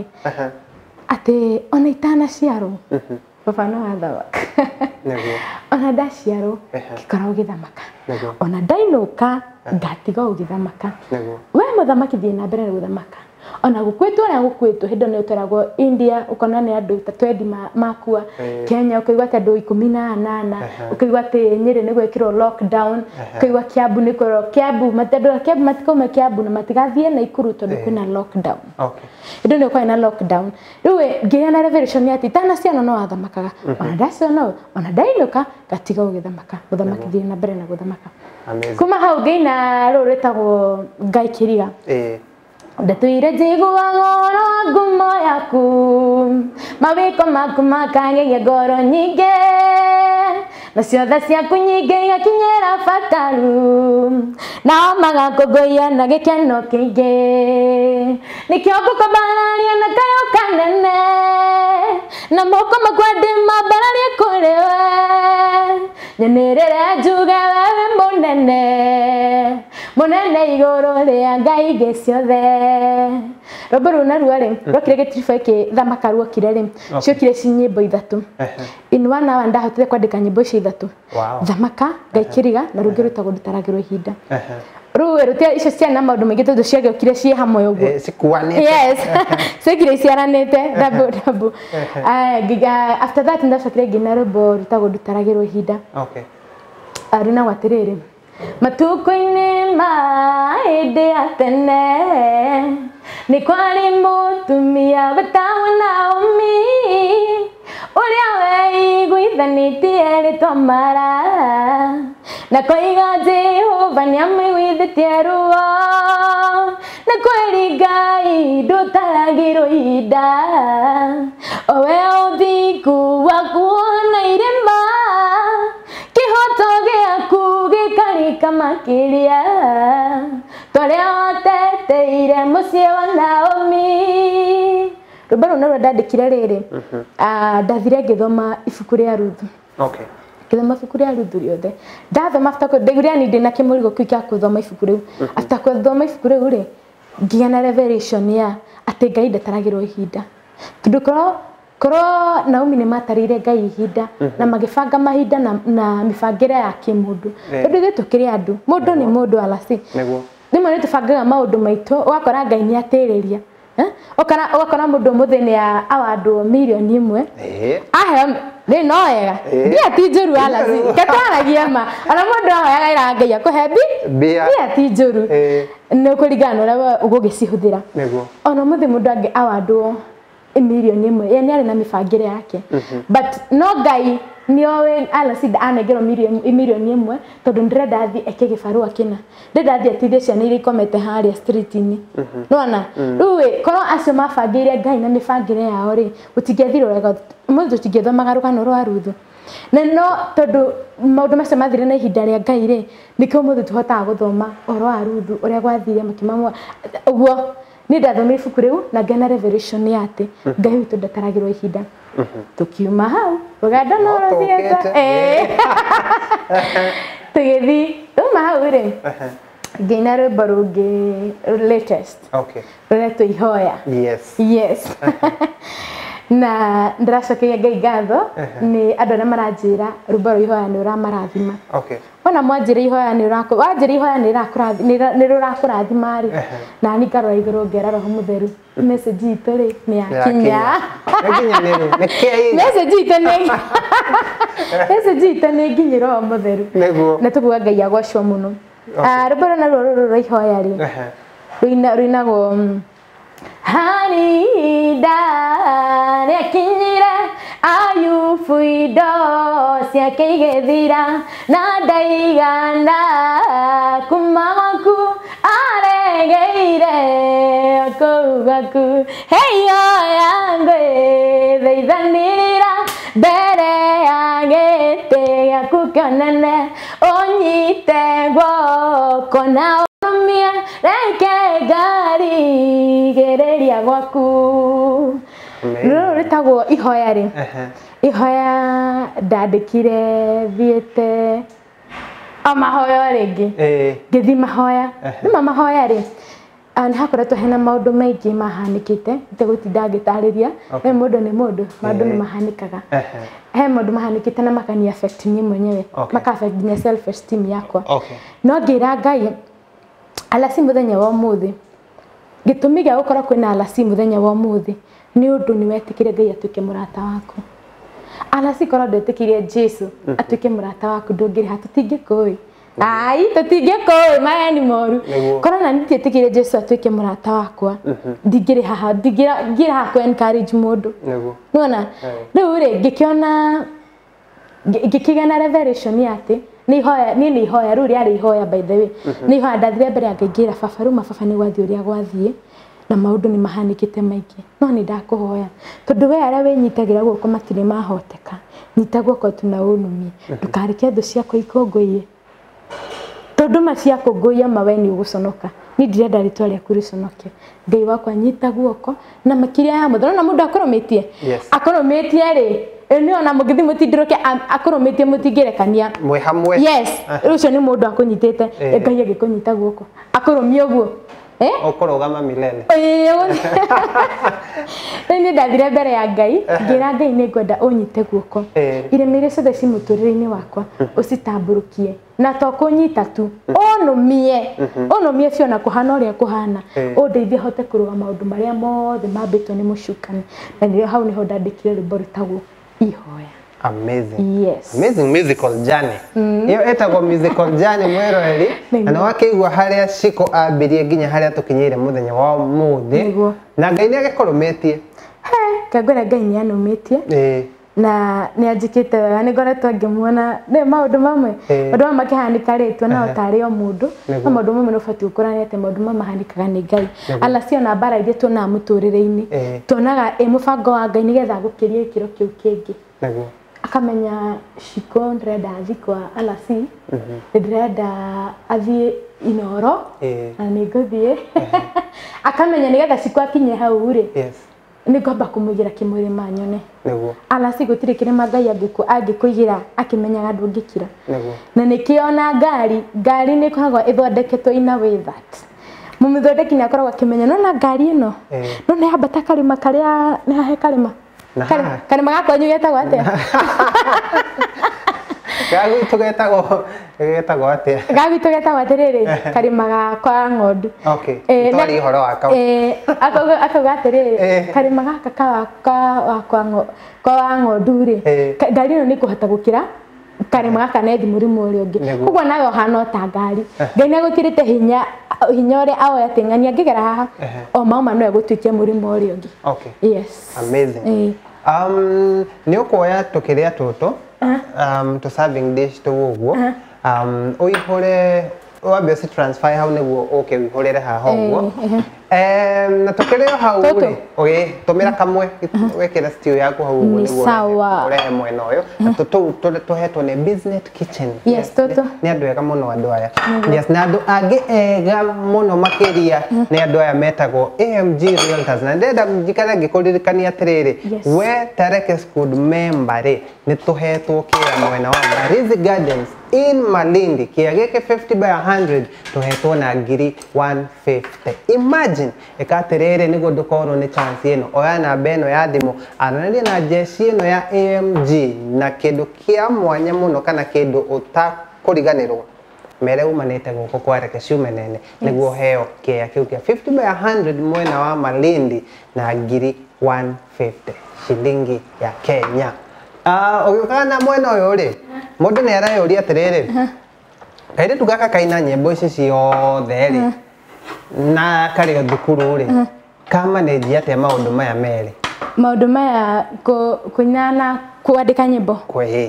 atĩ ona itanaciarwo baba no athamaka. Ona ndaciarwo ngĩkorwo gĩthamaka. Ona ndainũka ngatiga ũgĩthamaka. We mũthamaki thiĩ na mbere na gũthamaka. Ona gũkwĩtwo ũrĩa gũkwĩtwo hĩndĩ ĩyo nĩũtwaragwo India ũkona nĩ andũ ta 20 makua, Kenya ũkaigua atĩ andũ 18, ũkaigua atĩ Nyĩrĩ nĩ gwekĩrwo lockdown, ũkaigua Kiambu nĩ kwĩrwo Kiambu matikauma Kiambu na matigathiĩ Naikuru tondũ kwĩna lockdown. Hĩndĩ ĩyo kwĩna lockdown. Rĩu ngĩgĩa na revelation atĩ itanaciarwo no athamakaga. Ona ndaciarwo ona ndainũka ngatiga ũgĩthamaka. Mũthamaki thiĩ na mbere na gũthamaka. Kuma hau ngĩina rũrũ rwĩtagwo Ngai Kĩriga. Ndatuire njiguaga ũhoro wa ngumo yaku, mawĩko maku makangegia ngoro nyingĩ, nacio tha ciaku nyingĩ igakinyĩra bataru, nao magakũngũiya na gĩkeno kĩingĩ. Nĩkĩo ngũkũmbararia na kayo kanene, na moko makwa ndĩmambararie kũrĩ we, nyanĩrĩre njuge we wĩ mũnene, mũnene igũrũ rĩa ngai ingĩ ciothe. Rwĩmbo rũu naruo rĩ rwokire gĩtiribũ gĩthamaka ruokire rĩ ciokire ci nyĩmbo ithatũ. In 1 hour ndahotire kwandĩka nyĩmbo icio ithatũ. Thamaka, Ngai Kĩriga na rũngĩ rwĩtagwo Ndutaragĩrwo ihinda. Rĩu rũtia icio ciarĩ na maũndũ maingĩ tondũ ciagĩũkire ciĩ hamwe ũguo. Cikuanĩte. Yes. Ciokire iciaranĩte double. After that ndacokire ngĩina rwĩmbo rwĩtagwo Ndutaragĩrwo ihinda. Rwĩnagwo atĩrĩrĩ: Matuko-inĩ ma hĩndĩ ya tene nĩ kwarĩ mũtumia wetagwo Naomi, ũrĩa weiguithanĩtie rĩtwa Mara, na koiga Jehova nĩamũiguithĩtie ruo, na kweri Ngai ndutaragĩrwo ihinda, o we ũthingu waku wona irĩma, kĩhoto gĩaku gĩkarika makĩria, tũrĩa wateteire mũciĩ wa Naomi. Rwĩmbo rũu narwo ndandĩkire rĩrĩ, ndathire ngĩthoma ibuku rĩa Ruthu. Ngĩthoma ibuku rĩa Ruthu rĩothe. Ndathoma ndaiguire yani ndĩna kĩmũrigo kĩu gĩa gũthoma ibuku rĩu. After gũthoma ibuku rĩu rĩ, ngĩgĩa na revelation ya atĩ Ngai ndataragĩrwo ihinda. Tondũ korwo Naomi nĩmatarĩire Ngai ihinda na magĩbanga mahinda na mĩbangĩre ya kĩmũndũ. Tondũ ithuĩ tũkĩrĩ andũ, mũndũ nĩ mũndũ alasi. Rĩmwe nĩtũbangaga maũndũ maitũ, ũgakora Ngai nĩatĩrĩria. Ũgakora mũndũ mũthĩ nĩ awardwo mirioni 1. Aheo nĩ no wega. Mbia ti njũru alasi. Katwaragia ma. Ona mũndũ ahoyaga ira Ngai akũhe mbia ti njũru. Nĩũkũringana ũrĩa ũgũgĩcihũthĩra. Ona mũthĩ mũndũ angĩ awardwo mirioni 1, ye nĩ arĩ na mĩbangĩre yake. But no Ngai nĩoĩ alasi anengerwo mirioni 1 tondũ ndĩrenda athiĩ eke gĩbarũa kĩna. Ndĩrenda athiĩ ateithie ciana iria ikomete harĩa street-inĩ. Nĩwona? Rĩu korwo acio mabangĩire Ngai na mĩbangĩre yao rĩ, gũtingĩathire wega, mũndũ tũtingĩthomaga rũgano rwa Ruthu. Na no tondũ maũndũ macio mathire na ihinda rĩa Ngai rĩ, nĩkĩo mũndũ tũhotaga gũthoma ũhoro wa Ruthu ũrĩa gwathire makĩmamua ũguo. Nĩ ndathomire ibuku rĩu na ngĩona na revelation nĩ atĩ Ngai witũ ndataragĩrwo ihinda. Tukiuma hau rũgendo no rũthiĩte. Tũgĩthiĩ uma hau rĩ, ngĩina rwĩmbo rũngĩ latest rũretwo Ihoya. Yes. Na ndĩracokeria Ngai ngatho nĩ andũ arĩa maranjĩra rwĩmbo rwa Ihoya nĩ ũramarathima. Ona mwanjĩra Ihoya wanjĩra Ihoya nĩ rũrakũrathima rĩ, na niĩ ngarora igũrũ ngera Roho Mũtheru message itũ rĩ nĩ yakinya. Message itũ nĩ nginyĩ Roho Mũtheru na tũkuga Ngai agocwo mũno. Rwĩmbo rũu narwo rwa Ihoya rĩ rũinagwo Harida nĩakinyire Ayubu indo ciake igĩthira na ndaigana kuma gwaku aregeire kũu gwaku. Ihoya ngwĩthaithanĩrĩra mbere ya gĩtĩ gĩaku kĩnene, ũnyite guoko na ũrũmie reke ngari gereria gwaku. Rũrũ rĩtagwo Ihoya rĩ. Ihoya ndandĩkire thiĩte Mahoya rĩngĩ ngĩthi mahoya nĩ mahoya rĩ nĩ hakoretwo hena maũndũ maingĩ mahanĩkĩte itegũtinda ngĩtarĩria he mũndũ nĩ mũndũ maũndũ nĩ mahanĩkaga he maũndũ mahanĩkĩte na makani affect niĩ mwenyewe maka affect nginya self esteem yakwa no ngĩra Ngai alasi mũthenya wa ũmũthĩ gĩtũmi gĩa gũkorwo kwĩna alasi mũthenya wa ũmũthĩ nĩ ũndũ nĩ wetĩkĩre Ngai atuĩke mũrata waku alasi korwo ndetĩkĩrie Jesu atuĩke mũrata waku ndũngĩrĩha tũtingĩkũĩ ai tũtingĩkũĩ maya nĩ moru korwo na nĩtĩtĩkĩrie Jesu atuĩke mũrata wakwa ndingĩrĩha kũ encourage mũndũ nĩwona rĩu rĩ ngĩkĩgĩa na revelation atĩ nĩ ihoya rĩu rĩarĩ ihoya by the way nĩ ihoya ndathire mbere ya ngĩingĩra baba rĩu mababa nĩ gwathiĩ ũrĩa gwathiĩ na maũndũ nĩ mahanĩkĩte maingĩ no nĩ ndakũhoya tondũ we arĩa wĩnyitagĩra guoko matirĩ mahoteka nyita guoko tu na ũnumie ndũkareke thũ ciakwa ikũngũiye tondũ maciakũngũiya mawe nĩ ũgũconoka nĩ ndirenda rĩtwa rĩaku rĩconoke Ngai wakwa nyita guoko na makĩria ya mũthenya na mũndũ akũrũmĩtie rĩ nĩ ona mũgĩthi mũtindirũke akũrũmĩtie mũtingĩrekania mwĩ hamwe yes ũcio nĩ mũndũ akũnyitĩte Ngai agĩkũnyita guoko akũrũmie ũguo ũkũrũgama milele nĩ ndathire mbere ya Ngai ngĩra Ngai nĩ ngwenda ũnyite guoko iremire ciothe ci mũtũrĩre-inĩ wakwa ũcitambũrũkie na to kũnyita tu ũnũmie biũ na kũhana ũrĩa kũhana ũndeithie hote kũrũga maũndũ marĩa mothe mambĩtwo nĩ mũcukani na nĩrĩo hau nĩho ndandĩkire rwĩmbo rĩtagwo ihoya. Amazing. Yes. Amazing musical journey. Iyo etagwo musical journey mweroreri na no akĩigua harĩa ciko ambirie nginya harĩa tũkinyire mũthenya wa ũmũthĩ na Ngai nĩ agĩkũrũmĩtie. Kangwĩra Ngai nĩ anũmĩtie. Na nĩ anjĩkĩte wega nĩ ngoretwo ngĩmuona nĩ maũndũ mamwe maũndũ mamwe makĩhanĩka rĩ tuona ũtarĩ o mũndũ na maũndũ mamwe nĩ ũbatiĩ gũkũrania atĩ maũndũ mamwe mahanĩkaga nĩ Ngai alacio na mbara iria tuonaga mũtũrĩre-inĩ tuonaga mũbango wa Ngai nĩgetha gũkĩria gĩkĩro kĩu kĩngĩ akamenya Shiko ndĩrenda athiĩ kwa alasi ndĩrenda athiĩ Inoro na nĩ ngũthiĩ akamenya nĩgetha Shiko akinye hau rĩ nĩ ngomba kũmũigĩra kĩmũrĩma nyone alasi gũtirĩ kĩrĩma Ngai angĩkũigĩra akĩmenyaga ndũngĩkira na nĩkĩo na ngari nĩ ĩkoragwo ĩthondeketwo in a way that mũmĩthondeki nĩ akoragwo akĩmenya no na ngari ĩno no nĩ yambata karĩma karĩa nĩ hahe karĩma karĩma gakwanyu getagwo atĩa gagwitũ getagwo atĩa gagwitũ getagwo atĩrĩrĩ karĩma gakwa ng'ondu twari ũhoro wa kau akauga atĩrĩrĩ karĩma gaka kwa ng'ondu rĩ ngari ĩno nĩ kũhota gũkĩra karĩma gaka nethi mũrimũ ũrĩa ũngĩ koguo nawe ũhana ta ngari Ngai nĩ agũkĩrĩte hinya ũrĩa awoya atĩ ng'ania ngĩgera haha o mauma no egũtuĩkia mũrimũ ũrĩa ũngĩ. Yes. Amazing. Nĩ ũkuoya tũkĩrĩa tũtũ to serving dish tũguo ũihũre wambe ũci transfer hau nĩguo ũke wĩihũrĩre haha ũguo na tũkĩrĩa hau rĩ tũmĩra kamwe wekĩra stew yaku hau ũguo nĩguo ũrehe mwena ũyũ tũhetwo nĩ business kitchen. Yes tũtũ nĩ andũ ega mũno andũ aya yes na andũ angĩ ega mũno makĩria nĩ andũ aya metagwo AMG Realtors na ndenda njikare ngĩkũririkania atĩrĩrĩ we Tareke School member rĩ nĩ tũhetwo kĩra mwena wa Mbarizi Gardens in Malindi kia gĩkĩ 50 by 100 tũhetwo na ngiri 150. Imagine ekaterere nĩguo ndũkorwo nĩ chance ĩno oya namba ĩno ya thimũ aranĩria na jeshi ĩno ya AMG na kĩndũ kĩa mwanya mũno kana kĩndũ ũtakũriganĩrwo mere umanĩte gũkũ kwa Reke Ciumenene nĩguo heo kĩa kĩu kĩa 50 by 100 mwena wa Malindi na ngiri 150 shilingi ya Kenya. Ũgĩũkaga na mwena ũyũ rĩ mũndũ nĩ arayũria atĩrĩrĩ kairĩtu gaka kaina nyĩmbo ici ciothe rĩ na karĩ o thukuru rĩ kamanĩnji atĩa maũndũ maya merĩ maũndũ maya kũina na kwandĩka nyĩmbo kwĩ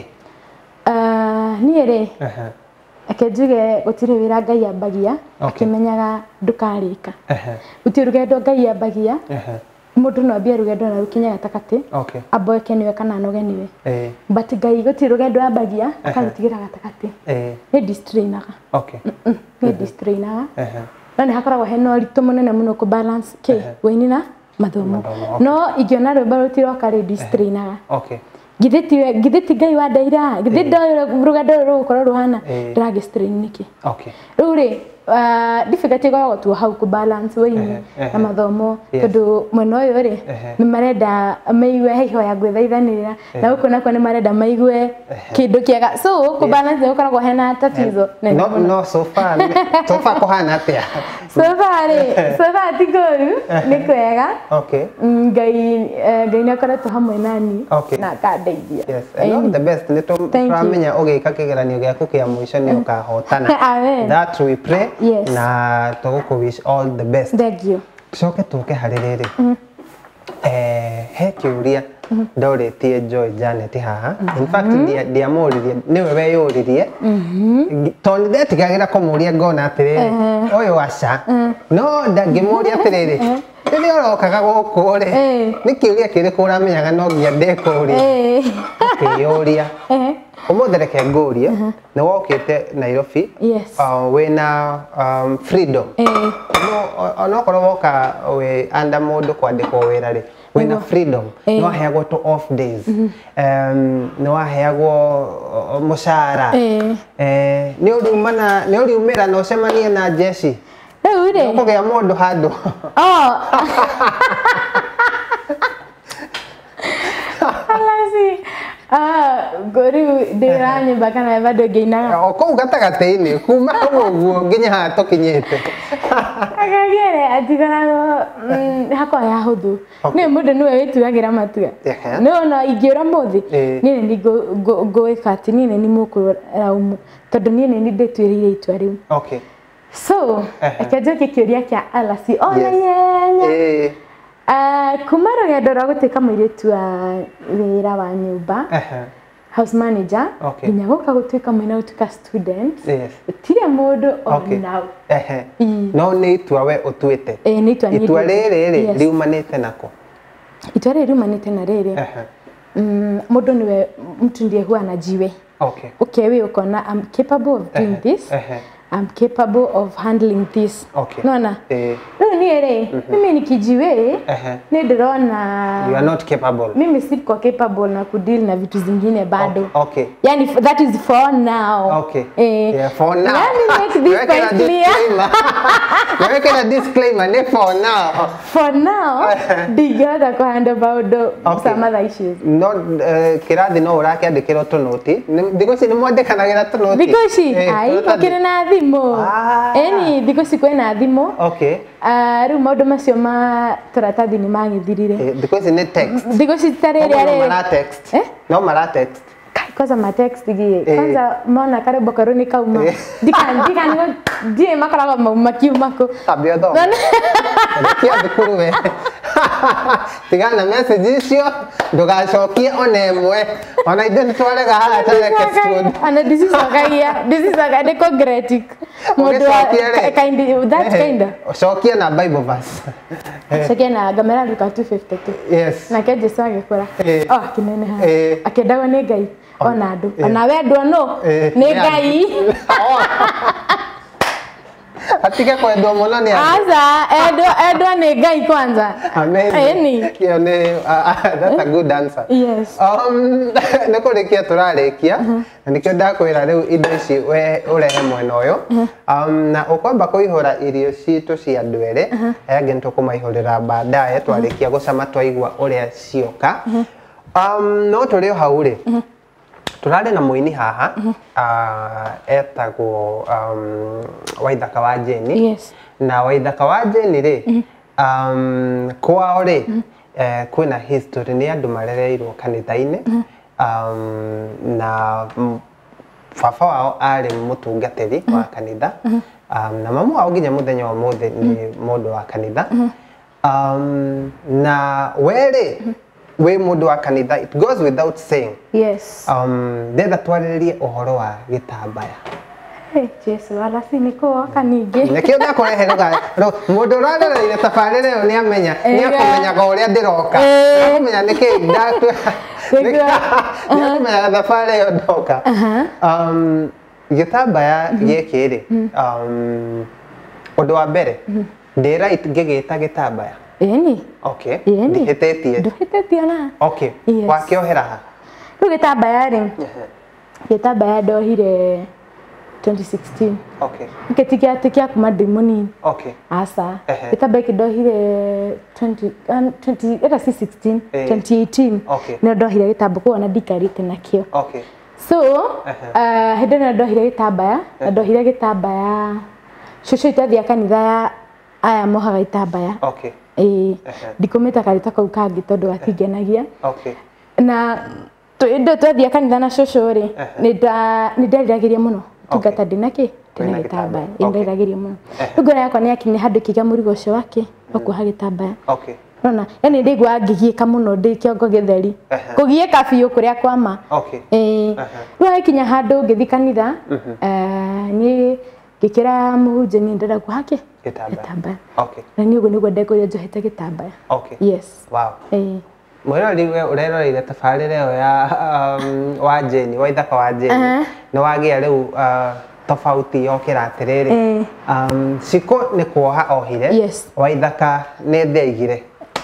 niĩ rĩ ake njuge gũtirĩ wĩra Ngai ambagia akĩmenyaga ndũkarĩka gũtirĩ rũgendo Ngai ambagia mũndũ no ambie rũgendo na rũkinye gatagatĩ aboeke niwe kana anoge niwe but Ngai gũtirĩ rũgendo ambagia akarutigĩra gatagatĩ nĩ distrainaga nĩ distrainaga na nĩ hakoragwo hena ũritũ mũnene mũno kũ balance wĩini na mathomo no ingĩona rwĩmbo rũtiroka rĩ distrainaga githeti ngai wa ndaira githeti rugendo rukorwo ruhana ndirage strain niki okay riu ri difficulty goragwo tu hau ku balance wĩini na mathomo tondu mwena ũyũ ri nĩ marenda maigue hiho ya gwĩthaithanĩra na gũkũ nakwo nĩ marenda maigue kĩndũ kĩega so ku balance nĩ gũkoragwo hena tatizo no so far kũhana atĩa so far ti kũru nĩ kwega okay ngai nĩ akoretwo hamwe nani na akandeithia yes and all the best nĩ tũramenya ũgĩka kĩgeranio gĩaku kĩa mũico nĩ ũkahotana amen that we pray yes na tũgũkũ wish all the best thank you coke tũke harĩ rĩrĩ he kĩũria ndorĩtie Joy Janet haha in fact ndiamũririe nĩwe weyũririe tondũ ndetigagĩra kũmũria ngona atĩrĩrĩ ũyũ aca no ngĩmũria atĩrĩrĩ rĩrĩa ũrokaga gũkũ rĩ nĩ kĩũria kĩrĩkũ ũramenyaga no nginya ndĩkũria ũkĩyũria ũmũthĩ reke ngũrie nĩ wokĩte Nairobi wĩna freedom onokorwo woka wĩ under mũndũ kwandĩkwo wĩra rĩ wĩna freedom nĩ waheagwo to off days nĩ waheagwo mũcara nĩ ũriumĩra na ũcemanie na jeshi rĩu rĩ kũgĩa mũndũ handũ Goriu ndiranyimba kana bado ngĩinaga kũu gatagatĩ-inĩ kuma ũguo nginya haha tũkinyĩte akagere atigaragwo hakwa ya hũthũ nĩ mũndũ nĩwe wĩtuagĩra matua nĩ ona ingĩũra mũthĩ niĩ nĩ ngũĩka atĩ niĩ nĩ mũkũraumu tondũ niĩ nĩ ndĩtuĩrĩire itua rĩu so reke njoke kĩũria kĩa Alasi ona ihenya kuma rũgendo rwa gũtuĩka mũirĩtu wa wĩra wa nyũmba house manager nginya gũka gũtuĩka mwena gũtuĩka student gũtirĩ mũndũ onau no nĩ itua we ũtuĩte itua rĩrĩ riumanĩte nako itua rĩrĩ riumanĩte na rĩrĩ mũndũ nĩwe mtu ndiye huwa anajiwe okay ukona I'm capable of doing this I'm capable of handling this. Naona? Leo ni ere, mimi nikijiwe, ni ndĩrona you are not capable. Mimi siko capable na kudeal na vitu zingine bado. Yani that is for now. Yeah, for now. Let me make this quite clear. Naweka na disclaimer ni for now. For now, digada kwa hand about some other issues. No kirathi no ũrakĩandĩkĩrwo tũnoti. Thikũ ici nĩ mwandĩkanagĩra tũnoti. Thikũ ici, ai kokire na thimo. Eni thikũ ici kwĩna thimo. Rĩu maũndũ macio ma tũratathi nĩ magĩthirire. Thikũ ici nĩ text. Thikũ ici tarĩ rĩarĩ. No mara text. No mara text. Kwanza ma text gie. Kwanza maona karebo karoni kauma. Ndika ndiye makoragwo mauma kiumako. Tabia tho. Kia thukuru we. Tigana message icio ndugacokie ona ĩmwe. Ona indo nĩ twarega haha tareke studio. Ana this is a decoratic. Mũndũ kind. Cokia na Bible verse. Cokia na Gamera Luka 2:52. Yes. Na keje agĩkora. Kinene haha. Akĩndagwo nĩ Ngai. Ona andu ona wendwo no nĩ Ngai atige kwendwo mũno nĩ aza endwa nĩ Ngai kwanza ameni kĩo nĩ that's a good answer yes nĩ kũrĩkia tũrarĩkia na nĩkĩo ndakwĩra rĩu indo ici we ũrehe mwena ũyũ na ũkwamba kũihũra irio citũ cia andũ erĩ angĩ nĩtũkũmaihũrĩra baadaye twarĩkia gũcama twaigua ũrĩa cioka no tũrĩ o hau rĩ turare na muini haha etagwo Waithaka wa Jeni na Waithaka wa Jeni ri kwao ri kwina history ni andu marereirwo kanitha-ini na baba wao ari mutungatiri wa kanitha na mamu wao nginya muthenya wa muthi ni mundu wa kanitha na weri we mundu wa kanitha it goes without saying ndetha twarĩrĩrie ũhoro wa gĩtambaya Jesu Alasi nĩ kũoka ningĩ nĩkĩo ndakũrehe mũndũ ũrarereire tabarĩra ĩyo nĩamenya nĩakũmenyaga ũrĩa ndĩroka nĩakũmenya nĩkĩ nĩakũmenyaga thabarĩ ĩyo ndoka gĩtambaya gĩkĩ rĩ ũndũ wa mbere ndĩ right ngĩgĩta gĩtambaya Eni. Okay. Ndihĩtĩtie. Ndũhĩtĩtie na. Okay. Wakĩohera ha. Rĩu gĩtambaya rĩ gĩtambaya ndohire 2016. Okay. Gĩtikia kuma ndĩ mũnini. Okay. Asa. Gĩtambaya kĩndohire 2016, 2018. Okay. Nĩ ndohire gĩtambaya kũu na ndikarĩte nakĩo. Okay. So, hĩndĩ ĩyo ndohire gĩtambaya, ndohire gĩtambaya cũcũ itwathia kanitha ya aya mohaga gĩtambaya. Okay. Ndikometa karĩta kau kangĩ tondũ gatingenagia. Okay. Na twathia kanitha na cũcũ rĩ nĩ nderiragĩria mũno tungata ndĩna gĩtambaya nderiragĩria mũno. Rĩu ngoro yakwa nĩ yakinya handũ ĩkĩiga mũrigo ũcio wake wa kuoha gĩtambaya. Okay. Rona yani ndigwa ngigiĩka mũno ndĩ kĩongo gĩtheri kũgiĩka biũ kũrĩa kwama. Okay. Rĩu hakinya handũ ngĩthi kanitha nĩ ngĩkĩra mũhunjia nĩ ndĩrenda kuoha gĩtambaya. Okay. Na nĩ ũguo nĩguo ndekũria njohete gĩtambaya. Okay. Yes. Wow. Mwĩrori we ũreroreire tabarĩra ĩyo ya wa Jane Waithaka wa Jane nĩ wagĩa rĩu tofauti yokĩra atĩrĩrĩ Ciko nĩ kuoha ohire Waithaka nĩ ndeigire.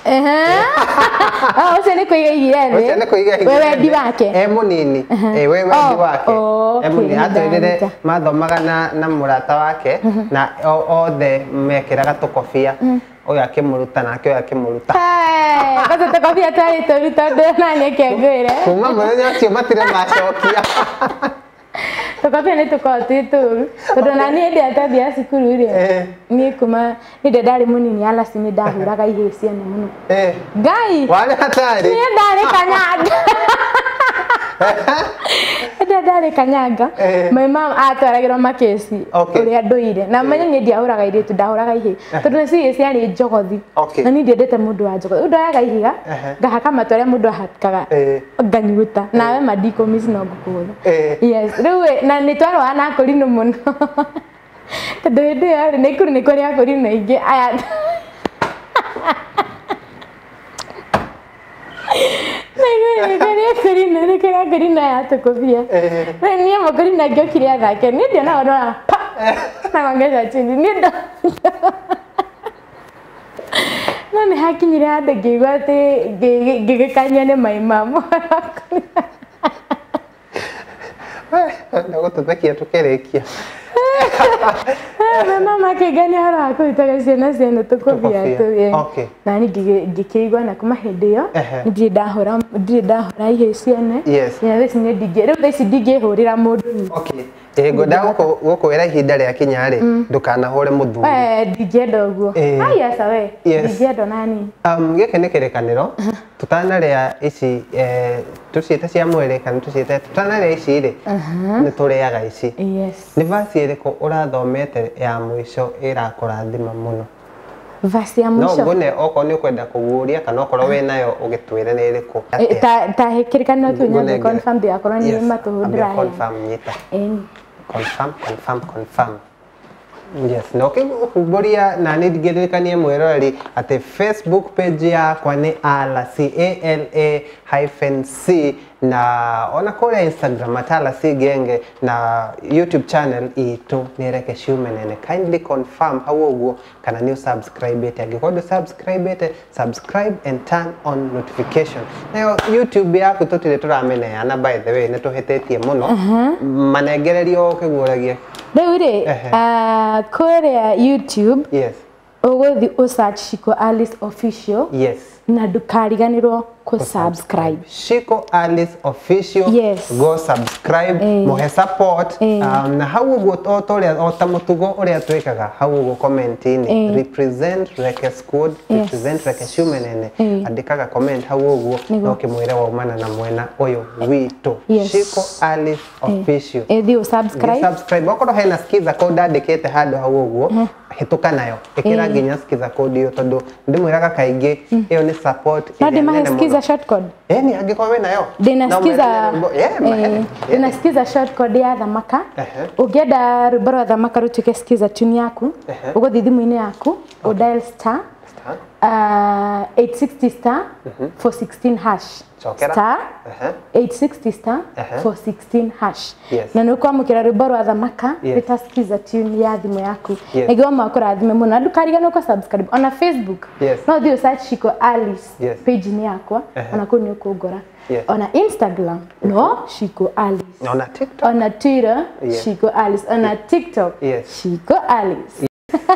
Ũcio nĩ kũiga igire thĩ. Ũcio nĩ kũiga igire. We wendi wake. Mũnini. We wendi wake. Mũnini atũrire mathomaga na mũrata wake na othe mekĩraga tũkobia. Ũyũ akĩmũruta nake ũyũ akĩmũruta. Basi tũkobia twarĩ tũruta nani kĩngwĩre. Kuma mũthenya ũcio matirĩ macokia. Tũkobia nĩ tũkoragwo twĩ tũru tondũ na niĩ ndĩ atathiaga cukuru rĩ niĩ kuma hĩndĩ ndarĩ mũnini alaci nĩ ndahũraga ihĩĩ ciana mũno. Ngai warĩ hatari. Niĩ ndarĩ kanyanga. Ndarĩ kanyanga. My mom atwaragĩrwo makesi ũrĩa ndũire na menye niĩ ndiahũraga airĩtu ndahũraga ihĩĩ tondũ nĩ ciarĩ njogothi na niĩ ndiendete mũndũ wa njogothi. Ndoyaga ihiga ngahaka matũ arĩa mũndũ ahakaga nganyuguta nawe mandiko miss no ngũkũgũtha. Yes. Rĩu na nĩ twarũaga na akũrinũ mũno tondũ hĩndĩ ĩyo rĩ nĩ kũrĩ akũrinũ aingĩ aya nĩ kũrĩ akũrinũ aya tũkobia. Rĩu niĩ mũkũrinũ ngĩokire athake niĩ ndionaga ndona pa na ngongeza chini niĩ ndo no nĩ hakinyire handũ ngĩigua atĩ ngĩgĩkania nĩ my mom. Ndagũtũthekia tũkĩrĩkia. Mama kĩngania hara kũrutaga ciana tũkobia tũ. Na niĩ ngĩkĩigua na kuma hĩndĩ ĩyo ndirĩ ndahũra ihĩĩ ciene. Na thaici nĩ rĩu thaici ndingĩhũrĩra mũndũ. Ngwenda gũkwĩra ihinda rĩa kinya rĩ ndũkanahũre mũthuri. Ndingĩenda ũguo. Aca we ndingĩenda nani. Gĩkĩ nĩ kĩrĩkanĩro tũtanarĩa ici tũciĩte cia mwĩrĩ kana tũciĩte tũtanarĩa ici rĩ nĩ tũrĩaga ici. Nĩ vaci ĩrĩkũ ũrathomete ya mũico ĩrakũrathima mũno? Vaci ya mũico. No ngone okorwo nĩ ũkwenda kũguũria kana okorwo wĩ nayo ũgĩtwĩre nĩ ĩrĩkũ. Ta kĩrĩkanĩro kĩu nyambe confirm yakorwo nĩ matũhũthĩra. Confirm nyita. Confirm. Yes, no ũkĩhumbũria na nĩ ndigĩrĩkanie mwĩroreri atĩ Facebook page yakwa nĩ ALAC na ona kũrĩa Instagram @ALAC Genge na YouTube channel itũ nĩ Reke Ciume Nene. Kindly confirm hau ũguo kana nĩ subscribe angĩkorwo ndũ subscribe and turn on notification. Nayo YouTube yaku tũtirĩ tũrameneana by the way nĩ tũhĩtĩtie mũno manengererio ũkĩguũragia. Rĩu rĩ kũrĩa YouTube ũgũthi ũsearch Ciko Alice Official na ndũkariganĩrwo subscribe. Ciko Alice Official. Go subscribe mũhe support na hau ũguo o ta mũtugo ũrĩa twĩkaga hau ũguo comment-inĩ represent Reke Squad, represent Reke Ciume Nene, andĩkaga comment hau ũguo no kĩmwĩre waumana na mwena ũyũ witũ. Ciko Alice Official. Thiĩ subscribe. Okorwo hena skiza code andĩkĩte handũ hau ũguo hĩtũka nayo ĩkĩra nginya skiza code ĩyo tondũ ndĩmwĩraga kaingĩ ĩyo nĩ support skiza short code. Ni angĩkorwo wĩ nayo. Ndĩna skiza short code ya Thamaka. Ũngĩenda rwĩmbo rwa Thamaka rũtuĩke skiza tune yaku ũgũthiĩ thimũ-inĩ yaku dial Star. 860 star 416 hash. Chokera. Star 860 star 416 hash. Na nä kwamå rwimbo rwa thamaka rĩtasikiza tune ya thimũ yaku nĩguo makũrathime mũno ndũkariganĩrwo kwa subscribe ona Facebook no thiĩ search Shiko Alice page ni yakwa ona kũu nĩ ũkũngora ona Instagram no Shiko Alice ona TikTok ona Twitter Shiko Alice ona TikTok Shiko Alice.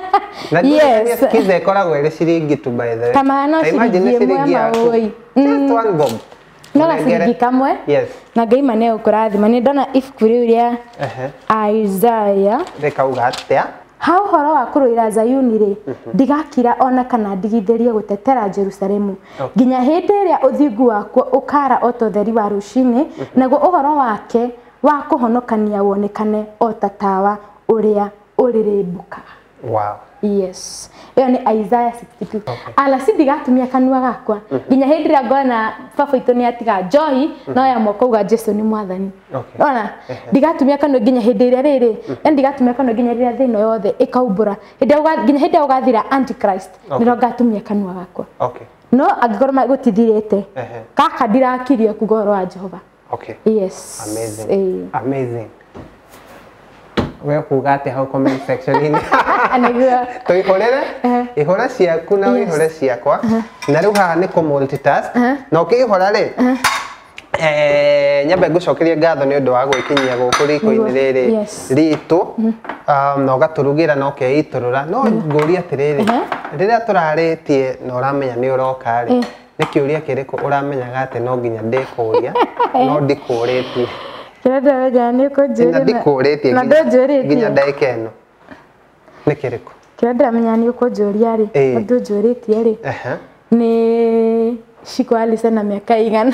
Yes. Kize koragwo ĩrĩ ciringi tu by the way. Kama no ciringi ĩmwe just one bob. No gaciringi kamwe. Yes. Na Ngai mane ũkũrathima nĩ ndona ibuku rĩu rĩa Isaiah. Rekauga atĩa? Ha ũhoro wa kũrũĩra Zayuni rĩ ndigakira ona kana ndigithĩrie gũtetera Jerusalemu nginya hĩndĩ ĩrĩa ũthingu wakwa ũkara o ta ũtheri wa rũcinĩ naguo ũhoro wake wa kũhonokania wonekane o ta tawa ũrĩa ũrĩrĩmbũka. Wow. Yes. Iyo ni Isaiah 62. Ala si ndigatumia kanua gakwa. Nginya hindi ria ngona baba itu ni atiga njohi no ya moko uga Jesu ni mwathani. Ona ndigatumia kanua nginya hindi ria riri. Ndigatumia kanua nginya ria thino yothe ikaumbura. Nginya hindi ugathira antichrist. Niro ngatumia kanua gakwa. Okay. No angĩkorwo gũtithirĩte. Kaka ndirakirie kugoro wa Jehova. Okay. Yes. Amazing. Amazing. Wewe kugate hau comment section ini. Anagua. Tuihorere ihora ciaku na ihore ciakwa na riu haha ni ku multitask na ukihora ri nyambe ngucokerie ngatho ni undu wa gwikinyia guku riko-ini riri ritu na ugaturugira na ukeiturura no nguria atiriri riria turaritie na uramenya ni uroka ri ni kiuria kiriku uramenyaga ati no nginya ndikuria no ndikuritie Kirada weja ni kujuri na ndikuritie nginya ndagika ino ni kiriku kirada menya ni ukujuri ari ndujuritie ri ni Shiko Alice na miaka igana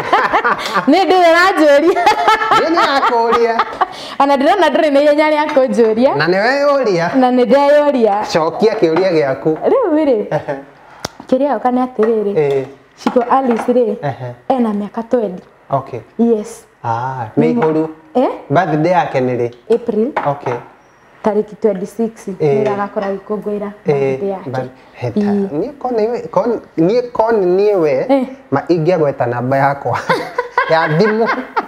ni ndirajuria ni akuria ana ndirona ndiri ni yenya ya kujuria na ni we uria na ni ndayuria cokia kiuria giaku riu ri kiria ukane atiriri Shiko Alice ri ena miaka 20. Okay. Yes. Mihuru. Birthday yake ni ri? April. Okay. Tariki 26 niragakora gikungwira birthday yake. Niĩ we ma ingĩagweta namba yakwa ya thimũ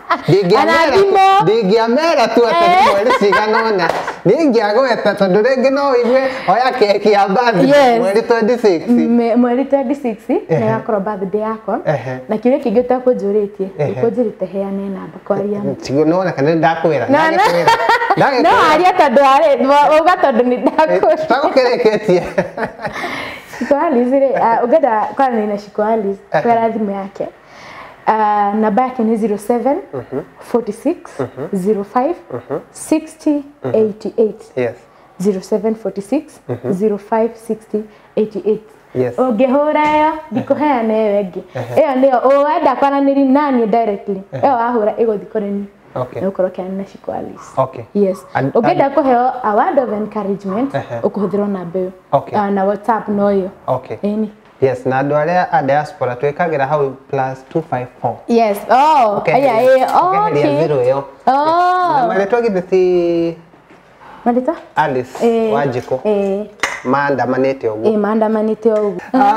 ndingĩamera tu atĩ mweri cigana ũna ningĩagweta tondũ rĩngĩ no igue oya keki ya birthday mweri 26 mweri 26 nĩgakorwo birthday yakwa na kĩrĩa kĩngĩ ũtakũnjũrĩtie ũkũnjĩrĩte heane namba kwaria nĩwona kana ndakwĩra no aria tondũ uga tondũ nĩ ndakwĩra tũtakũkĩrĩkĩtie Shiko Alice ri ugenda kwaranĩria na Shiko Alice kwera thimũ yake namba yake ni 07 46 05 60 88. Yes. 07 46 05 60 88. Yes. Ungihura yo ndikuheane wengi iyo ndio uenda kwaranĩria nani directly iyo wahura iguthikoreni. Okay. Ukorwo kiana Shiko Alice. Okay. Yes. Ungenda kuheo a word of encouragement ukuhuthirwo namba iyo. Okay. Na WhatsApp no yo. Okay. Yes, na andu aria a diaspora twikagira hau +254. Yes. Oh. Okay. Okay. Zero yo. Na maletwa githisi Maleta? Alice Wanjiku. Maandamanite uguo. Maandamanite uguo.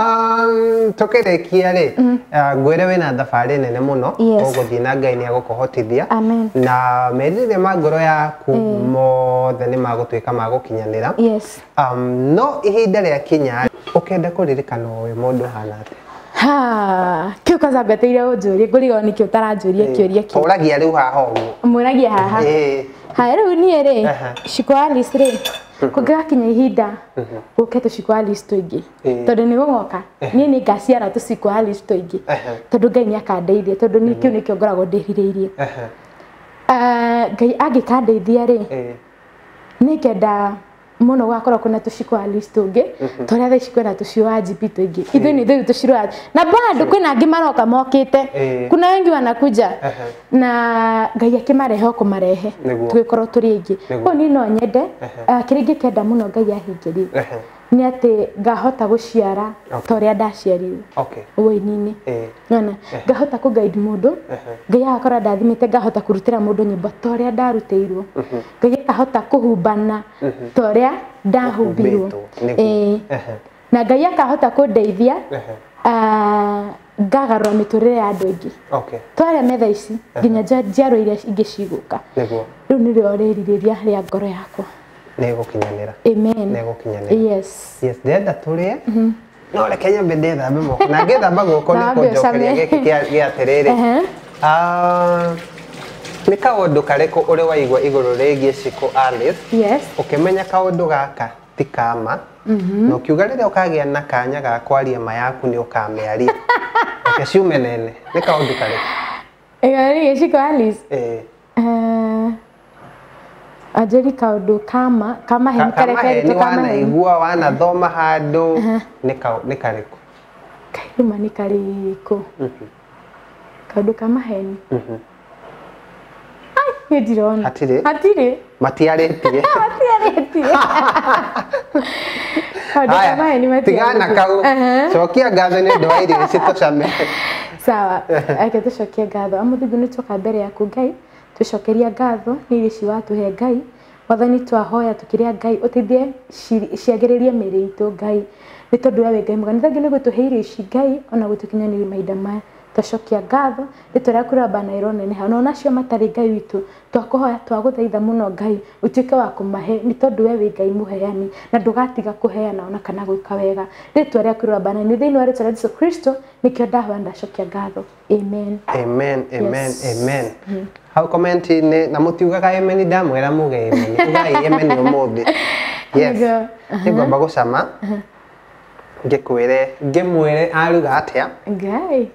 Tukirekia ri ngwire wina thabarĩ nene muno ũgũthiĩ na Ngai nĩ agũkũhotithia na merirĩria ma ngoro yaku mothe nĩ magũtuĩka ma gũkinyanĩra. Yes. No ihinda rĩa kinya ũkenda kũririkana we mũndũ hana atĩa? Kĩu kwanza ngweteire ũnjũrie ngũrigo nĩkĩ ũtaranjũria kĩũria kĩu. Ũragia rĩu haha ũguo. Mũragia haha. Haya rĩu niĩ rĩ Shiko Alice rĩ kũngĩgakinya ihinda gũke tũciko Alice tũingĩ tondũ nĩ gũgoka niĩ nĩ ngaciara tũciko Alice tũingĩ tondũ Ngai nĩ akandeithia tondũ niĩ kĩu nĩkĩo ngoragwo ndĩrirĩirie. Ngai angĩkandeithia rĩ nĩ ngenda muno gwakorwo kuna tũciko Alice tũngĩ tũrĩa thaa ici kwĩna tũcio wa GP tũingĩ ithuĩ nĩ ithuĩ tũcirwa na bado kwĩna angĩ maroka mokĩte kuna wengi wanakuja na Ngai akĩmarehe kũmarehe tũgĩkorwo tũrĩ aingĩ ũguo niĩ no nyende kĩrĩa ingĩkenda mũno Ngai ahingĩrie nĩ atĩ ngahota gũciara ta ũrĩa ndaciarirwo ũini-inĩ nona ngahota kũ-guide mũndũ Ngai agakorwo ndathimĩte ngahota kũrutĩra mũndũ nyĩmbo ta ũrĩa ndarutĩirwo Ngai akahota kũhumbana ta ũrĩa ndahumbirwo na Ngai akahota kundeithia ngagarũra mĩtũrĩre ya andũ aingĩ. Okay. Twarĩa metha ici nginya njiarwa iria ingĩ cigũka. Nĩguo. Rĩu nĩrĩo rĩrirĩria rĩa ngoro yakwa. Nĩgũkinyanĩra. Amen. Nĩgũkinyanĩra. Yes. Yes, ndĩrenda tũrĩe. No reke nyambe ndĩthambe moko. Na ngĩthamba guoko nĩ kũnjokeria gĩkĩ gĩa atĩrĩrĩ. Nĩ kaũndũ karĩkũ ũrĩ waigua igũrũ rĩgiĩ Ciku Alice? Yes. Ũkĩmenya kaũndũ gaka ti kama. Na ũkiuga rĩrĩa ũkagĩa na kanya ga kwaria ma yaku nĩ ũkamĩaria. Reke ciume nene. Nĩ kaũndũ karĩkũ? Rĩgiĩ Ciku Alice? Ajeri kaũndũ kama heni kareke wanaigua wanathoma handũ nĩ karĩkũ? Kairuma nĩ karĩkũ? Kaũndũ kama heni. Ai, ndirona. Hatirĩ? Hatirĩ. Matiarĩtie. Matiarĩtie. Kaũndũ kama heni matiarĩtie. Tigana kau. Cokia ngatho nĩ ũndũ wa irio ici tũcame. Sawa. Ake tũcokie ngatho. Amũthigũ nĩ tũka mbere yaku Ngai. Tũcokeria ngatho nĩ irio ici watũhe Ngai. Wathani twahoya tukĩrĩa Ngai ũteithie ciagĩrĩrie mĩĩrĩ itũ Ngai. Nĩ tondũ we Ngai mwega. Nĩ thengiũ nĩ gũtũhe irio ici Ngai ona gũtũkinyanĩria mahinda maya. Tũcokia ngatho rĩtwa rĩaku rĩrombana ironeneha no nacio matarĩ Ngai witũ twakũhoya twagũthaitha mũno Ngai ũtuĩke wa kũmahe nĩ tondũ we wĩ Ngai mũheani na ndũgatiga kũheana ona kana gwĩka wega rĩtwa rĩaku rĩrombana nĩ thĩinĩ wa rĩtwa rĩa Jesũ Kristo nĩkĩo ndahoya ndacokia ngatho amen. Amen, amen, amen. Hau comment-inĩ na mũtiugaga amen ndamwĩra muge amen. Ugai amen ũmũthĩ. Yes. Ngomba gũcama. Ngĩmwĩre aruga atĩa? Ngai.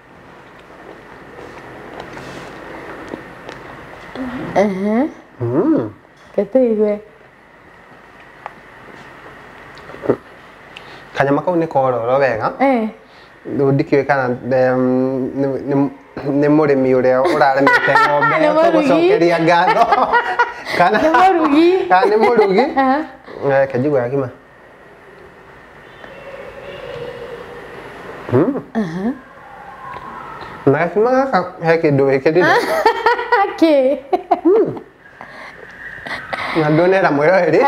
Katiwe. Kanyama kau nĩ kororo wega. Ndikĩũĩ kana nĩ mũrĩmi ũrĩa ũraremete ng'ombe tũgũcokeria ngatho. Kana nĩ mũrugi. Kana nĩ mũrugi. Reke njigua gagima. Na gakima gaka he kĩndũ wĩkĩrire. Kĩ? Na ndonera mwĩroreri.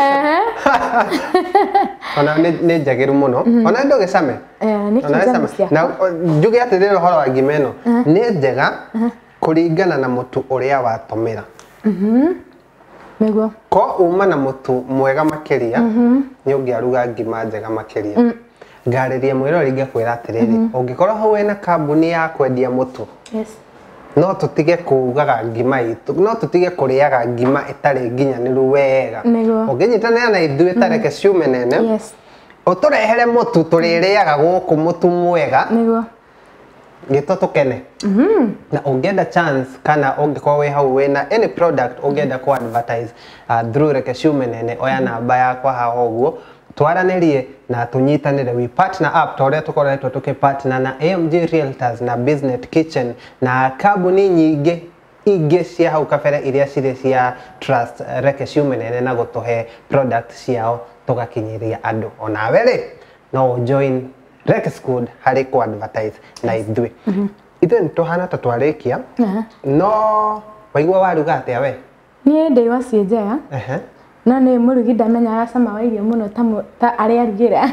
Ona nĩ njagĩru mũno. Ona ndũgĩcame. Na njuge atĩrĩrĩ ũhoro wa ngima ĩno nĩ njega kũringana na mũtu ũrĩa watũmĩra. Nĩguo. Ko uma na mũtu mwega makĩria nĩ ũngĩaruga ngima njega makĩria. Ngarĩria mwĩroreri ngakwĩra atĩrĩrĩ ũngĩkorwo hau wĩna kambuni ya kwendia mũtu. Yes. No tũtige kugaga ngima itũ no tũtige kũrĩaga ngima ĩtarĩ nginyanĩru wega. Ũngĩnyitanĩra na ithuĩ tareke ciume nene. Yes. Ũtũrehere mũtu tũrĩrĩaga gũkũ mũtu mwega. Nĩguo. Gĩtũ tũkene. Na ũngĩenda chance kana ũngĩkorwo wĩ hau wĩna any product ũngĩenda ku advertise through reke ciume nene oya namba yakwa haha ũguo twaranĩrie na tũnyitanĩre we partner up ta ũrĩa tũkoretwo tũkĩpartner na AMG Realtors na Business Kitchen na kambuni nyingĩ ingĩ cia hau kabere iria cirĩ cia trust reke ciume nene na gũtũhe product ciao tũgakinyĩria andũ onawe rĩ no join Reke School harĩ ku advertise na ithuĩ. Ithuĩ tũhana ta twarĩkia no waigua waruga atĩa we? Niĩ ndĩ waciĩ njega. No nĩ mũrugi ndamenyaga cama wa irio mũno ta arĩa arugĩra.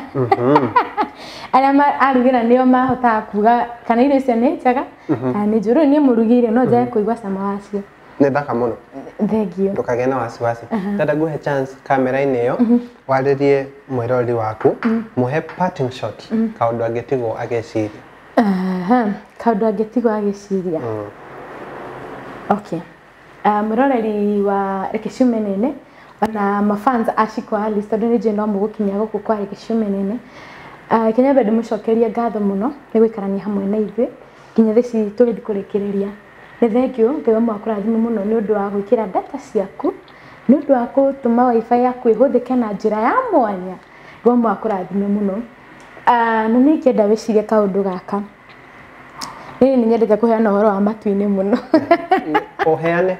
Arĩa arugĩra nĩo mahotaga kuga kana irio icio nĩ njega kana nĩ njũru. Niĩ mũrugĩire no njage kũigua cama wacio. Nĩ thaka mũno. Thengiũ. Ndũkagĩe na wasiwasi. Ndenda nguhe chance kamera-inĩ ĩyo warĩrie mwĩroreri waku mũhe parting shot kaũndũ angĩtigwo ageciria. Kaũndũ angĩtigwo ageciria. Okay. Mwĩroreri wa reke ciume nene na mafans a Ciku Alice tondũ nĩ njũĩ no mũgũkinya gũkũ kwa reke ciume nene. Kenya mbere ndĩmũcokerie ngatho mũno nĩ gũikarania hamwe na ithuĩ nginya thaa ici tũgĩthiĩ kũrĩkĩrĩria. Nĩ thengio Ngai mwakũrathime mũno nĩ ũndũ wa gwĩkĩra data ciaku nĩ ũndũ wa gũtũma wifi yaku ĩhũthĩke na njĩra ya mwanya. Ngai mwakũrathime mũno. Na nĩ ingĩenda wĩcirie kaũndũ gaka. Nĩ nyendete kũheana ũhoro wa matu-inĩ mũno. Ũheane.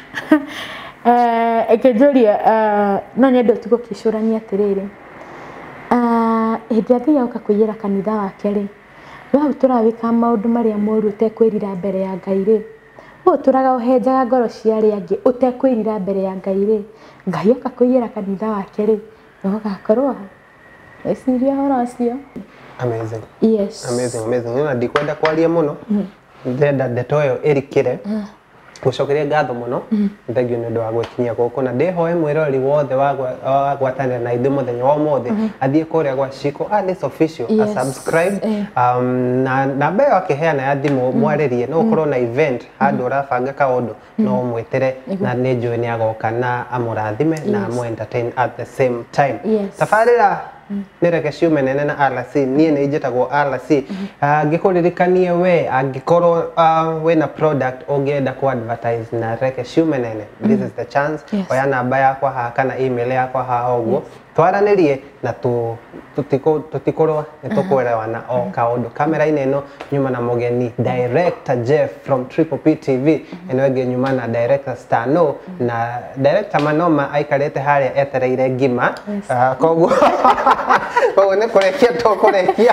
Ekenjuria no nyende ũtugo kĩcũrania atĩrĩrĩ. Hĩndĩ ĩrĩa Ngai oka kũiyĩra kanitha wake rĩ we hau tũrawĩka maũndũ marĩa moru ũtekwĩrira mbere ya Ngai rĩ we ũtũraga ũhenjaga ngoro cia arĩa angĩ ũtekwĩrira mbere ya Ngai rĩ Ngai oka kũiyĩra kanitha wake rĩ no gakorwo Esiria horacio. Amazing. Yes. Amazing. Nina ndikwenda kwaria muno. Ndenda ndeto yo erikire. Gucokeria ngatho muno thengio ni ndu wa gwikinyia guku na ndihoe mwirori wothe wa gwatanira na ithu muthenya wa mothe athie kuria gwa Shiko Alice Official a subscribe na namba yo akiheana ya thimu mwaririe no ukorwo na event handu urabanga kaundu no mwitere na ni njui ni agoka na amurathime na amu entertain at the same time. Tafarira nireke ciume nene na RC nie ni njitagwo RC ngikuririkanie we angikorwo wina product ungienda ku advertise na reke ciume nene this is the chance oya namba yakwa ha kana email yakwa ha oguo twaranirie na tutikorwo nitukwelewana o kaundu kamera ino nyuma na mugeni director Jeff from Triple P TV enwege nyuma na director Stano na director Manoma aikarete haria etereire ngima koguo ne kurekia to kurekia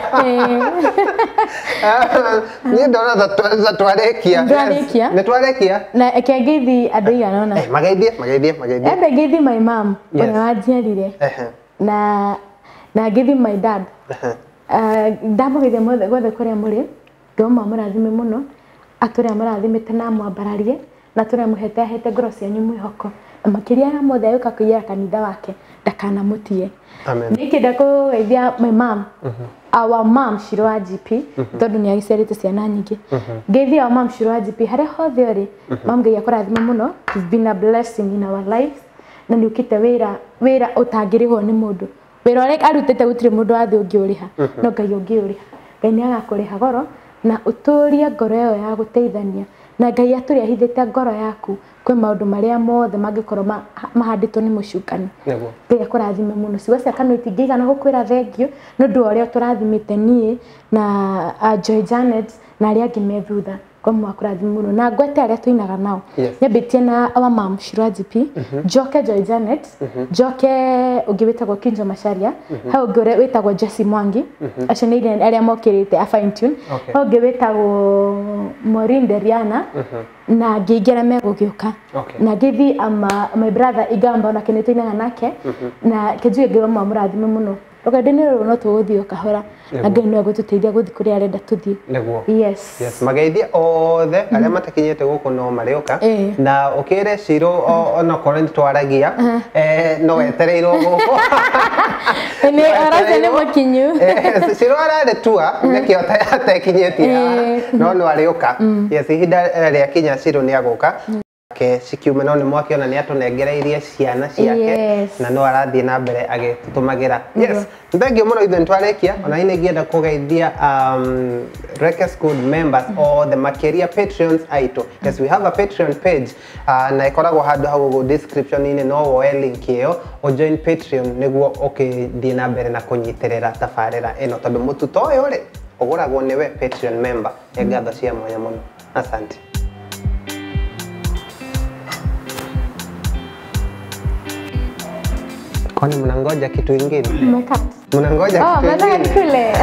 ni ndona za twarekia ne twarekia na ekengithi andu iganona mageithie ende ngithi my mom ona wajiarire na ngithi my dad ndamugeithia mothe gothe kuria muri ngoma murathime muno aturia murathimite na mwambararie na turia muhete hete ngoro cianyu mwihoko makiria ya mothe yuka kuiya kanitha wake ndakana mutie. Amen. Nikenda kugeithia my mom our mom Shirwa GP tondu ni agicerete ciana nyingi ngeithia our mom Shirwa GP haria hothe uri mom ngai akurathima muno. It's been a blessing in our lives na ni ukite wira utangirihwo ni mundu wira ore arutete gutire mundu athi ungiuriha no ngai ungiuriha ngai ni agakuriha goro na uturie ngoro yo ya guteithania na ngai aturi ahithite ngoro yaku kwe maundu maria mothe mangikorwo mahanditwo ni mucukani ngai akurathime muno cigwa kanu itingigana gukwira thengio no ndu oria turathimite nie na Joy Janet na aria angi me thutha kwa mwakurathime muno na ngwete aria tuinaga nao nyambitie na our mom Shirwa GP Joke Joy Janet Joke ungibitagwo Kinjo Macharia hau ngore witagwo Jesse Mwangi acio ni aria mokirite a fine tune hau ngibitagwo Maureen Deriana na ngingera megugiuka na ngithi my brother Igamba na kinituinaga nake na kijuye ngiwa murathime muno rugendo ruru no tuguthio kahora na ngai no gututeithia guthi kuria arenda tuthie. Yes mageithia othe aria matakinyete guku no marioka na ukire Shiro ona korwo twaragia no wetereirwo guku ni araze ni mukinyu Shiro arare tua neki atakinyetie no arioka. Yes ihinda ria kinya Shiro ni agoka ke sikiume no ni mwakiona ni atunegereirie ciana ciake na no arathie na mbere agitutumagira. Yes thengio muno ithu ntwarekia ona ine ngienda kugeithia Reke School members or the makeria patrons aito. Yes we have a Patreon page na ikoragwo handu hau description ine no woe link iyo o join Patreon niguo thie na mbere na kunyitirira tafarira ino tondu mututo uyu ri uguragwo niwe Patreon member ngatho cia mwanya muno. Asante. Kwani mnangoja kitu kingine? Mnangoja kitu kingine? Kule.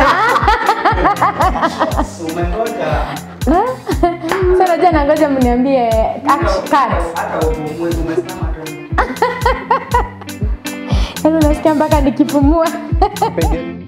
Umengoja. Sasa jana ngoja mniambie cut. Hata umesema tu. Nasikia mpaka nikipumua.